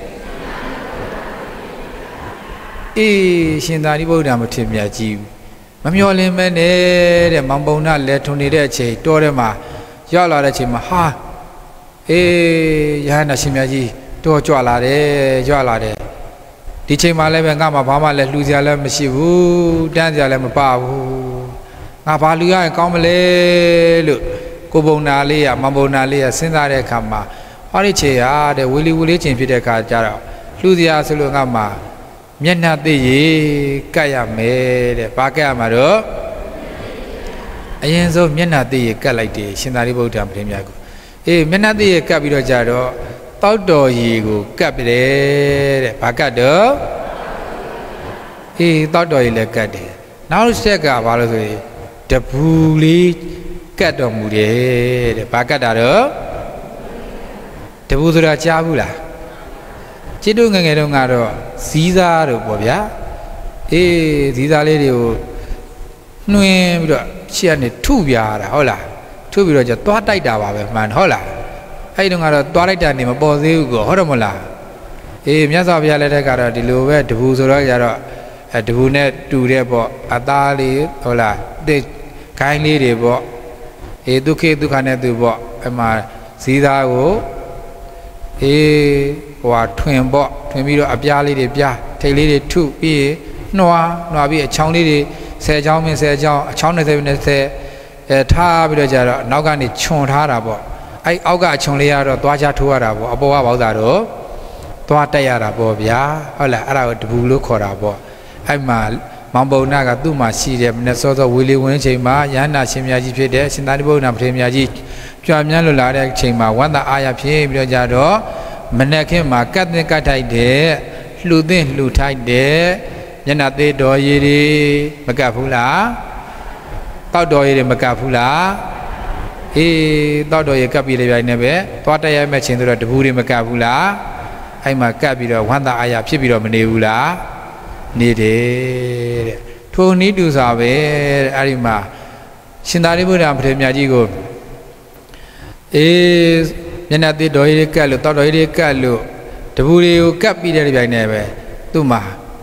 အေးရှင်သာရိပုတ္တရာပဋိမြတ်ကြီးမမျော်လင့်မဲနဲ့တဲ့မောင်ပုံနာလဲထွန်နေတဲ့အချိန်တောထဲမှာရောက်လာတဲ့အချိန်မှာဟာအေးရဟန္တာရှင်မြတ်ကြီးတောကြွလာတယ်ကြွလာတယ်ဒီချိန်မှာလည်းပဲငါမှဘာမှလည်းလှူစရာလည်းမရှိဘူးတန်းစရာလည်းမပဘူးငါဘာလူရရင်ကောင်းမလဲလို့ကိုပုံနာလေးရမောင်ပုံနာလေးရစဉ်းစားတဲ့အခါမှာဟောဒီခြေဟာတဲ့ဝီလီဝီလေးချင်းဖြစ်တဲ့အခါကျတော့လှူစရာဆိုလို့ငါမှမျက်နှာသိရေကတ်ရမယ်တဲ့ဘာကတ်ရမှာတော့အရင်ဆုံးမျက်နှာသိရေကတ်လိုက်တယ်ရှင်သာရိပုတ္တရာပဋိမြတ်ကိုအေးမျက်နှာသိရေကတ်ပြီးတော့ကြတော့တောက်တော်ရေကိုကတ်ပြတယ်တဲ့ဘာကတ်တော့အေးတောက်တော်ရေလည်းကတ်တယ်နောက်တစ်ချက်ကဘာလို့ဆိုရင်တပူလေးကတ်တော်မူတယ်တဲ့ဘာကတ်တာတော့တပူဆိုတာကြားဘူးလားခြေတို့ငငယ်တုန်းကတော့ဇီးစားတို့ပေါ့ဗျာအေးဇီးစားလေးတွေကိုနှွင်းပြီးတော့ခြေကနေထုပြရတာဟုတ်လားထုပြီးတော့ကျသွားတိုက်တာပါပဲမှန်ဟုတ်လားအဲ့ဒီတုန်းကတော့သွားတိုက်တာနေမပေါ်သေးဘူးကောဟုတ်တယ်မလားအေးမြတ်စွာဘုရားလက်ထက်ကတော့ဒီလိုပဲတပူဆိုတော့ကျတော့အဲတပူနဲ့တူတဲ့ပေါ့အသားလေးဟုတ်လားတစ်ခိုင်းလေးတွေပေါ့အေးဒုက္ခဒုက္ခနဲ့သူပေါ့အမှဇီးသားကိုအေးဟိုဟာထွင်ပေါ့ထွင်ပြီးတော့အပြားလေးတွေပြားထိတ်လေးတွေထုပြီးနှွားနှွားပြီးအချောင်းလေးတွေဆယ်ချောင်းမင်းဆယ်ချောင်းအချောင်းနှစ်ဆယ်နှစ်ဆယ်အဲထားပြီးတော့ကြတော့နောက်ကနေခြုံထားတာပေါ့အဲ့အောက်ကအချုံလေးကတော့သွားချထိုးရတာပေါ့အပေါ်ကဘောက်တာတော့သွားတက်ရတာပေါ့ဗျာဟုတ်လားအဲ့ဒါကိုတပူလို့ခေါ်တာပေါ့အဲ့မှာမောင်ပုံနာကသူ့မှာရှိတယ်မနေ့စောစောဝီလီဝင်းချိန်မှာရဟန္တာရှင်မြတ်ကြီးဖြစ်တဲ့ရှင်သာရိပုတ္တရာပဋိမြတ်ကြီးကြွမြန်းလွတ်လာတဲ့အချိန်မှာဝန္တာအာရဖြစ်ပြီးတော့ကြတော့မနေ့ခင်မှာကတ်တင်ကတ်ထိုက်တယ်လှူတင်လှူထိုက်တယ်ညနာသေးတော်ရည်တွေမကတ်ဘူးလားတောက်တော်ရည်တွေမကတ်ဘူးလားအေးတောက်တော်ရည်ကတ်ပြီးလေပြိုင်နေပဲသွားတက်ရမဲ့ချင်းဆိုတော့တပူတွေမကတ်ဘူးလားအဲ့မှာကတ်ပြီးတော့ဝန္တာအာရဖြစ်ပြီးတော့မနေဘူးလားနေတယ်တဲ့ထိုနည်းတူစွာပဲတဲ့အဲ့ဒီမှာရှင်သာရိပုတ္တရာပဋိမြတ်ကြီးကိုအေးမျက်နှာသေးတော်ရည်ကတ်လို့တောက်တော်ရည်ကတ်လို့တပူတွေကိုကတ်ပြီးတဲ့ပြိုင်နေပဲသူ့မှာ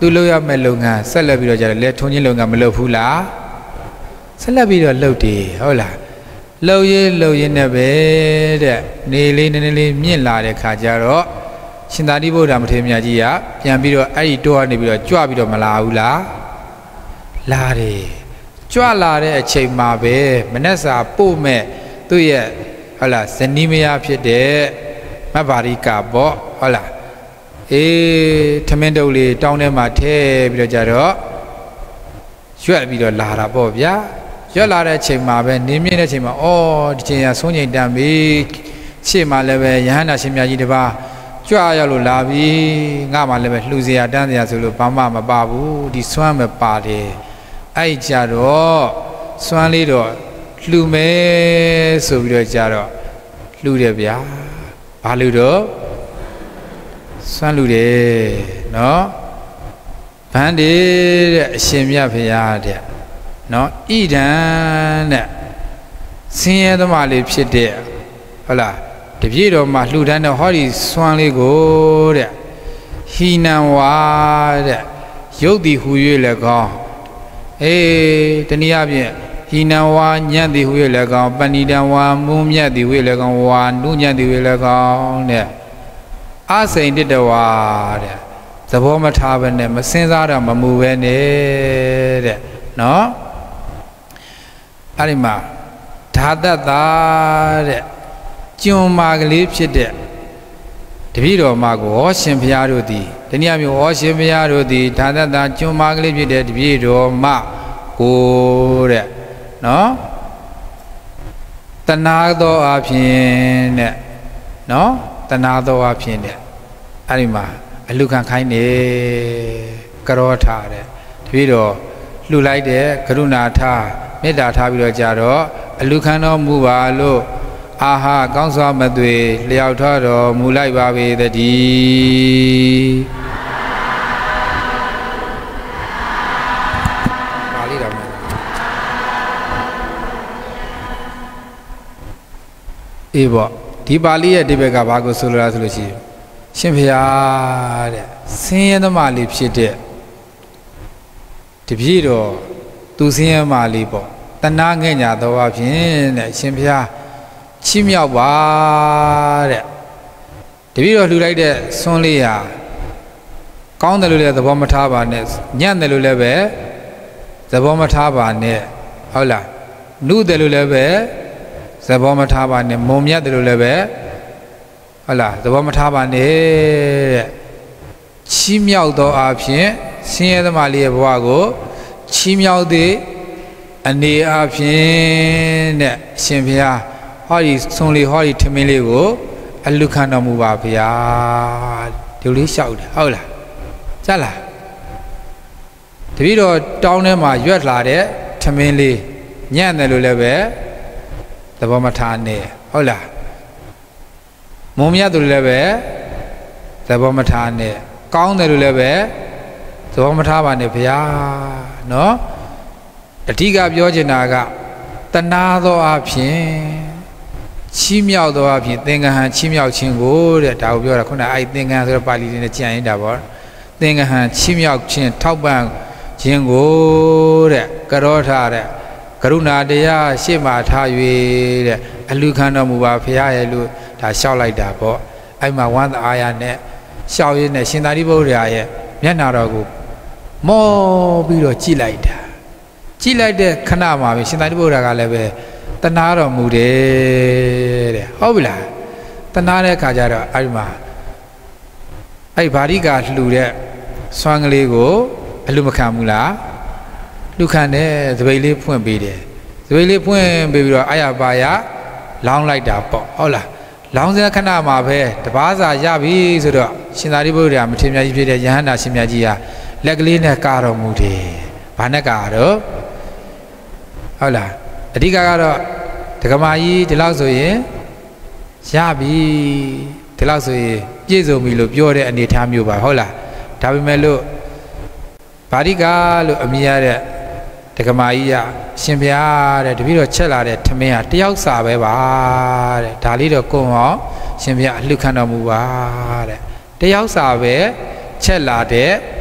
သူ့လောက်ရမဲ့လုပ်ငန်းဆက်လက်ပြီးတော့ကြတယ်လေထုံချင်းလုပ်ငန်းမလုပ်ဘူးလားဆက်လက်ပြီးတော့လုပ်တယ်ဟုတ်လားလုပ်ရင်းလုပ်ရင်းနဲ့ပဲတဲ့နေလေးနည်းနည်းလေးမြင့်လာတဲ့ခါကျတော့ရှင်သာရိပုတ္တရာမထေရမြတ်ကြီးကပြန်ပြီးတော့အဲ့ဒီတော့ကနေပြီးတော့ကြွပြီးတော့မလာဘူးလားလာတယ်ကြွလာတဲ့အချိန်မှာပဲမနက်စာပို့မဲ့သူ့ရဲ့ဟုတ်လားဇနီးမယားဖြစ်တဲ့မဗ္ဗာရိကပေါ့ဟုတ်လားအေးထမင်းတုပ်လေးတောင်းထဲမှာထည့်ပြီးတော့ကြတော့ရွက်ပြီးတော့လာတာပေါ့ဗျာရွက်လာတဲ့အချိန်မှာပဲနေမြင့်တဲ့အချိန်မှာအော်ဒီချိန်ကဆုံးချိန်တန်ပြီရှေ့မှာလည်းပဲယဟန္တာရှင်မြတ်ကြီးတပါးကြွရောက်လို့လာပြီငါမှလည်းပဲလှူเสียတန်းเสียဆိုလို့ဘာမှမပါဘူးဒီစွမ်းမပါတယ်အဲ့ကြတော့စွမ်းလေးတော့လှူမယ်ဆိုပြီးတော့ကြတော့လှူတယ်ဗျာဘာလို့တော့စွမ်းလှူတယ်နော်ဗန်းဒီတဲ့အရှင်မြတ်ဖရာတဲ့နော်ဣဒံတဲ့ဆင်းရဲသမားလေးဖြစ်တဲ့ဟုတ်လားတပြည့်တော်မှာလှူဒန်းတဲ့ဟောဒီစွမ်းလေးကိုတဲ့ဟိနံဝါတဲ့ရုပ်တည်ဟူ၍လည်းကောင်းအေးတနည်းအားဖြင့်ဟိနံဝါညံ့သည်ဟူ၍လည်းကောင်းပဏိတံဝါမုံမြတ်သည်ဟူ၍လည်းကောင်းဝါနုညံ့သည်ဟူ၍လည်းကောင်းတဲ့အစိန်တတဝါတဲ့သဘောမထားပဲနဲ့မစင်စားတော့မမူပဲနဲ့တဲ့နော်အဲ့ဒီမှာဓာတတာတဲ့ကျွန်းမာကလေးဖြစ်တဲ့တပည့်တော်မကိုဟောရှင်ဘုရားတို့သည်တနည်းအားဖြင့်ဟောရှင်ဘုရားတို့သည်ဓာတတာကျွန်းမာကလေးဖြစ်တဲ့တပည့်တော်မကိုတဲ့နော်တဏှာသောအဖြစ်တဲ့နော်တဏှာသောအဖြစ်တဲ့အဲ့ဒီမှာအလူခံခိုင်းနေကရောထားတဲ့တပည့်တော်လှူလိုက်တဲ့ကရုဏာထားမေတ္တာထားပြီးတော့ကြတော့အလူခံတော်မူပါလို့အာဟာကောင်းစွာမသွေလျှောက်ထားတော်မူလိုက်ပါပေတည်းပါဠိတော်မှာအေးပေါ့ဒီပါဠိရဲ့အဓိပ္ပာယ်ကဘာကိုဆိုလိုလားဆိုလို့ရှိရင်ရှင်ဘုရားတဲ့ဆင်းရဲသမားလေးဖြစ်တဲ့တပည့်တော်သူဆင်းရဲမာလေးပေါ့တဏှာငဲ့ညာတော်အဖြစ်တဲ့ရှင်ဘုရားချီးမြှောက်ပါတဲ့တပည့်တော်လှူလိုက်တဲ့ဆွန်းလေးဟာကောင်းတယ်လို့လည်းသဘောမထားပါနဲ့ညံ့တယ်လို့လည်းပဲသဘောမထားပါနဲ့ဟုတ်လားနုတယ်လို့လည်းပဲသဘောမထားပါနဲ့မုံမြတ်တယ်လို့လည်းပဲဟုတ်လားသဘောမထားပါနဲ့တဲ့ချီးမြှောက်သောအဖြစ်ဆင်းရဲသမားလေးရဲ့ဘဝကိုချီးမြှောက်သည်အနေအဖြစ်တဲ့ရှင်ဘုရားဟောဒီဆုံးလေးဟောဒီထမင်းလေးကိုအလူခံတော်မူပါဗျာဒီလိုလေးလျှောက်တယ်ဟုတ်လားကြားလားတပည့်တော်တောင်းထဲမှာရွက်လာတဲ့ထမင်းလေးညံ့တယ်လို့လည်းပဲသဘောမထားနဲ့ဟုတ်လားမုံမြတ်တို့လည်းပဲသဘောမထားနဲ့ကောင်းတယ်လို့လည်းပဲသဘောမထားပါနဲ့ဗျာနော်အဓိကပြောချင်တာကတဏှာသောအဖြစ်ချီးမြှောက်သောအဖြစ်သင်္ကဟံချီးမြှောက်ခြင်းကိုတဲ့ဒါကိုပြောတာခုနအဲ့သင်္ကဟံဆိုတော့ပါဠိနဲ့ကြံရင်တာပေါ့သင်္ကဟံချီးမြှောက်ခြင်းထောက်ပံ့ခြင်းကိုတဲ့ကရောထားတဲ့ကရုဏာတရားရှေ့မှာထား၍တဲ့အလူခံတော်မူပါဖရာရဲ့လို့ဒါလျှောက်လိုက်တာပေါ့အဲ့မှာဝမ်းသာအားရနဲ့လျှောက်ရင်းနဲ့ရှင်သာရိပုတ္တရာရဲ့မျက်နှာတော်ကိုမောပြီးတော့ကြည့်လိုက်တာကြည့်လိုက်တဲ့ခဏမှာပဲရှင်သာရိပုတ္တရာကလည်းပဲတဏှာတော်မူတယ်တဲ့ဟုတ်ပြီလားတဏှာတဲ့ခါကျတော့အဲ့ဒီမှာအဲ့ဗာရိကလှူတဲ့ဆွမ်းကလေးကိုအလူမခံဘူးလားလူခံတဲ့သပိတ်လေးဖွင့်ပေးတယ်သပိတ်လေးဖွင့်ပေးပြီးတော့အာရပါရလောင်းလိုက်တာပေါ့ဟုတ်လားလောင်းစဲခဏမှာပဲတပားစာရပြီဆိုတော့ရှင်သာရိပုတ္တရာမထေရမြတ်ကြီးဖြစ်တဲ့ယဟန္တာရှင်မြတ်ကြီးဟာလက်ကလေးနဲ့ကာတော်မူတယ်ဘာနဲ့ကာတော့ဟုတ်လားအဓိကကတော့ဒကမာကြီးဒီလောက်ဆိုရင်ရပြီဒီလောက်ဆိုရင်ပြည့်စုံပြီလို့ပြောတဲ့အနေအထားမျိုးပါဟုတ်လားဒါပေမဲ့လို့ဗာရိကလို့အမည်ရတဲ့ဒကမာကြီးကရှင်ဘုရားတဲ့တပည့်တော်ချက်လာတဲ့ထမင်းဟာတယောက်စာပဲပါတဲ့ဒါလေးတော့ကိုယ်ဟောရှင်ဘုရားအလှခံတော်မူပါတဲ့တယောက်စာပဲချက်လာတဲ့ထ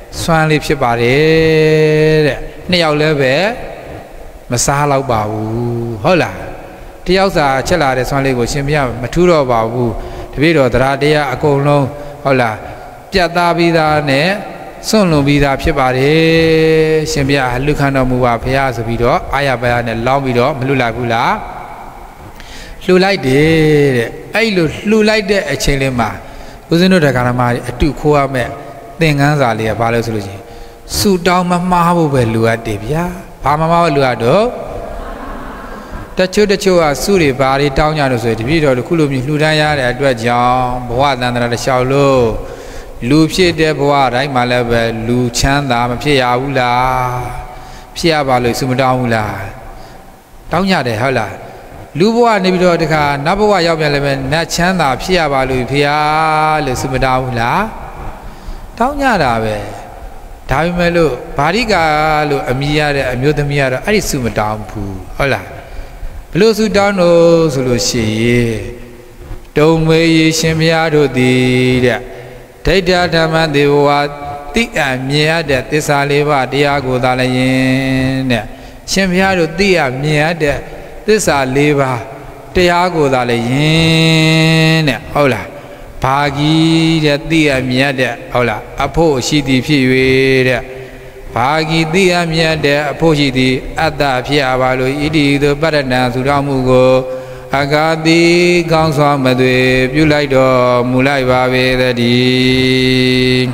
စွမ်းလေးဖြစ်ပါတယ်တဲ့နှစ်ယောက်လည်းပဲမစားတော့ပါဘူးဟုတ်လားတယောက်စာချက်လာတဲ့စွမ်းလေးကိုရှင်ဘုရားမထူးတော့ပါဘူးတပည့်တော်တရားတရားအကုန်လုံးဟုတ်လားပြတ်သားပြီးသားနဲ့စွန့်လွန်ပြီးသားဖြစ်ပါတယ်ရှင်ဘုရားလူခံတော်မူပါဘုရားဆိုပြီးတော့အာရပါရနဲ့လောင်းပြီးတော့မလွတ်လိုက်ဘူးလားလှူလိုက်တယ်တဲ့အဲ့လိုလှူလိုက်တဲ့အချိန်လေးမှာဦးဇင်းတို့တရားဓမ္မတွေအတူခိုးရမယ်သင်္ကန်းစာလေးကဘာလို့ဆိုလို့ချင်းဆူတောင်းမမှားဖို့ပဲလူအပ်တယ်ဗျာဘာမမှားလို့လူအပ်တော့တချို့တချို့ကစုတွေဘာတွေတောင်းကြလို့ဆိုရင်တပည့်တော်တို့ခုလိုမျိုးလှူဒန်းရတဲ့အတွက်ကြောင့်ဘဝတန်ត្រာတစ်လျှောက်လို့လူဖြစ်တဲ့ဘဝတိုင်းမှာလည်းပဲလူချမ်းသာမဖြစ်ရဘူးလားဖြစ်ရပါလို့စုမတောင်းဘူးလားတောင်းကြတယ်ဟုတ်လားလူဘဝနေပြီးတော့တခါနတ်ဘဝရောက်ပြန်လည်းပဲနတ်ချမ်းသာဖြစ်ရပါလို့ဖေဟာလို့စုမတောင်းဘူးလားတောင်းကြတာပဲဒါပေမဲ့လို့ဗာရိကာလို့အမိရတဲ့အမျိုးသမီးကတော့အဲ့ဒီစုမတောင်းဘူးဟုတ်လားဘလို့စုတောင်းလို့ဆိုလို့ရှိရင်တုံမေးရှင်ဘုရားတို့သည်တဲ့ဒိဋ္ဌဓမ္မသေဝါတိအမြင်ရတဲ့သစ္စာလေးပါးတရားကိုသာလည်းယင်တဲ့ရှင်ဘုရားတို့သိရမြင်ရတဲ့သစ္စာလေးပါးတရားကိုသာလည်းယင်တဲ့ဟုတ်လားဘာကြီးတဲ့သိရမြင်ရတဲ့ဟုတ်လားအဖို့ရှိသည်ဖြစ်၍တဲ့ဘာကြီးသိရမြင်ရတဲ့အဖို့ရှိသည်အတ္တဖြစ်ရပါလို့ဣတိသောပရဏံသုတော်မူကိုအဂါတိကောင်းစွာမသွေပြုလိုက်တော်မူလိုက်ပါပေသတည်း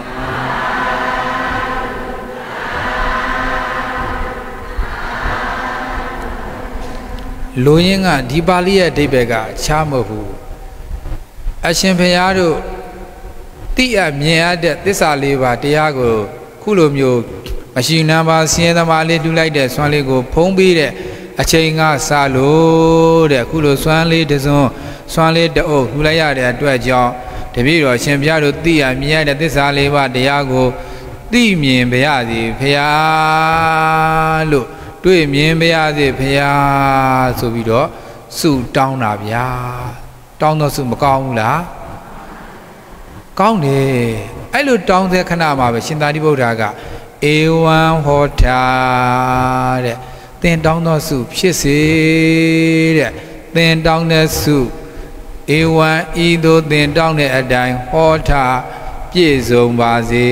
လူရင်းကဒီပါဠိရဲ့အဓိပ္ပာယ်ကချားမဟုတ်ဘူးအရှင်ဘုရားတို့သိအမြင်ရတဲ့သစ္စာလေးပါးတရားကိုခုလိုမျိုးမရှိနံပါဆင်းရဲသမားလေးတူလိုက်တဲ့ဆွမ်းလေးကိုဖုံးပြီးတဲ့အချိန်ကစလို့တဲ့ခုလိုစွမ်းလေးတစွန်းစွမ်းလေးတအုပ်လှူလိုက်ရတဲ့အတွက်ကြောင့်တပည့်တော်ရှင်ဘုရားတို့သိရမြင်ရတဲ့သစ္စာလေးပါးတရားကိုသိမြင်ပါရစေဖရာလို့တွေ့မြင်ပါရစေဖရာဆိုပြီးတော့ဆုတောင်းတာဗျာတောင်းတော့ဆုမကောင်းဘူးလားကောင်းတယ်အဲ့လိုတောင်းတဲ့ခဏမှာပဲရှင်သာရိပုတ္တရာကဧဝံဟောတာတဲ့သင်တောင်းသောဆုဖြစ်စေတဲ့သင်တောင်းတဲ့ဆုဧဝံဤသို့သင်တောင်းတဲ့အတိုင်းဟောတာပြည့်စုံပါစေ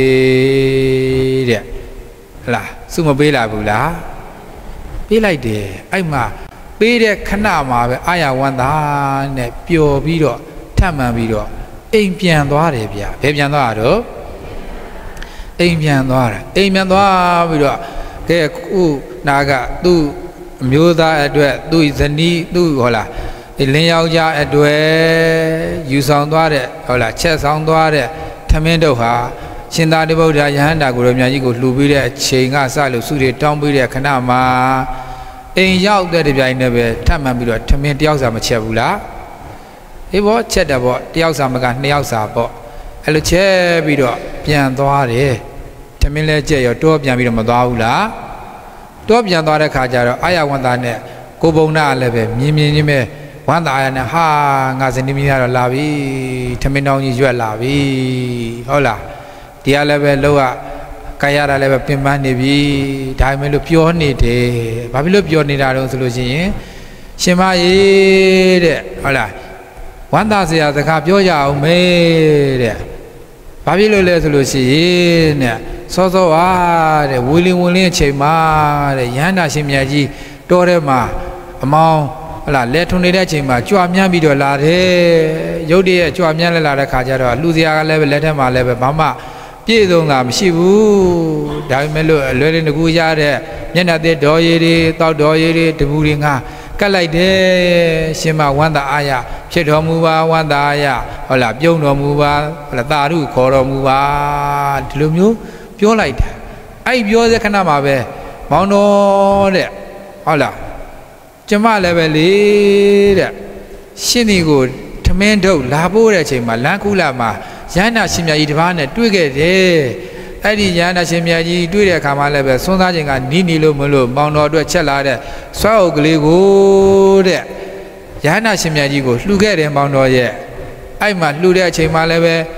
တဲ့ဟလားဆုမပေးလာဘူးလားပေးလိုက်တယ်အဲ့မှာပေးတဲ့ခဏမှာပဲအာရဝန္တာနဲ့ပျော်ပြီးတော့ထပ်မှန်ပြီးတော့အိမ်ပြန်သွားတယ်ဗျာဘယ်ပြန်သွားတော့အိမ်ပြန်သွားတာအိမ်ပြန်သွားပြီးတော့ကဲခုနာကသူ့အမျိုးသားအတွက်သူ့ဇနီးသူ့ဟောလားလင်းယောက်ျားအတွက်ယူဆောင်သွားတဲ့ဟောလားချက်ဆောင်သွားတဲ့ထမင်းတို့ဟာရှင်သာရိပုတ္တရာယဟန္တာကိုရောမြတ်ကြီးကိုလှူပြီးတဲ့အချိန်ကစလို့စုတွေတောင်းပြီးတဲ့ခဏမှာအိမ်ရောက်တဲ့တပြိုင်တည်းပဲထပ်မှန်ပြီးတော့ထမင်းတယောက်စာမချက်ဘူးလားအေးဘောချက်တယ်ပေါ့တယောက်စာမကနှစ်ယောက်စာပေါ့အဲ့လိုချက်ပြီးတော့ပြန်သွားတယ်ထမင်းလဲကြက်ရောတောပြန်ပြီးတော့မသွားဘူးလားတောပြန်သွားတဲ့ခါကျတော့အာရဝန္တာနဲ့ကိုပုံနာလည်းပဲမြင်းမြင်းချင်းပဲဝန္တာအာရနဲ့ဟာငါဇနီးမီးကတော့လာပြီထမင်းတောင်းကြီးရွက်လာပြီဟုတ်လားတရားလည်းပဲလောကကာယရာလည်းပဲပင်ပန်းနေပြီဒါပေမဲ့လို့ပြောနေတယ်ဘာဖြစ်လို့ပြောနေတာတုံးဆိုလို့ရှိရင်ရှင်မကြီးတဲ့ဟုတ်လားဝန္တာဆရာစကားပြောကြအောင်မေးတဲ့ဘာဖြစ်လို့လဲဆိုလို့ရှိရင်တဲ့စောစောအားတဲ့ဝီလင်းဝီလင်းအချိန်မှာတဲ့ရဟန္တာရှင်မြတ်ကြီးတောထဲမှာအမောင်းဟလာလက်ထုံနေတဲ့အချိန်မှာကြွမြန်းပြီးတော့လာတယ်ရုတ်တရက်ကြွမြန်းလဲလာတဲ့ခါကျတော့လူစရာကလည်းပဲလက်ထက်မှာလည်းပဲဘာမှပြည့်စုံတာမရှိဘူးဒါပေမဲ့လို့အလွယ်လေးတကူရတဲ့မျက်နှာသစ်ဒေါ်ရည်တွေတောက်ဒေါ်ရည်တွေတပူတွေငါကတ်လိုက်တယ်ရှင်မဝန္တာအာရဖြစ်တော်မူပါဝန္တာအာရဟုတ်လားပြုံးတော်မူပါဟုတ်လားတာရုခေါ်တော်မူပါဒီလိုမျိုးပြောလိုက်တာအဲ့ပြောတဲ့ခဏမှာပဲမောင်တော်တဲ့ဟုတ်လားကျမလည်းပဲလေတဲ့ရှင်းဒီကိုထမင်းထုတ်လာဖို့တဲ့အချိန်မှာလမ်းကူးလာမှာရဟန္တာရှင်မြတ်ကြီးတစ်ပါးနဲ့တွေ့ခဲ့တယ်အဲ့ဒီရဟန္တာရှင်မြတ်ကြီးတွေ့တဲ့အခါမှာလည်းပဲစွန်းစားခြင်းကနီးနီလို့မလို့မောင်တော်အတွက်ချက်လာတဲ့ဆွဲအုပ်ကလေးကိုတဲ့ရဟန္တာရှင်မြတ်ကြီးကိုလှူခဲ့တယ်မောင်တော်ရဲ့အဲ့မှာလှူတဲ့အချိန်မှာလည်းပဲဟ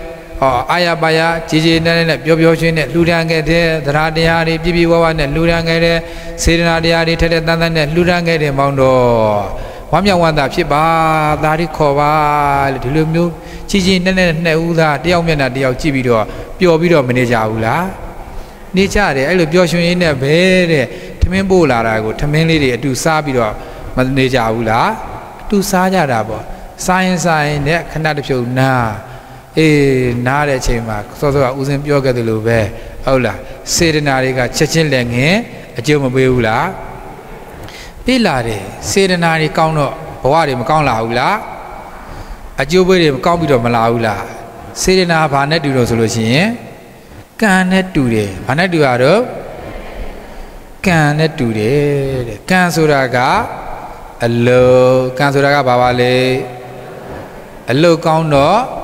哦，哎呀，爸呀，姐姐奶奶表表兄弟，路上开的，他俩的哈的，比比娃娃的，路上开的，谁的那的哈的，他俩单单的，路上开的忙着，我们玩的皮巴，大的烤巴，这里没有，姐姐奶奶奶屋的，第二面那第二几比多，表比多没得家务啦，你家的，哎，路表兄弟呢，别的，他们不来了个，他们里的都傻比多，没得家务啦，都傻家的不，傻人傻人的，看他的票那。诶，哪来钱嘛？所以说，无人表个的路呗，好啦，谁的哪里个七千两元，就没背啦。别啦的，谁的哪里讲了，不话的没讲老啦，啊就背的讲不着没老啦。谁的哪把那丢了说了先，干那丢的，把那丢啊都，干那丢的，干说那个，hello，干说那个爸爸嘞 ，hello 讲了。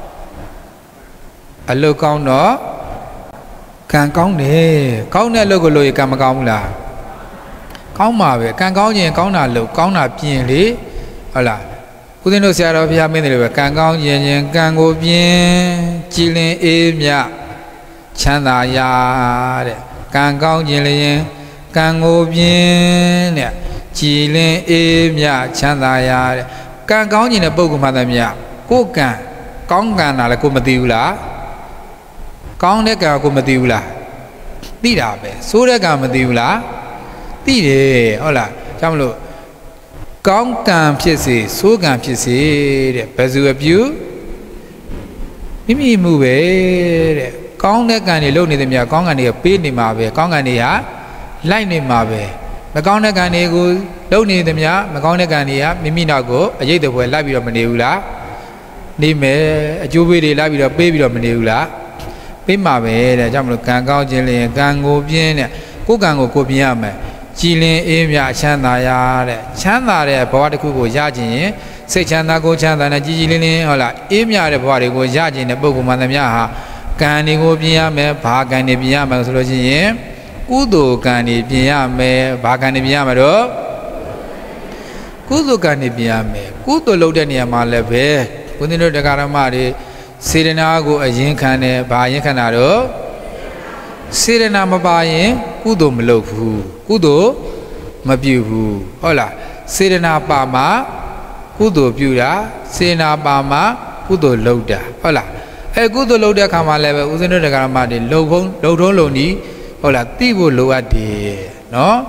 အလုတ်ကောင်းတော့ကံကောင်းတယ်ကောင်းတဲ့အလုပ်ကိုလုပ်ရင်ကံမကောင်းဘူးလားကောင်းပါပဲကံကောင်းရင်ကောင်းတာလုပ်ကောင်းတာပြင်လေဟုတ်လားဦးဇင်းတို့ဆရာတော်ဘုရားမင်းတွေပဲကံကောင်းရင်ရင်ကံကိုပြင်ကြည်လင်အေးမြချမ်းသာရတဲ့ကံကောင်းခြင်းလည်းကံကိုပြင်တဲ့ကြည်လင်အေးမြချမ်းသာရတဲ့ကံကောင်းခြင်းတဲ့ပုဂ္ဂိုလ်မှသမျှကိုယ်ကံကောင်းကံတာလည်းကိုမသိဘူးလားကောင်းတဲ့ကံကိုမသိဘူးလားသိတာပဲဆိုးတဲ့ကံမသိဘူးလားသိတယ်ဟုတ်လားကြောင့်မလို့ကောင်းကံဖြစ်စေဆိုးကံဖြစ်စေတဲ့ဘယ်သူအပြုမိမိမှုပဲတဲ့ကောင်းတဲ့ကံတွေလုပ်နေသမျှကောင်းကံတွေကပေးနေမှာပဲကောင်းကံတွေကလိုက်နေမှာပဲမကောင်းတဲ့ကံတွေကိုလုပ်နေသမျှမကောင်းတဲ့ကံတွေကမိမိနောက်ကိုအရေးတပွဲလိုက်ပြီးတော့မနေဘူးလားနေမယ်အကျိုးပေးတွေလိုက်ပြီးတော့ပေးပြီးတော့မနေဘူးလားပေးမှာပဲတဲ့ကြောင့်မလို့ကံကောင်းခြင်းလျင်ကံကိုပြင်းတဲ့ကိုယ်ကံကိုကိုပြင်းရမယ်ကြည်လင်အေးမြချမ်းသာရတဲ့ချမ်းသာတဲ့ဘဝတစ်ခုကိုရခြင်းရင်စိတ်ချမ်းသာကိုချမ်းသာနဲ့ကြည်ကြည်လင်းလင်းဟုတ်လားအေးမြတဲ့ဘဝတွေကိုရခြင်းတဲ့ပုဂ္ဂိုလ်မှန်သမျှဟာကံတွေကိုပြင်းရမယ်ဘာကံတွေပြင်းရမယ်ဆိုလို့ရှိရင်ကုသိုလ်ကံတွေပြင်းရမယ်ဘာကံတွေပြင်းရမယ်တော့ကုသိုလ်ကံတွေပြင်းရမယ်ကုသိုလ်လုပ်တဲ့နေရာမှာလည်းပဲဘုန်းကြီးတို့တရားဓမ္မတွေစေတနာကိုအရင်ခံတယ်ဘာအရင်ခံတာတော့စေတနာမပါရင်ကုသိုလ်မလုပ်ဘူးကုသိုလ်မပြုဘူးဟုတ်လားစေတနာပါမှကုသိုလ်ပြုတာစေတနာပါမှကုသိုလ်လုပ်တာဟုတ်လားအဲကုသိုလ်လုပ်တဲ့အခါမှာလည်းပဲဦးဇင်းတို့တရားဓမ္မတွေလှုပ်ဖုံးလှုပ်ထုံးလုံနီးဟုတ်လားသိဖို့လိုအပ်တယ်နော်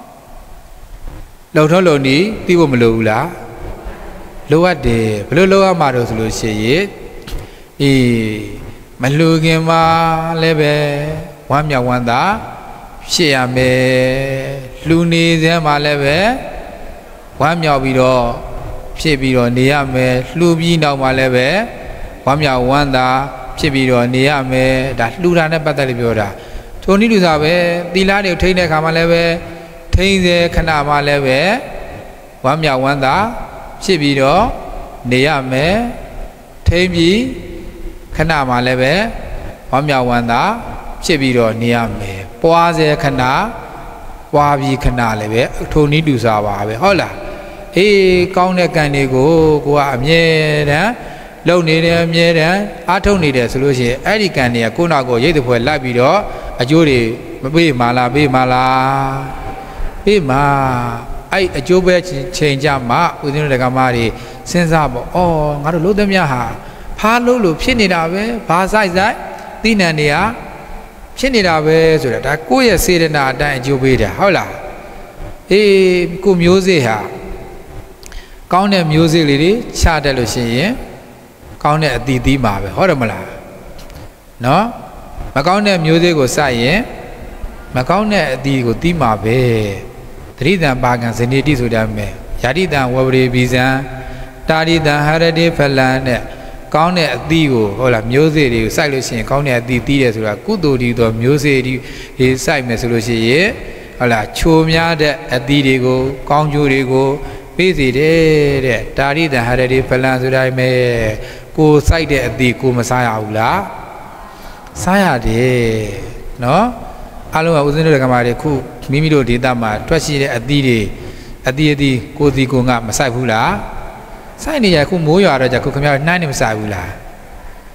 လှုပ်ထုံးလုံနီးသိဖို့မလိုဘူးလားလိုအပ်တယ်ဘယ်လိုလုပ်ရမှာတော့ဆိုလို့ရှိရင်အေးမလူခင်မှာလည်းပဲဝမ်းမြောက်ဝမ်းသာဖြစ်ရမယ်လူနေစဲမှာလည်းပဲဝမ်းမြောက်ပြီးတော့ဖြစ်ပြီးတော့နေရမယ်လှူပြီးနောက်မှာလည်းပဲဝမ်းမြောက်ဝမ်းသာဖြစ်ပြီးတော့နေရမယ်ဒါလှူတာနဲ့ပတ်သက်လို့ပြောတာထိုနည်းလူစားပဲသီလတွေထိန်းတဲ့အခါမှာလည်းပဲထိန်းစေခဏမှာလည်းပဲဝမ်းမြောက်ဝမ်းသာဖြစ်ပြီးတော့နေရမယ်ထိန်းပြီးခဏမှာလည်းပဲဝမ်းမြောက်ဝမ်းသာဖြစ်ပြီးတော့နေရမယ်ပွားစေခဏပွားပြီးခဏလည်းပဲထိုနည်းတူစားပါပဲဟုတ်လားအေးကောင်းတဲ့ကံတွေကိုကိုကအမြဲတမ်းလုပ်နေတယ်အမြဲတမ်းအားထုတ်နေတယ်ဆိုလို့ရှိရင်အဲ့ဒီကံတွေကကိုယ့်နောက်ကိုရိတ်တပွဲလိုက်ပြီးတော့အကျိုးတွေမပေးမှလားပေးမှလားပေးမှအဲ့အကျိုးပဲချိန်ကြမှာဦးဇင်းတို့ကမားတွေစဉ်းစားပေါ့အော်ငါတို့လို့သမျှဟာဖားလို့လို့ဖြစ်နေတာပဲဘာဆိုင်ဆိုင်သိနံတွေကဖြစ်နေတာပဲဆိုတာဒါကိုယ့်ရဲ့စေတနာအတိုင်းအကျိုးပေးတာဟုတ်လားအေးကိုမျိုးစေ့ဟာကောင်းတဲ့မျိုးစေ့လေးတွေချတတ်လို့ရှိရင်ကောင်းတဲ့အသီးသီးမှာပဲဟုတ်တယ်မလားနော်မကောင်းတဲ့မျိုးစေ့ကိုစိုက်ရင်မကောင်းတဲ့အသီးကိုသီးမှာပဲသတိတံပါကံဇနေတိဆိုတဲ့အမယ်ယာတိတံဝဝရေဘီဇံတာရိတံဟရတိဖလံတဲ့ကောင်းတဲ့အသီးကိုဟုတ်လားမျိုးစေ့တွေကိုစိုက်လို့ရှိရင်ကောင်းတဲ့အသီးသီးတယ်ဆိုတာကုသိုလ်ဒီတော့မျိုးစေ့ဒီစိုက်မယ်ဆိုလို့ရှိရင်ဟုတ်လားချိုများတဲ့အသီးတွေကိုကောင်းကျိုးတွေကိုပေးစီတယ်တဲ့တာရိတံဟရတိဖလံဆိုတိုင်းပဲကိုစိုက်တဲ့အသီးကိုမစားရဘူးလားစားရတယ်နော်အားလုံးကဦးဇင်းတို့ကမာတွေခုမိမိတို့ဒေသမှာထွက်ရှိတဲ့အသီးတွေအသီးအသီးကိုစီကိုငါမစိုက်ဘူးလားစိုက်နေရခုမိုးရွာတော့じゃခုခင်ဗျားနှိုင်းနေမစိုက်ဘူးလားဟ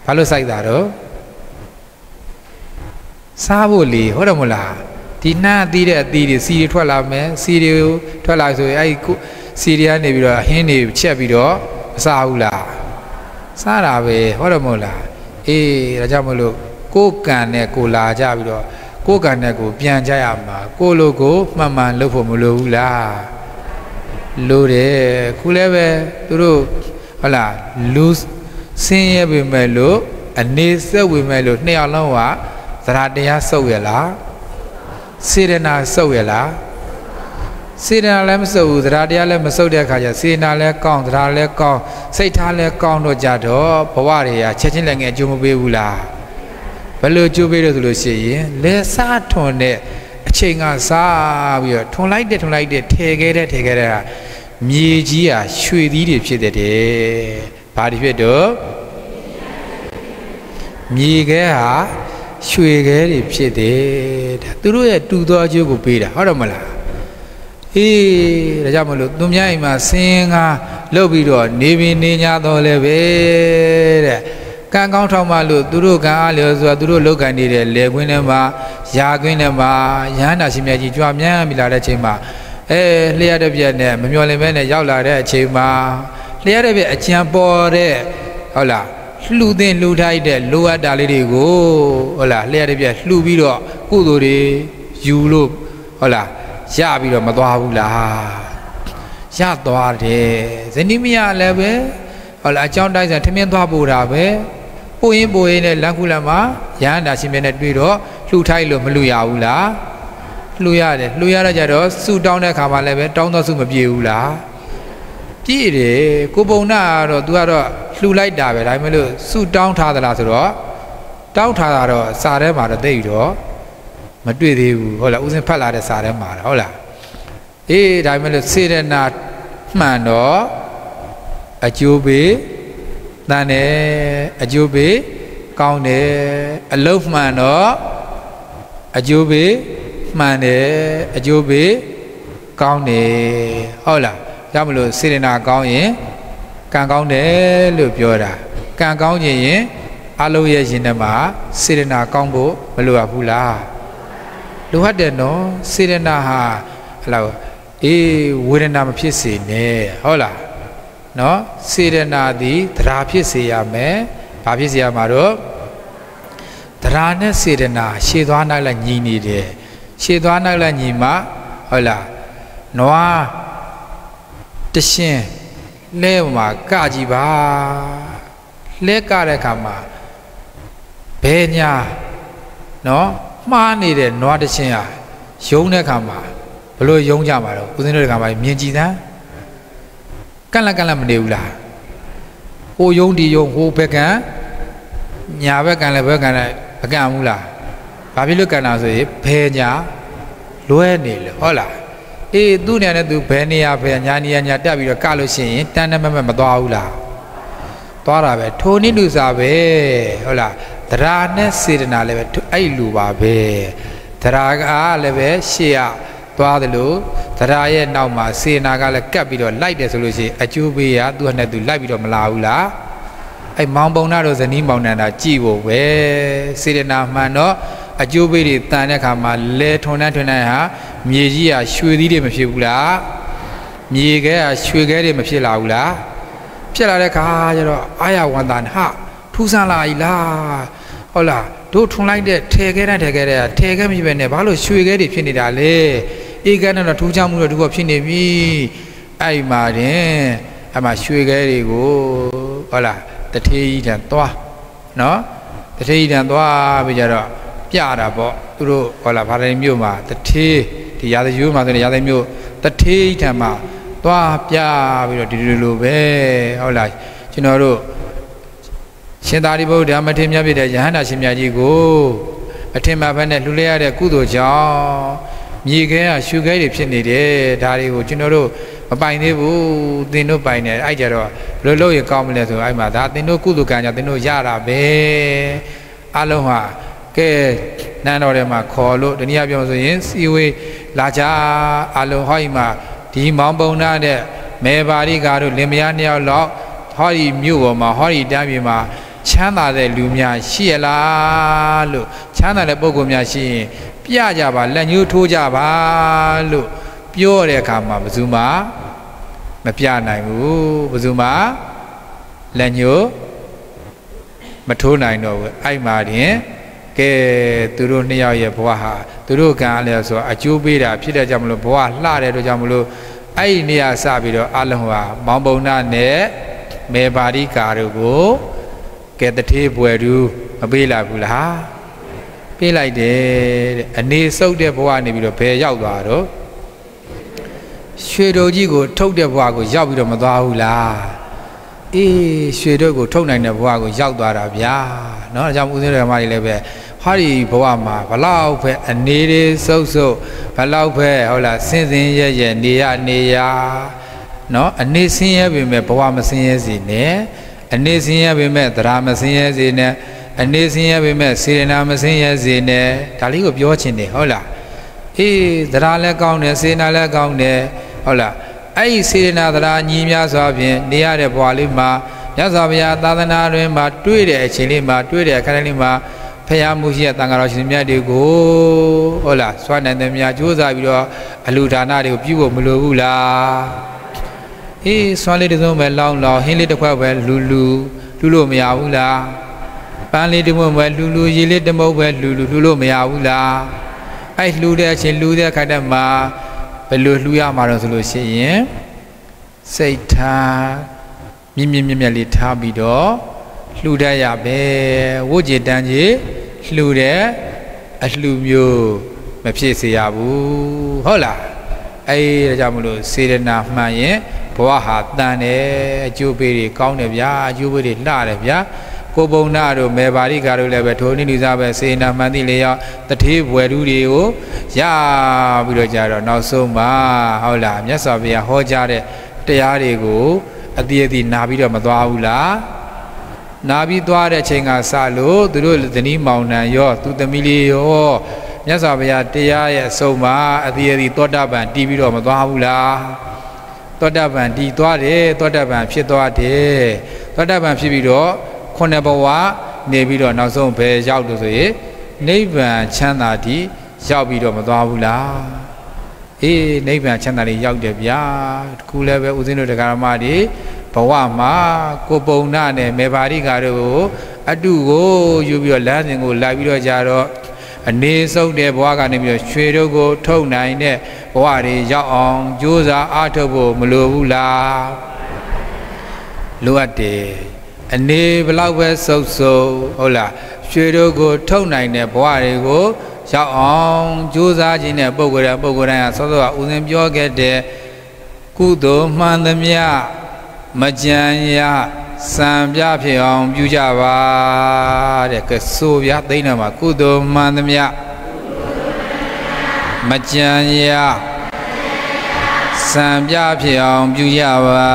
ဘာလို့စိုက်တာတော့စားဖို့လေဟုတ်တယ်မလားဒီနှမ်းအသီးတဲ့အသီးတွေစီတွေထွက်လာမယ်စီတွေထွက်လာဆိုရင်အဲ့ဒီစီတွေကနေပြီးတော့ဟင်းတွေချက်ပြီးတော့မစားဘူးလားစားတာပဲဟုတ်တယ်မဟုတ်လားအေးဒါကြောင့်မလို့ကိုယ်ကံနဲ့ကိုလာကြပြီးတော့ကိုယ်ကံနဲ့ကိုပြန်ကြရမှာကိုလိုကိုမှန်မှန်လုပ်ဖို့မလိုဘူးလားလိုတယ်ခုလည်းပဲသူတို့ဟုတ်လားလူဆင်းရဲပေမဲ့လို့အနေဆက်ဝေမဲ့လို့နှစ်ယောက်လုံးကသရတရားစုပ်ရလားစေရနာစုပ်ရလားစေရနာလည်းမစုပ်ဘူးသရတရားလည်းမစုပ်တဲ့အခါကျစေရနာလည်းကောင်းသရလည်းကောင်းစိတ်ထားလည်းကောင်းတော့ကြတော့ဘဝတွေကချက်ချင်းလည်းငယ်အကျိုးမပေးဘူးလားဘယ်လိုအကျိုးပေးလို့ဆိုလို့ရှိရင်လဲစားထွန်တဲ့အချိန်ကစားပြီးတော့ထွန်လိုက်တဲ့ထွန်လိုက်တဲ့ထဲခဲတဲ့ထဲခဲတဲ့ဟာမြေကြီးဟာရွှေသီးတွေဖြစ်တဲ့တဲ့ဘာတွေဖြစ်တော့မြေခဲဟာရွှေခဲတွေဖြစ်တယ်တဲ့သူတို့ရဲ့တူသောအကျိုးကိုပေးတာဟုတ်တယ်မလားအေးဒါကြောင့်မလို့သူများအိမ်မှာဆင်းကားလှုပ်ပြီးတော့နေပင်နေ냐တော့လဲပဲတဲ့ကံကောင်းထောက်မှလို့သူတို့ကံအားလျော်ဆိုတာသူတို့လောက်ကန်နေတဲ့လေကွင်းထဲမှာယာကွင်းထဲမှာရဟန္တာရှင်မြတ်ကြီးကြွားမြန်းပြီးလာတဲ့အချိန်မှာအဲလျှက်တဲ့ပြက်နဲ့မမျော်လင့်ပဲနဲ့ရောက်လာတဲ့အချိန်မှာလျှက်တဲ့ပြက်အကြံပေါ်တဲ့ဟုတ်လားလှူသင်လှူထိုက်တဲ့လိုအပ်တာလေးတွေကိုဟုတ်လားလျှက်တဲ့ပြက်လှူပြီးတော့ကုသိုလ်တွေယူလို့ဟုတ်လားရပြီးတော့မသွားဘူးလားရသွားတယ်ဇနီးမယားလည်းပဲဟုတ်လားအကြောင်းတိုင်းဆိုထမင်းသွားပို့တာပဲပို့ရင်ပို့ရင်လည်းလမ်းခုလမ်းမှာရဟန္တာရှင်မြတ်နဲ့တွေ့တော့လှူထိုက်လို့မလှူရဘူးလားလှူရတယ်လှူရတော့ကြတော့စုတောင်းတဲ့ခါမှလည်းပဲတောင်းတော့စုမပြေဘူးလားပြည့်တယ်ကိုပုံနာကတော့ तू ကတော့လှူလိုက်တာပဲဒါပေမဲ့လို့စုတောင်းထားသလားဆိုတော့တောင်းထားတာတော့စာထဲမှာတော့သိပြီတော့မတွေ့သေးဘူးဟုတ်လားဦးစင်ဖတ်လာတဲ့စာထဲမှာဟုတ်လားအေးဒါပေမဲ့လို့စေရနာမှန်တော့အကျိုးပေးတန်တယ်အကျိုးပေးကောင်းတယ်အလုံးမှန်တော့အကျိုးပေးမှန်တယ်အကျိုးပေးကောင်းတယ်ဟုတ်လားရမလို့စေရနာကောင်းရင်ကံကောင်းတယ်လို့ပြောတာကံကောင်းခြင်းရင်အလုံးရဲ့ရှင်ထဲမှာစေရနာကောင်းဖို့မလိုအပ်ဘူးလားလိုအပ်တယ်နော်စေရနာဟာဟလာအေးဝေဒနာမဖြစ်စေနဲ့ဟုတ်လားနော်စေရနာသည်တရားဖြစ်စေရမယ်ဘာဖြစ်စေရမှာတော့တရားနဲ့စေရနာရှေ့သွားနောက်လိုက်ညီနေတယ်ရှေ့သွားနောက်လိုက်ညီမှဟုတ်လားနွားတရှင်လဲမှာကကြည့်ပါလဲကတဲ့ခါမှာဘယ်ညာနော်မှားနေတဲ့နွားတရှင်ဟာယုံတဲ့ခါမှာဘလို့ယုံကြမှာတော့ဦးဇင်းတို့ကမှမြင်ကြည့်သမ်းကန့်လန့်ကန့်လန့်မနေဘူးလားဟိုယုံဒီယုံဟိုဘက်ကံညာဘက်ကံလည်းဘက်ကံလည်းမကန့်ဘူးလားဘာဖြစ်လို့ကန့်တာဆိုရင်ဘယ်ညာလွဲနေလေဟုတ်လားအေးသူ့နေရာနဲ့သူဘယ်နေရာဘယ်ညာနေရာညာတက်ပြီးတော့ကလို့ရှိရင်တန်းတန်းမမမသွားဘူးလားသွားတာပဲထိုနည်းလူစားပဲဟုတ်လားတရားနဲ့စေတနာလည်းပဲအဲ့လူပါပဲတရားကလည်းပဲရှေ့ရသွားတယ်လို့တရားရဲ့နောက်မှာစေနာကလည်းကပ်ပြီးတော့လိုက်တယ်ဆိုလို့ရှိရင်အကျိုးပေးရသူ့နဲ့သူလိုက်ပြီးတော့မလာဘူးလားအဲ့မောင်ပုံနာတို့ဇနီးမောင်နန္ဒာကြည့်ဖို့ပဲစေနာမှန်တော့အကျိုးပေးတွေတန်တဲ့ခါမှာလဲထွန်တန်းထွန်တန်းဟာမြေကြီးဟာရွှေသီးတွေမဖြစ်ဘူးလားမြေခဲဟာရွှေခဲတွေမဖြစ်လာဘူးလားဖြစ်လာတဲ့ခါကျတော့အာရဝန္တာဟာထူးဆန်းလာ ਈ လားဟုတ်လားတို့ထွန်လိုက်တဲ့ထဲခဲတဲ့ထဲခဲတဲ့ထဲခဲမရှိပဲနဲ့ဘာလို့ရွှေခဲတွေဖြစ်နေတာလဲအေးကန်းတော့ထူးခြားမှုတော့ဒီကဖြစ်နေပြီအဲ့မှာတင်အဲ့မှာရွှေခဲတွေကိုဟုတ်လားတထေးကြီးတန်သွားနော်တထေးကြီးတန်သွားပြီးကြတော့ပြတာပေါ့သူတို့ဟုတ်လားဗာတိုင်းမြို့မှာတထေးဒီရာသရိုးမှာဆိုရင်ရာသမြို့တထေးကြီးထံမှာသွားပြပြီးတော့ဒီလိုလိုပဲဟုတ်လားကျွန်တော်တို့ရှင်သာရိပုတ္တရာမထေရမြတ်ဖြစ်တဲ့ယဟန္တာရှင်မြတ်ကြီးကိုအထင်မှာပဲနဲ့လှူလဲရတဲ့ကုသိုလ်ကြောင့်မြေခဲကရှုခဲတွေဖြစ်နေတယ်ဒါတွေကိုကျွန်တော်တို့မပိုင်သေးဘူးသင်တို့ပိုင်တယ်အဲ့ကြတော့ဘယ်လိုလုပ်ရင်ကောင်းမလဲဆိုအဲ့မှာဒါသင်တို့ကုသိုလ်ကံကြောင့်သင်တို့ရတာပဲအလုံးဟာကဲနန်းတော်ထဲမှာခေါ်လို့တနည်းအားဖြင့်ဆိုရင်စီဝေးလာကြအလုံးဟောဒီမှာဒီမောင်ပုံနာတဲ့မေပါရိကာတို့လင်မယားနှစ်ယောက်လောက်ဟောဒီမြို့ပေါ်မှာဟောဒီတန်းပြည်မှာချမ်းသာတဲ့လူများရှိရလားလို့ချမ်းသာတဲ့ပုဂ္ဂိုလ်များရှိရင်ပြကြပါလက်ညှိုးထိုးကြပါလို့ပြောတဲ့အခါမှာဘယ်သူမှမပြနိုင်ဘူးဘယ်သူမှလက်ညှိုးမထိုးနိုင်တော့ဘူးအဲ့မှာတင်ကဲသူတို့နှစ်ယောက်ရဲ့ဘဝဟာသူတို့ကံလဲဆိုအကျိုးပေးတာဖြစ်တဲ့ကြောင့်မလို့ဘဝလှတဲ့တို့ကြောင့်မလို့အဲ့ဒီနေရာစပြီးတော့အလုံးဟာမောင်ပုံနာနဲ့မေပါရိကာတို့ကိုကဲတထေးပွဲသူမပေးလိုက်ဘူးလားပေးလိုက်တယ်တဲ့အနေဆုပ်တဲ့ဘဝနေပြီးတော့ဘယ်ရောက်သွားတော့ရွှေတော်ကြီးကိုထုတ်တဲ့ဘဝကိုရောက်ပြီးတော့မသွားဘူးလားအေးရွှေတော်ကိုထုတ်နိုင်တဲ့ဘဝကိုရောက်သွားတာဗျာเนาะဒါကြောင့်ဦးဇင်းတော်မကြီးလည်းပဲဟာဒီဘဝမှာဘလောက်ပဲအနေတွေစုပ်စုပ်ဘလောက်ပဲဟုတ်လားစင်စင်ရဲရဲနေရနေရเนาะအနေစင်ရဲပေမဲ့ဘဝမစင်ရဲစီနဲ့အနေစင်ရဲပေမဲ့သရမစင်ရဲစီနဲ့အနေစင်ရဲပေမဲ့စေရနာမစင်ရဲစီနဲ့ဒါလေးကိုပြောချင်တယ်ဟုတ်လားအေးသရလည်းကောင်းတယ်စေနာလည်းကောင်းတယ်ဟုတ်လားအဲ့ဒီစေရနာသရညီများစွာဖြင့်နေရတဲ့ဘဝလေးမှာမြတ်စွာဘုရားသာသနာတွင်မှာတွေ့တဲ့အချိန်လေးမှာတွေ့တဲ့အခါလေးမှာဖရာမှုရှိတဲ့တန်ခါတော်ရှင်မြတ်တွေကိုဟုတ်လားစွမ်းနိုင်တဲ့များကြိုးစားပြီးတော့အလူဒါနတွေကိုပြုဖို့မလိုဘူးလားအေးစွမ်းလေးတစ်စုံပဲလောင်းလောင်းဟင်းလေးတစ်ခွက်ပဲလူလူလူလို့မရဘူးလားပန်းလေးတစ်မုံပဲလူလူရေလေးတစ်မုံပဲလူလူလူလို့မရဘူးလားအဲ့လှူတဲ့အချိန်လှူတဲ့ခါတည်းမှာဘယ်လိုလှူရမှာတော့ဆိုလို့ရှိရင်စိတ်ထားမြင့်မြင့်မြတ်မြတ်လေးထားပြီးတော့လှူတတ်ရပဲဝို့ကြည်တန်းကြီးလှူတဲ့အလှူမျိုးမဖြစ်စေရဘူးဟုတ်လားအဲ့ဒါကြောင့်မလို့စေရနာမှန်ရင်ဘဝဟာတန်တယ်အကျိုးပေးတွေကောင်းတယ်ဗျာအကျိုးပေးတွေလှတယ်ဗျာကိုပုံနာတို့မေပါရိကာတို့လည်းပဲထိုနည်းလူစားပဲစေရနာမှန်သိလေရောက်တထေးဘွယ်သူတွေကိုရပြီးတော့ကြတော့နောက်ဆုံးမှာဟုတ်လားမြတ်စွာဘုရားဟောကြားတဲ့တရားတွေကိုအတိအသီနာပြီးတော့မသွားဘူးလားနာပြီးသွားတဲ့အချိန်ကစလို့သူတို့ဇနီးမောင်နှံရောသူသမီးလေးရောမြတ်စွာဘုရားတရားရဲ့အဆုံးမှာအတိအသီသောတာပန်တည်ပြီးတော့မသွားဘူးလားသောတာပန်တည်သွားတယ်သောတာပန်ဖြစ်သွားတယ်သောတာပန်ဖြစ်ပြီးတော့ခုနှစ်ဘဝနေပြီးတော့နောက်ဆုံးဘယ်ရောက်လို့ဆိုရင်နိဗ္ဗာန်ချမ်းသာတည်ရောက်ပြီးတော့မသွားဘူးလားအေးနိဗ္ဗာန်ချမ်းသာလေးရောက်တယ်ဗျာတခုလည်းပဲဦးဇင်းတို့တရားဓမ္မတွေဘဝမှာကိုပုံနာနဲ့မေပါရိကာတို့ကိုအတုကိုယူပြီးတော့လမ်းစဉ်ကိုလိုက်ပြီးတော့ကြတော့အနေဆုပ်တဲ့ဘဝကနေပြီးတော့ရွှေတို့ကိုထုတ်နိုင်တဲ့ဘဝတွေရောက်အောင်ကြိုးစားအားထုတ်ဖို့မလိုဘူးလားလိုအပ်တယ်အနေဘလောက်ပဲဆုပ်ဆုပ်ဟုတ်လားရွှေတို့ကိုထုတ်နိုင်တဲ့ဘဝတွေကိုရောက်အောင်ကြိုးစားခြင်းနဲ့ပုဂ္ဂိုလ်ရပုဂ္ဂိုလ်တိုင်းဟာသောသောကဦးဇင်းပြောခဲ့တဲ့ကုသိုလ်မှန်သမျှမကြံရစံပြဖြစ်အောင်ပြုကြပါတဲ့ကဲဆိုပြသိနေမှာကုသိုလ်မှန်သမျှမကြံရစံပြဖြစ်အောင်ပြုကြပါ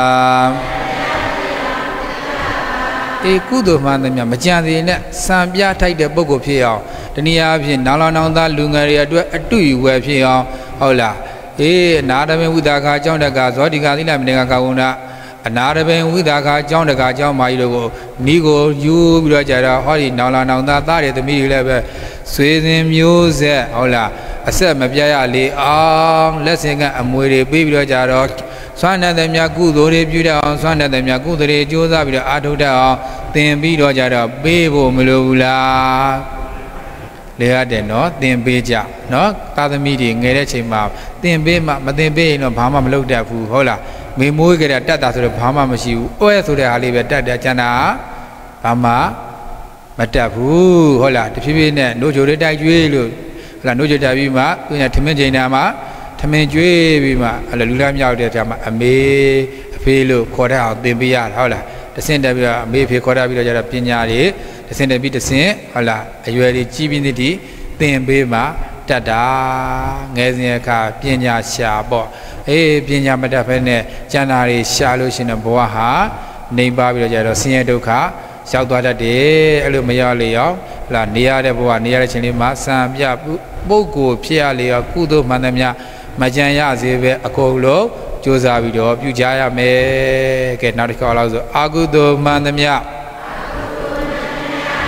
အေးကုသိုလ်မှန်သမျှမကြံသေးနဲ့စံပြထိုက်တဲ့ပုဂ္ဂိုလ်ဖြစ်အောင်တနည်းအားဖြင့်နောင်လောင်နောင်သားလူငယ်တွေအတွက်အတူယူဝယ်ဖြစ်အောင်ဟုတ်လားအေးအနာတမင်ဝိသကာအကြောင်းတကာဇောတိကာသီလမင်္ဂကာဝုဏအနာတပင်ဝိသကာအကြောင်းတကာအကြောင်းမာကြီးတို့ကိုနီးကိုယူပြီးတော့ကြတော့ဟောဒီနောင်လာနောင်သားသားတွေသမီးတွေလည်းပဲဆွေစဉ်မျိုးဆက်ဟုတ်လားအဆက်မပြတ်ရလေအောင်လက်စင်ကအမွေတွေပေးပြီးတော့ကြတော့စွမ်းတဲ့မြတ်ကုသိုလ်တွေပြုတတ်အောင်စွမ်းတဲ့မြတ်ကုသိုလ်တွေကြိုးစားပြီးတော့အာထုတ်တတ်အောင်သင်ပြီးတော့ကြတော့ပေးဖို့မလိုဘူးလားလေရတယ်နော်သင်ပေးကြနော်သာသမီတွေငယ်တဲ့ချိန်မှာသင်ပေးမှမသင်ပေးရင်တော့ဘာမှမလုပ်တတ်ဘူးဟုတ်လားမေမိုးကြတဲ့တတ်တာဆိုတော့ဘာမှမရှိဘူး။အိုးရဲဆိုတဲ့ဟာလေးပဲတတ်တယ်ကျန်တာဘာမှမတတ်ဘူးဟုတ်လားတဖြည်းဖြည်းနဲ့နှုတ်ချိုလေးတိုက်ကျွေးလို့ဟုတ်လားနှုတ်ချိုတိုက်ပြီးမှသူကထမင်းချိန်တာမှထမင်းကျွေးပြီးမှအဲ့လိုလူလားမြောက်တဲ့ကြာမှအမေအဖေလို့ခေါ်တဲ့အောင်သင်ပေးရတာဟုတ်လားတဆင့်တက်ပြီးတော့အမေအဖေခေါ်တာပြီးတော့ကျတော့ပညာတွေတဆင့်တက်ပြီးတဆင့်ဟုတ်လားအရွယ်တွေကြီးပြီးသတိသင်ပေးမှတတ်တာငယ်စဉ်အခါပညာရှာပေါ့အေးပညာမတတ်ဖဲနဲ့ကျန်တာတွေရှာလို့ရှိရင်ဘဝဟာနှိမ်ပါပြီးတော့ကြတော့ဆင်းရဲဒုက္ခရောက်သွားတတ်တယ်အဲ့လိုမရလေရောဟလာနေရတဲ့ဘဝနေရတဲ့ချိန်လေးမှာစံပြပုဂ္ဂိုလ်ဖြစ်ရလေရောကုသိုလ်မှန်သမျှမကြံရစေပဲအကုန်လုံးကြိုးစားပြီးတော့ပြုကြရမယ်ကဲနောက်တစ်ခါလောက်ဆိုအာကုသိုလ်မှန်သမျှမ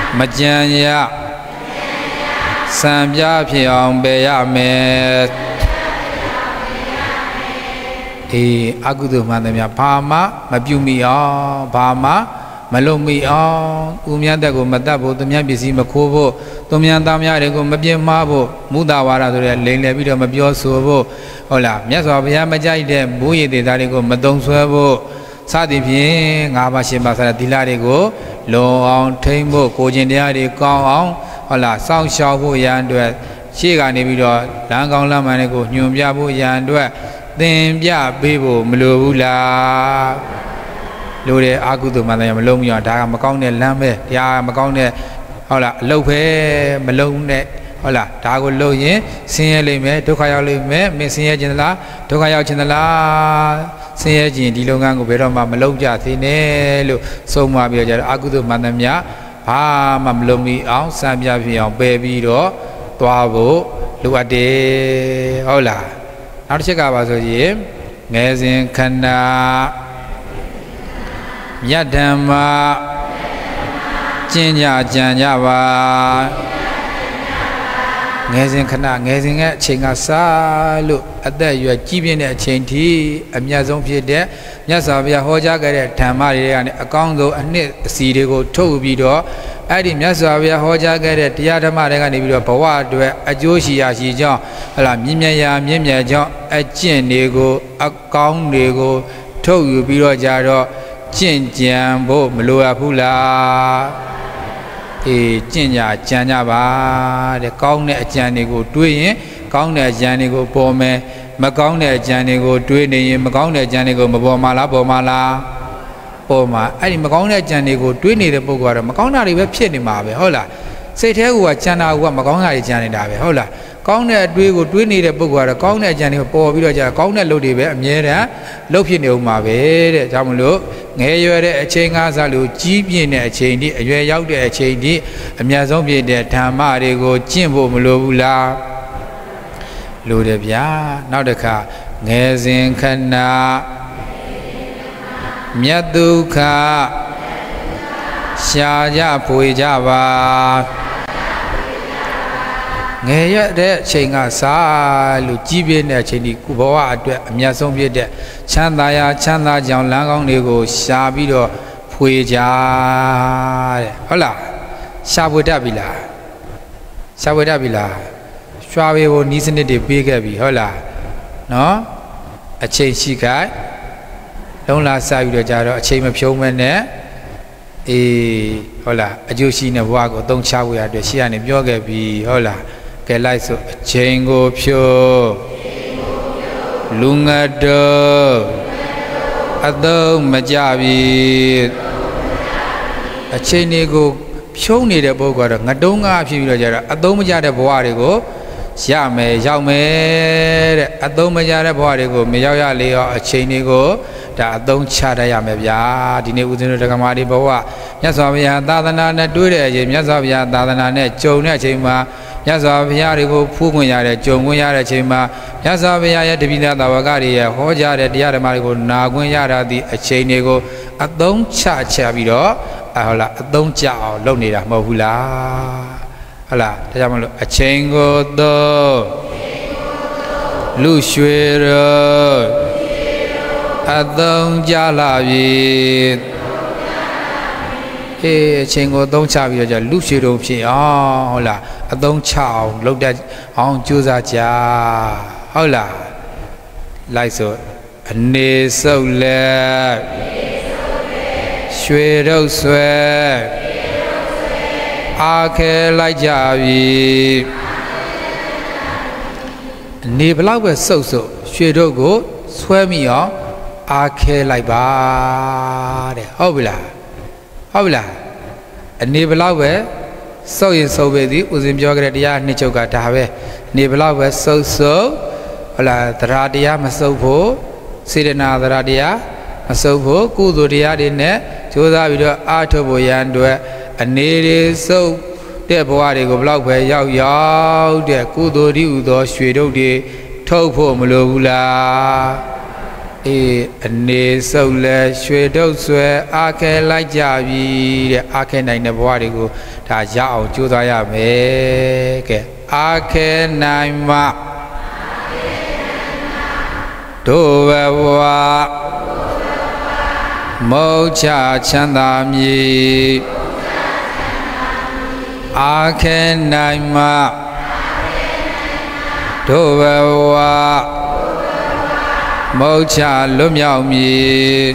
မကြံရစံပြဖြစ်အောင်ပယ်ရမယ်အေးအကုသိုလ်မှန်သမျှဘာမှမပြုမိအောင်ဘာမှမလုံမိအောင်ဥမြတ်တက်ကိုမတတ်ဖို့သူများပစ္စည်းမခိုးဖို့သူများသားများတွေကိုမပြင်းမှားဖို့မုဒ္ဒဝါဒဆိုတဲ့လိမ်လည်ပြီးတော့မပြောဆိုဖို့ဟုတ်လားမြတ်စွာဘုရားမကြိုက်တဲ့ဘိုးရည်သေးသားတွေကိုမတုံဆွဲဖို့စသည်ဖြင့်ငါးပါးရှင်ပါးစတဲ့သီလတွေကိုလုံအောင်ထိမ့်ဖို့ကိုကျင့်တရားတွေကောင်းအောင်ဟုတ်လားစောင့်ရှောက်ဖို့ရန်အတွက်ရှေ့ကနေပြီးတော့လမ်းကောင်းလမ်းမှန်တွေကိုညွှန်ပြဖို့ရန်အတွက်သင်ပြပေးဖို့မလိုဘူးလားလို့တဲ့အာကုသိုလ်မှန်တယ်မလုံးမရဒါကမကောင်းတဲ့လမ်းပဲတရားမကောင်းတဲ့ဟုတ်လားအလုပ်ပဲမလုံးနဲ့ဟုတ်လားဒါကိုလုပ်ရင်ဆင်းရဲလိမ့်မယ်ဒုက္ခရောက်လိမ့်မယ်မင်းဆင်းရဲခြင်းသလားဒုက္ခရောက်ခြင်းသလားဆင်းရဲခြင်းဒီလုပ်ငန်းကိုဘယ်တော့မှမလုပ်ကြသေးနဲ့လို့ဆုံးမပြီးတော့ကြတော့အာကုသိုလ်မှန်တယ်များဘာမှမလုံးမိအောင်စံပြဖြစ်အောင်ပယ်ပြီးတော့သွားဖို့လိုအပ်တယ်ဟုတ်လားနောက်တစ်ချက်ကပါဆိုရင်ငယ်စဉ်ခန္ဓာမြတ်ဓမ္မကျင့်ကြကြံကြပါငယ်စဉ်ခဏငယ်စဉ်ရဲ့အချိန်ကစားလို့အသက်အရွယ်ကြီးပြင်းတဲ့အချိန်ထိအမြတ်ဆုံးဖြစ်တဲ့မြတ်စွာဘုရားဟောကြားခဲ့တဲ့ဓမ္မတွေကနေအကောင်းဆုံးအနှစ်အစီတွေကိုထုတ်ပြီးတော့အဲ့ဒီမြတ်စွာဘုရားဟောကြားခဲ့တဲ့တရားဓမ္မတွေကနေပြီးတော့ဘဝအတွက်အကျိုးရှိရာရှိကြောင်းဟလာမြင့်မြတ်ရာမြင့်မြတ်ကြောင်းအကျင့်တွေကိုအကောင်းတွေကိုထုတ်ယူပြီးတော့ကြတော့ကျင့်ကြံဖို့မလိုအပ်ဘူးလားအေးကျင့်ကြကြံကြပါတဲ့ကောင်းတဲ့အကြံတွေကိုတွေးရင်ကောင်းတဲ့အကြံတွေကိုပေါ်မယ်မကောင်းတဲ့အကြံတွေကိုတွေးနေရင်မကောင်းတဲ့အကြံတွေကိုမပေါ်မှာလားပေါ်မှာလားပေါ်မှာအဲ့ဒီမကောင်းတဲ့အကြံတွေကိုတွေးနေတဲ့ပုဂ္ဂိုလ်ကတော့မကောင်းတာတွေပဲဖြစ်နေမှာပဲဟုတ်လားစိတ်ထဲကကြံတာကမကောင်းတာတွေကြံနေတာပဲဟုတ်လားကောင်းတဲ့အတွေးကိုတွေးနေတဲ့ပုဂ္ဂိုလ်ကတော့ကောင်းတဲ့အကြံတွေကိုပေါ်ပြီးတော့ကြာကောင်းတဲ့လုပ်တွေပဲအမြဲတမ်းလုပ်ဖြစ်နေဦးမှာပဲတဲ့ဒါကြောင့်မလို့ငယ်ရွယ်တဲ့အချိန်ကားစားလို့ကြီးပြင်းတဲ့အချိန်ဒီအရွယ်ရောက်တဲ့အချိန်ဒီအများဆုံးဖြစ်တဲ့ဓမ္မတွေကိုကျင့်ဖို့မလိုဘူးလားလိုတယ်ဗျာနောက်တစ်ခါငယ်စဉ်ခဏမြတ်ဒုက္ခရှားကြဖွေကြပါငယ်ရတဲ့အချိန်ကစားလို့ကြီးပြင်းတဲ့အချိန်ဒီဘဝအတွက်အမြတ်ဆုံးဖြစ်တဲ့ချမ်းသာရာချမ်းသာကြောင်လမ်းကောင်းတွေကိုရှားပြီးတော့ဖွေကြတဲ့ဟုတ်လားရှားဖွေတတ်ပြီလားရှားဖွေတတ်ပြီလားရွှာပေကိုနီးစနစ်တွေပေးခဲ့ပြီဟုတ်လားနော်အချိန်ရှိခိုင်လုံးလာစပြီးတော့ကြတော့အချိန်မဖြုံးမဲ့နဲ့အေးဟုတ်လားအကျိုးရှိတဲ့ဘဝကိုအသုံးချဖို့ရအတွက်ရှေ့ကနေပြောခဲ့ပြီဟုတ်လားကဲလိုက်ဆိုအချိန်ကိုဖြိုးလူငတ်တော်အသုံးမကြပြီအချိန်တွေကိုဖြုံးနေတဲ့ပုဂ္ဂိုလ်ကတော့ငတုံးကားဖြစ်ပြီးတော့ကြတော့အသုံးမကြတဲ့ဘဝတွေကိုရမယ်ရောက်မယ်တဲ့အသုံးမကြတဲ့ဘဝတွေကိုမရောက်ရလေရောအချိန်တွေကိုဒါအသုံးချတတ်ရမယ်ဗျာဒီနေ့ဦးဇင်းတို့ဓမ္မဒီဘဝမြတ်စွာဘုရားသာသနာနဲ့တွေ့တဲ့အချိန်မြတ်စွာဘုရားသာသနာနဲ့ကြုံတဲ့အချိန်မှာမြတ်စွာဘုရားတွေကိုဖူးခွင့်ရတဲ့ကြုံခွင့်ရတဲ့အချိန်မှာမြတ်စွာဘုရားရဲ့တပိသာသာဝကတွေရဲ့ဟောကြားတဲ့တရားဓမ္မတွေကိုနာခွင့်ရတာဒီအချိန်တွေကိုအသုံးချချပြီးတော့ဟုတ်လားအသုံးချအောင်လုပ်နေတာမဟုတ်ဘူးလားဟုတ်လားဒါကြောင့်မလို့အချိန်ကိုတော့လူရွှေရောအသုံးကြလာပြီအေးအချိန်ကိုအသုံးချပြီးတော့じゃလူရွှေတုံဖြစ်အောင်ဟုတ်လားအသုံးချအောင်လုပ်တတ်အောင်ကြိုးစားကြဟုတ်လားလိုက်ဆိုအနေစုပ်လက်ရွှေတုပ်ဆွဲအားခဲလိုက်ကြပြီအနေဘလောက်ပဲစုပ်စုပ်ရွှေတုပ်ကိုဆွဲမိအောင်အားခဲလိုက်ပါတဲ့ဟုတ်ပြီလားဟုတ်ပြီလားအနေဘလောက်ပဲစုပ်ရင်စုပ်ပဲသည်ဦးဇင်းပြောကြတဲ့တရားနှစ်ချုပ်ကဒါပဲနေဘလောက်ပဲစုပ်စုပ်ဟုတ်လားတရားတရားမစုပ်ဖို့စေတနာတရားတရားမစုပ်ဖို့ကုသိုလ်တရားတွေနဲ့ကြိုးစားပြီးတော့အားထုတ်ဖို့ရန်အတွက်အနေတွေစုပ်တဲ့ဘဝတွေကိုဘလောက်ပဲရောက်ရောက်တဲ့ကုသိုလ်ဒီဥသောရွှေတုပ်တွေထုတ်ဖို့မလိုဘူးလား ê nề sâu lệ xuê đâu xuê a khe lại cha vi a khe này nè bòa đi cô thà dạo chú ta ya mẹ kẻ a khe này mà đồ về bòa mâu cha chăn đà mi a khe này mà đồ về bòa mâu cha lúm yào mi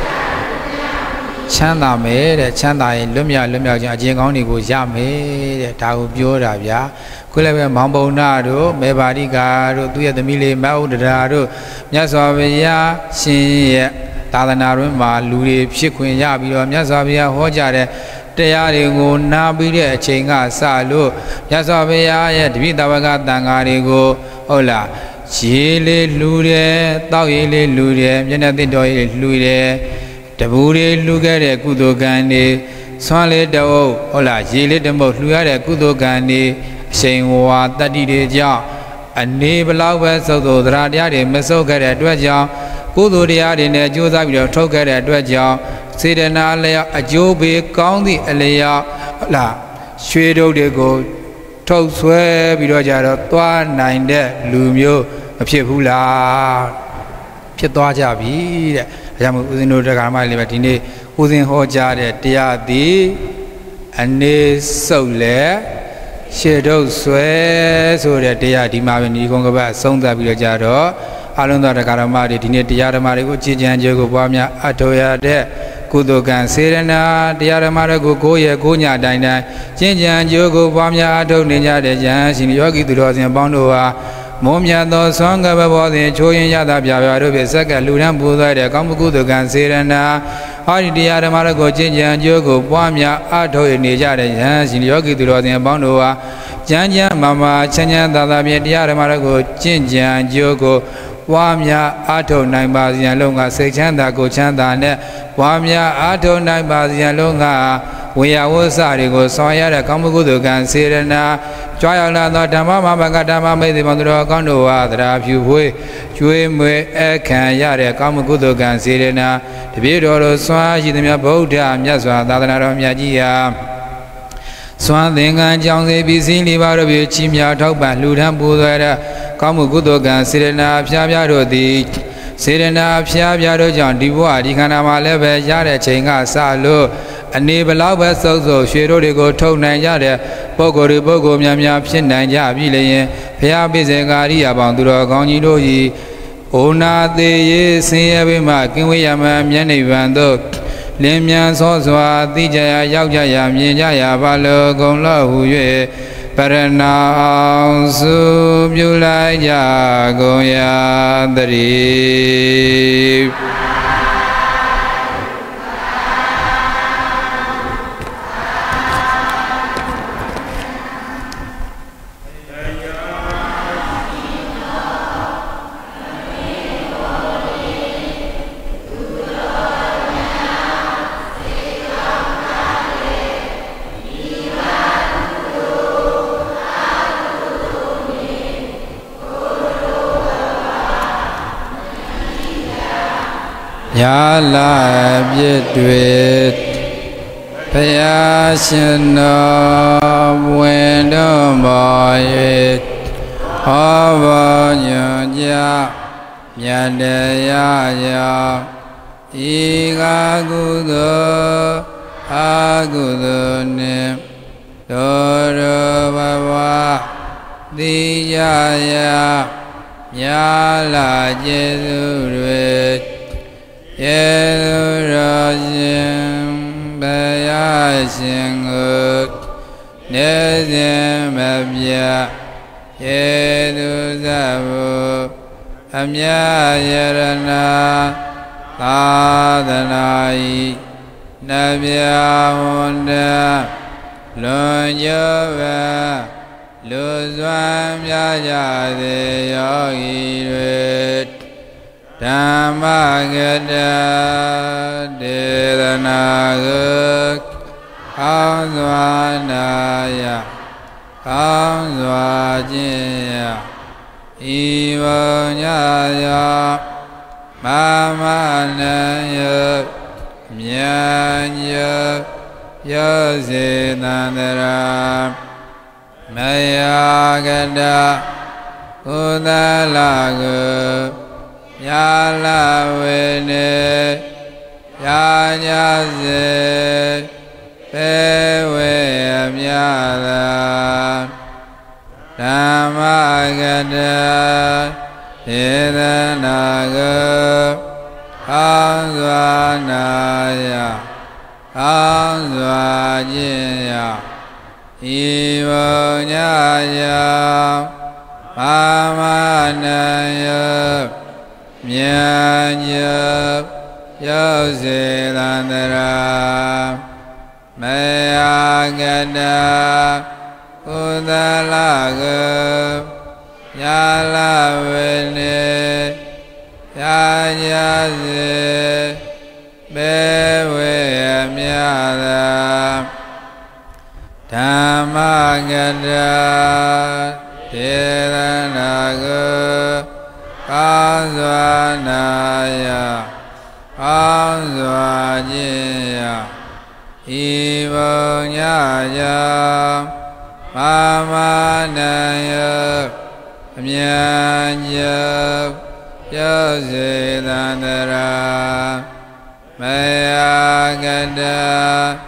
chăn đà mẹ để chăn đà lúm yào lúm yào cho chuyện con đi cô cha mẹ để tao biểu ra bia cô lại về mong bầu na đó mẹ bà đi cả đó tụi em mi lên máu ra đó nhớ sao bây giờ xin ta na rồi mà lùi phía quên nhà bây giờ nhớ sao bây giờ hóa ra đấy để nhà đi cô na bây giờ chuyện ngã xa luôn nhớ sao bây giờ ya đi tao vào cái tang ngã đi cô ô là chỉ lấy lùi đấy tao lấy lùi đấy nhớ là tin đôi lùi đấy để bù đấy lùi cái đấy cụ đồ gan đấy xoan lấy đâu ô là chỉ lấy đâm bầu lùi cái đấy cụ đồ gan đấy sinh hoạt tại đi để cho anh ấy bắt đầu với số đồ ra đi để mà số cái đấy đuổi cho cụ đồ đi để này chú ta bị được thâu cái đấy đuổi cho xí đến nào lấy ở chỗ bị con đi lấy là xuôi đâu để cô thâu xuôi bị đuổi cho đó toan này để lùm vô phía phụ là phía toa cha bị đấy giờ mà usin đồ ra mà lấy đi này usin họ cha để tia đi anh ấy sâu lẽ chế độ xuế số để tia đi mà bên đi con các bạn sống tại bây giờ đó alo đó là cái mà đi này tia là mà đi có chỉ dành cho cô bao nhiêu ở đâu ya để cô tôi cần xem na tia là mà cô cô ye cô nhà đại này chỉ dành cho cô bao nhiêu ở đâu này nhà để dành xin cho cái từ đó xin帮助啊mỗi nhà đó sáng cái bao thì cho những nhà đã biểu biểu được biết sắc cái lưu lượng bù lại để công cụ tôi cần xem na ở đi tia là mà cô chỉ dành cho cô bao nhiêu ở đâu này nhà để dành xin cho cái từ đó xin帮助啊chẳng chẳng mà mà chẳng chẳng ta ta biết tia là mà cô chỉ dành cho cô bao nhiêu ở đâu này mà dành luôn cả sự chẳng ta cô chẳng ta này bao nhiêu ở đâu này mà dành luôn cả vì à vô sa thì cô soi ra công cụ tôi cần xem na cho anh là nó tham gia mà cái tham gia mấy thì bọn tôi con đồ à đã phiêu vui chui mới khăn ra để công cụ tôi cần xem na thì biết rồi soi chỉ thêm bảo đảm nhất soi ta ta làm nhất gì à soi tiếng Anh trong thế bị xin đi vào rồi bị chim nhà thâu bản lưu tham bù rồi đó công cụ tôi cần xem na phía phía rồi thì xem na phía phía rồi chọn đi vào đi khăn mà lấy về ra để chơi ngã xa luôn anh ấy bắt đầu với số số xuôi rồi cô thâu này ra để bao cô đi bao cô nhảm nhảm xin này ra bị lấy phía bên dưới cái đi à bằng tụi nó con gì đó gì ôn na tê xin bên mà kinh nghiệm mà miễn này vẫn được liên miễn số số tí cha giáo cha ya miễn cha ya ba lô công lo hu yue parana su biểu lại ya công ya dari ya la biết tuyệt phải xin nó quên đó mọi việc họ bao nhiêu gia nhà đề ya ya y ga gu do a gu do niệm do do ba ba đi ya ya ya la Giêsu tuyệt Giêsu ra xin bề ya xin ước để xin bề ya Giêsu ra vô âm ya yarana ta danai nabya honda luân nhớ về lưu doan ya ya de yogi tuyệt Dhammagata Dedanaga Khám Doa Naya Khám Doa Jaya Y Vô Nhaya Mama Naya Myanya Yose Nandara Maya Gada Udalagu Yala Vene Yanyaze Pewe Amyala Namagada Idanaga Anzwanaya Anzwajaya Ivonyaya Mamanaya Myanya Yoselandara Mayagada Udalaga Yala Vene Yanyaze Bewe Amyala Tamagada Tiranaga Anzwanaya Anzwajaya Ivonyaya Mamanaya Myanya Yoselandara Mayagada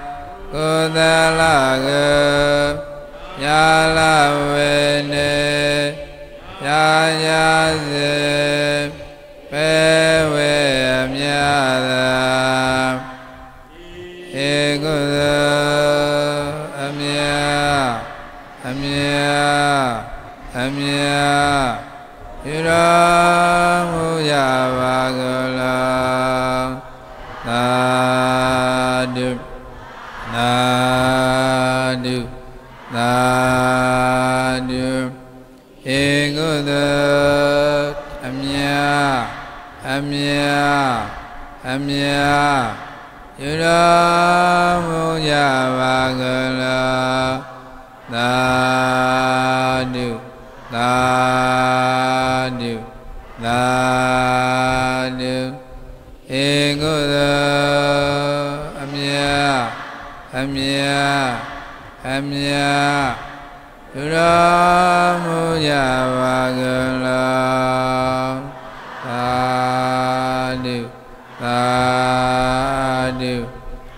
Udalaga Yala Vene Yanyaze Pewe Amyala Eguda Amya Amya Amya Yuramu Yavagala Nadu Nadu Nadu Eguda Amya Amya Amya Yuramu Yavagala Nadu Nadu Nadu Eguda Amya Amya Amya Yuramu Yavagala Nadu Nadu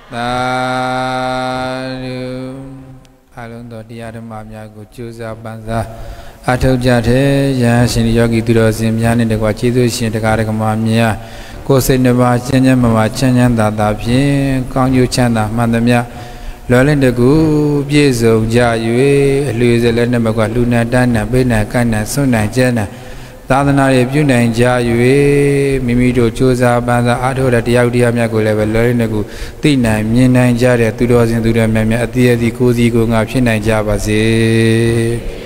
Nadu Alonso Diadama Miago Chusa Banza Atojate Yasin Yogi Durosim Yani de Guachidu the Karakamamia Koseneva Chanyama Chanyan Dadapi Kanyu Chanda Mandamia Lolin the Gu Biezo Jayu Luisa Lenamaga Luna Dana Bena Kana Suna Jana Dadana Yuna Jayu Mimido Chusa Banza Ato the Yaudia Miago level Lorinagu Tina Mina Jaria two thousand two Mamia Atia the Cozy going up China Java.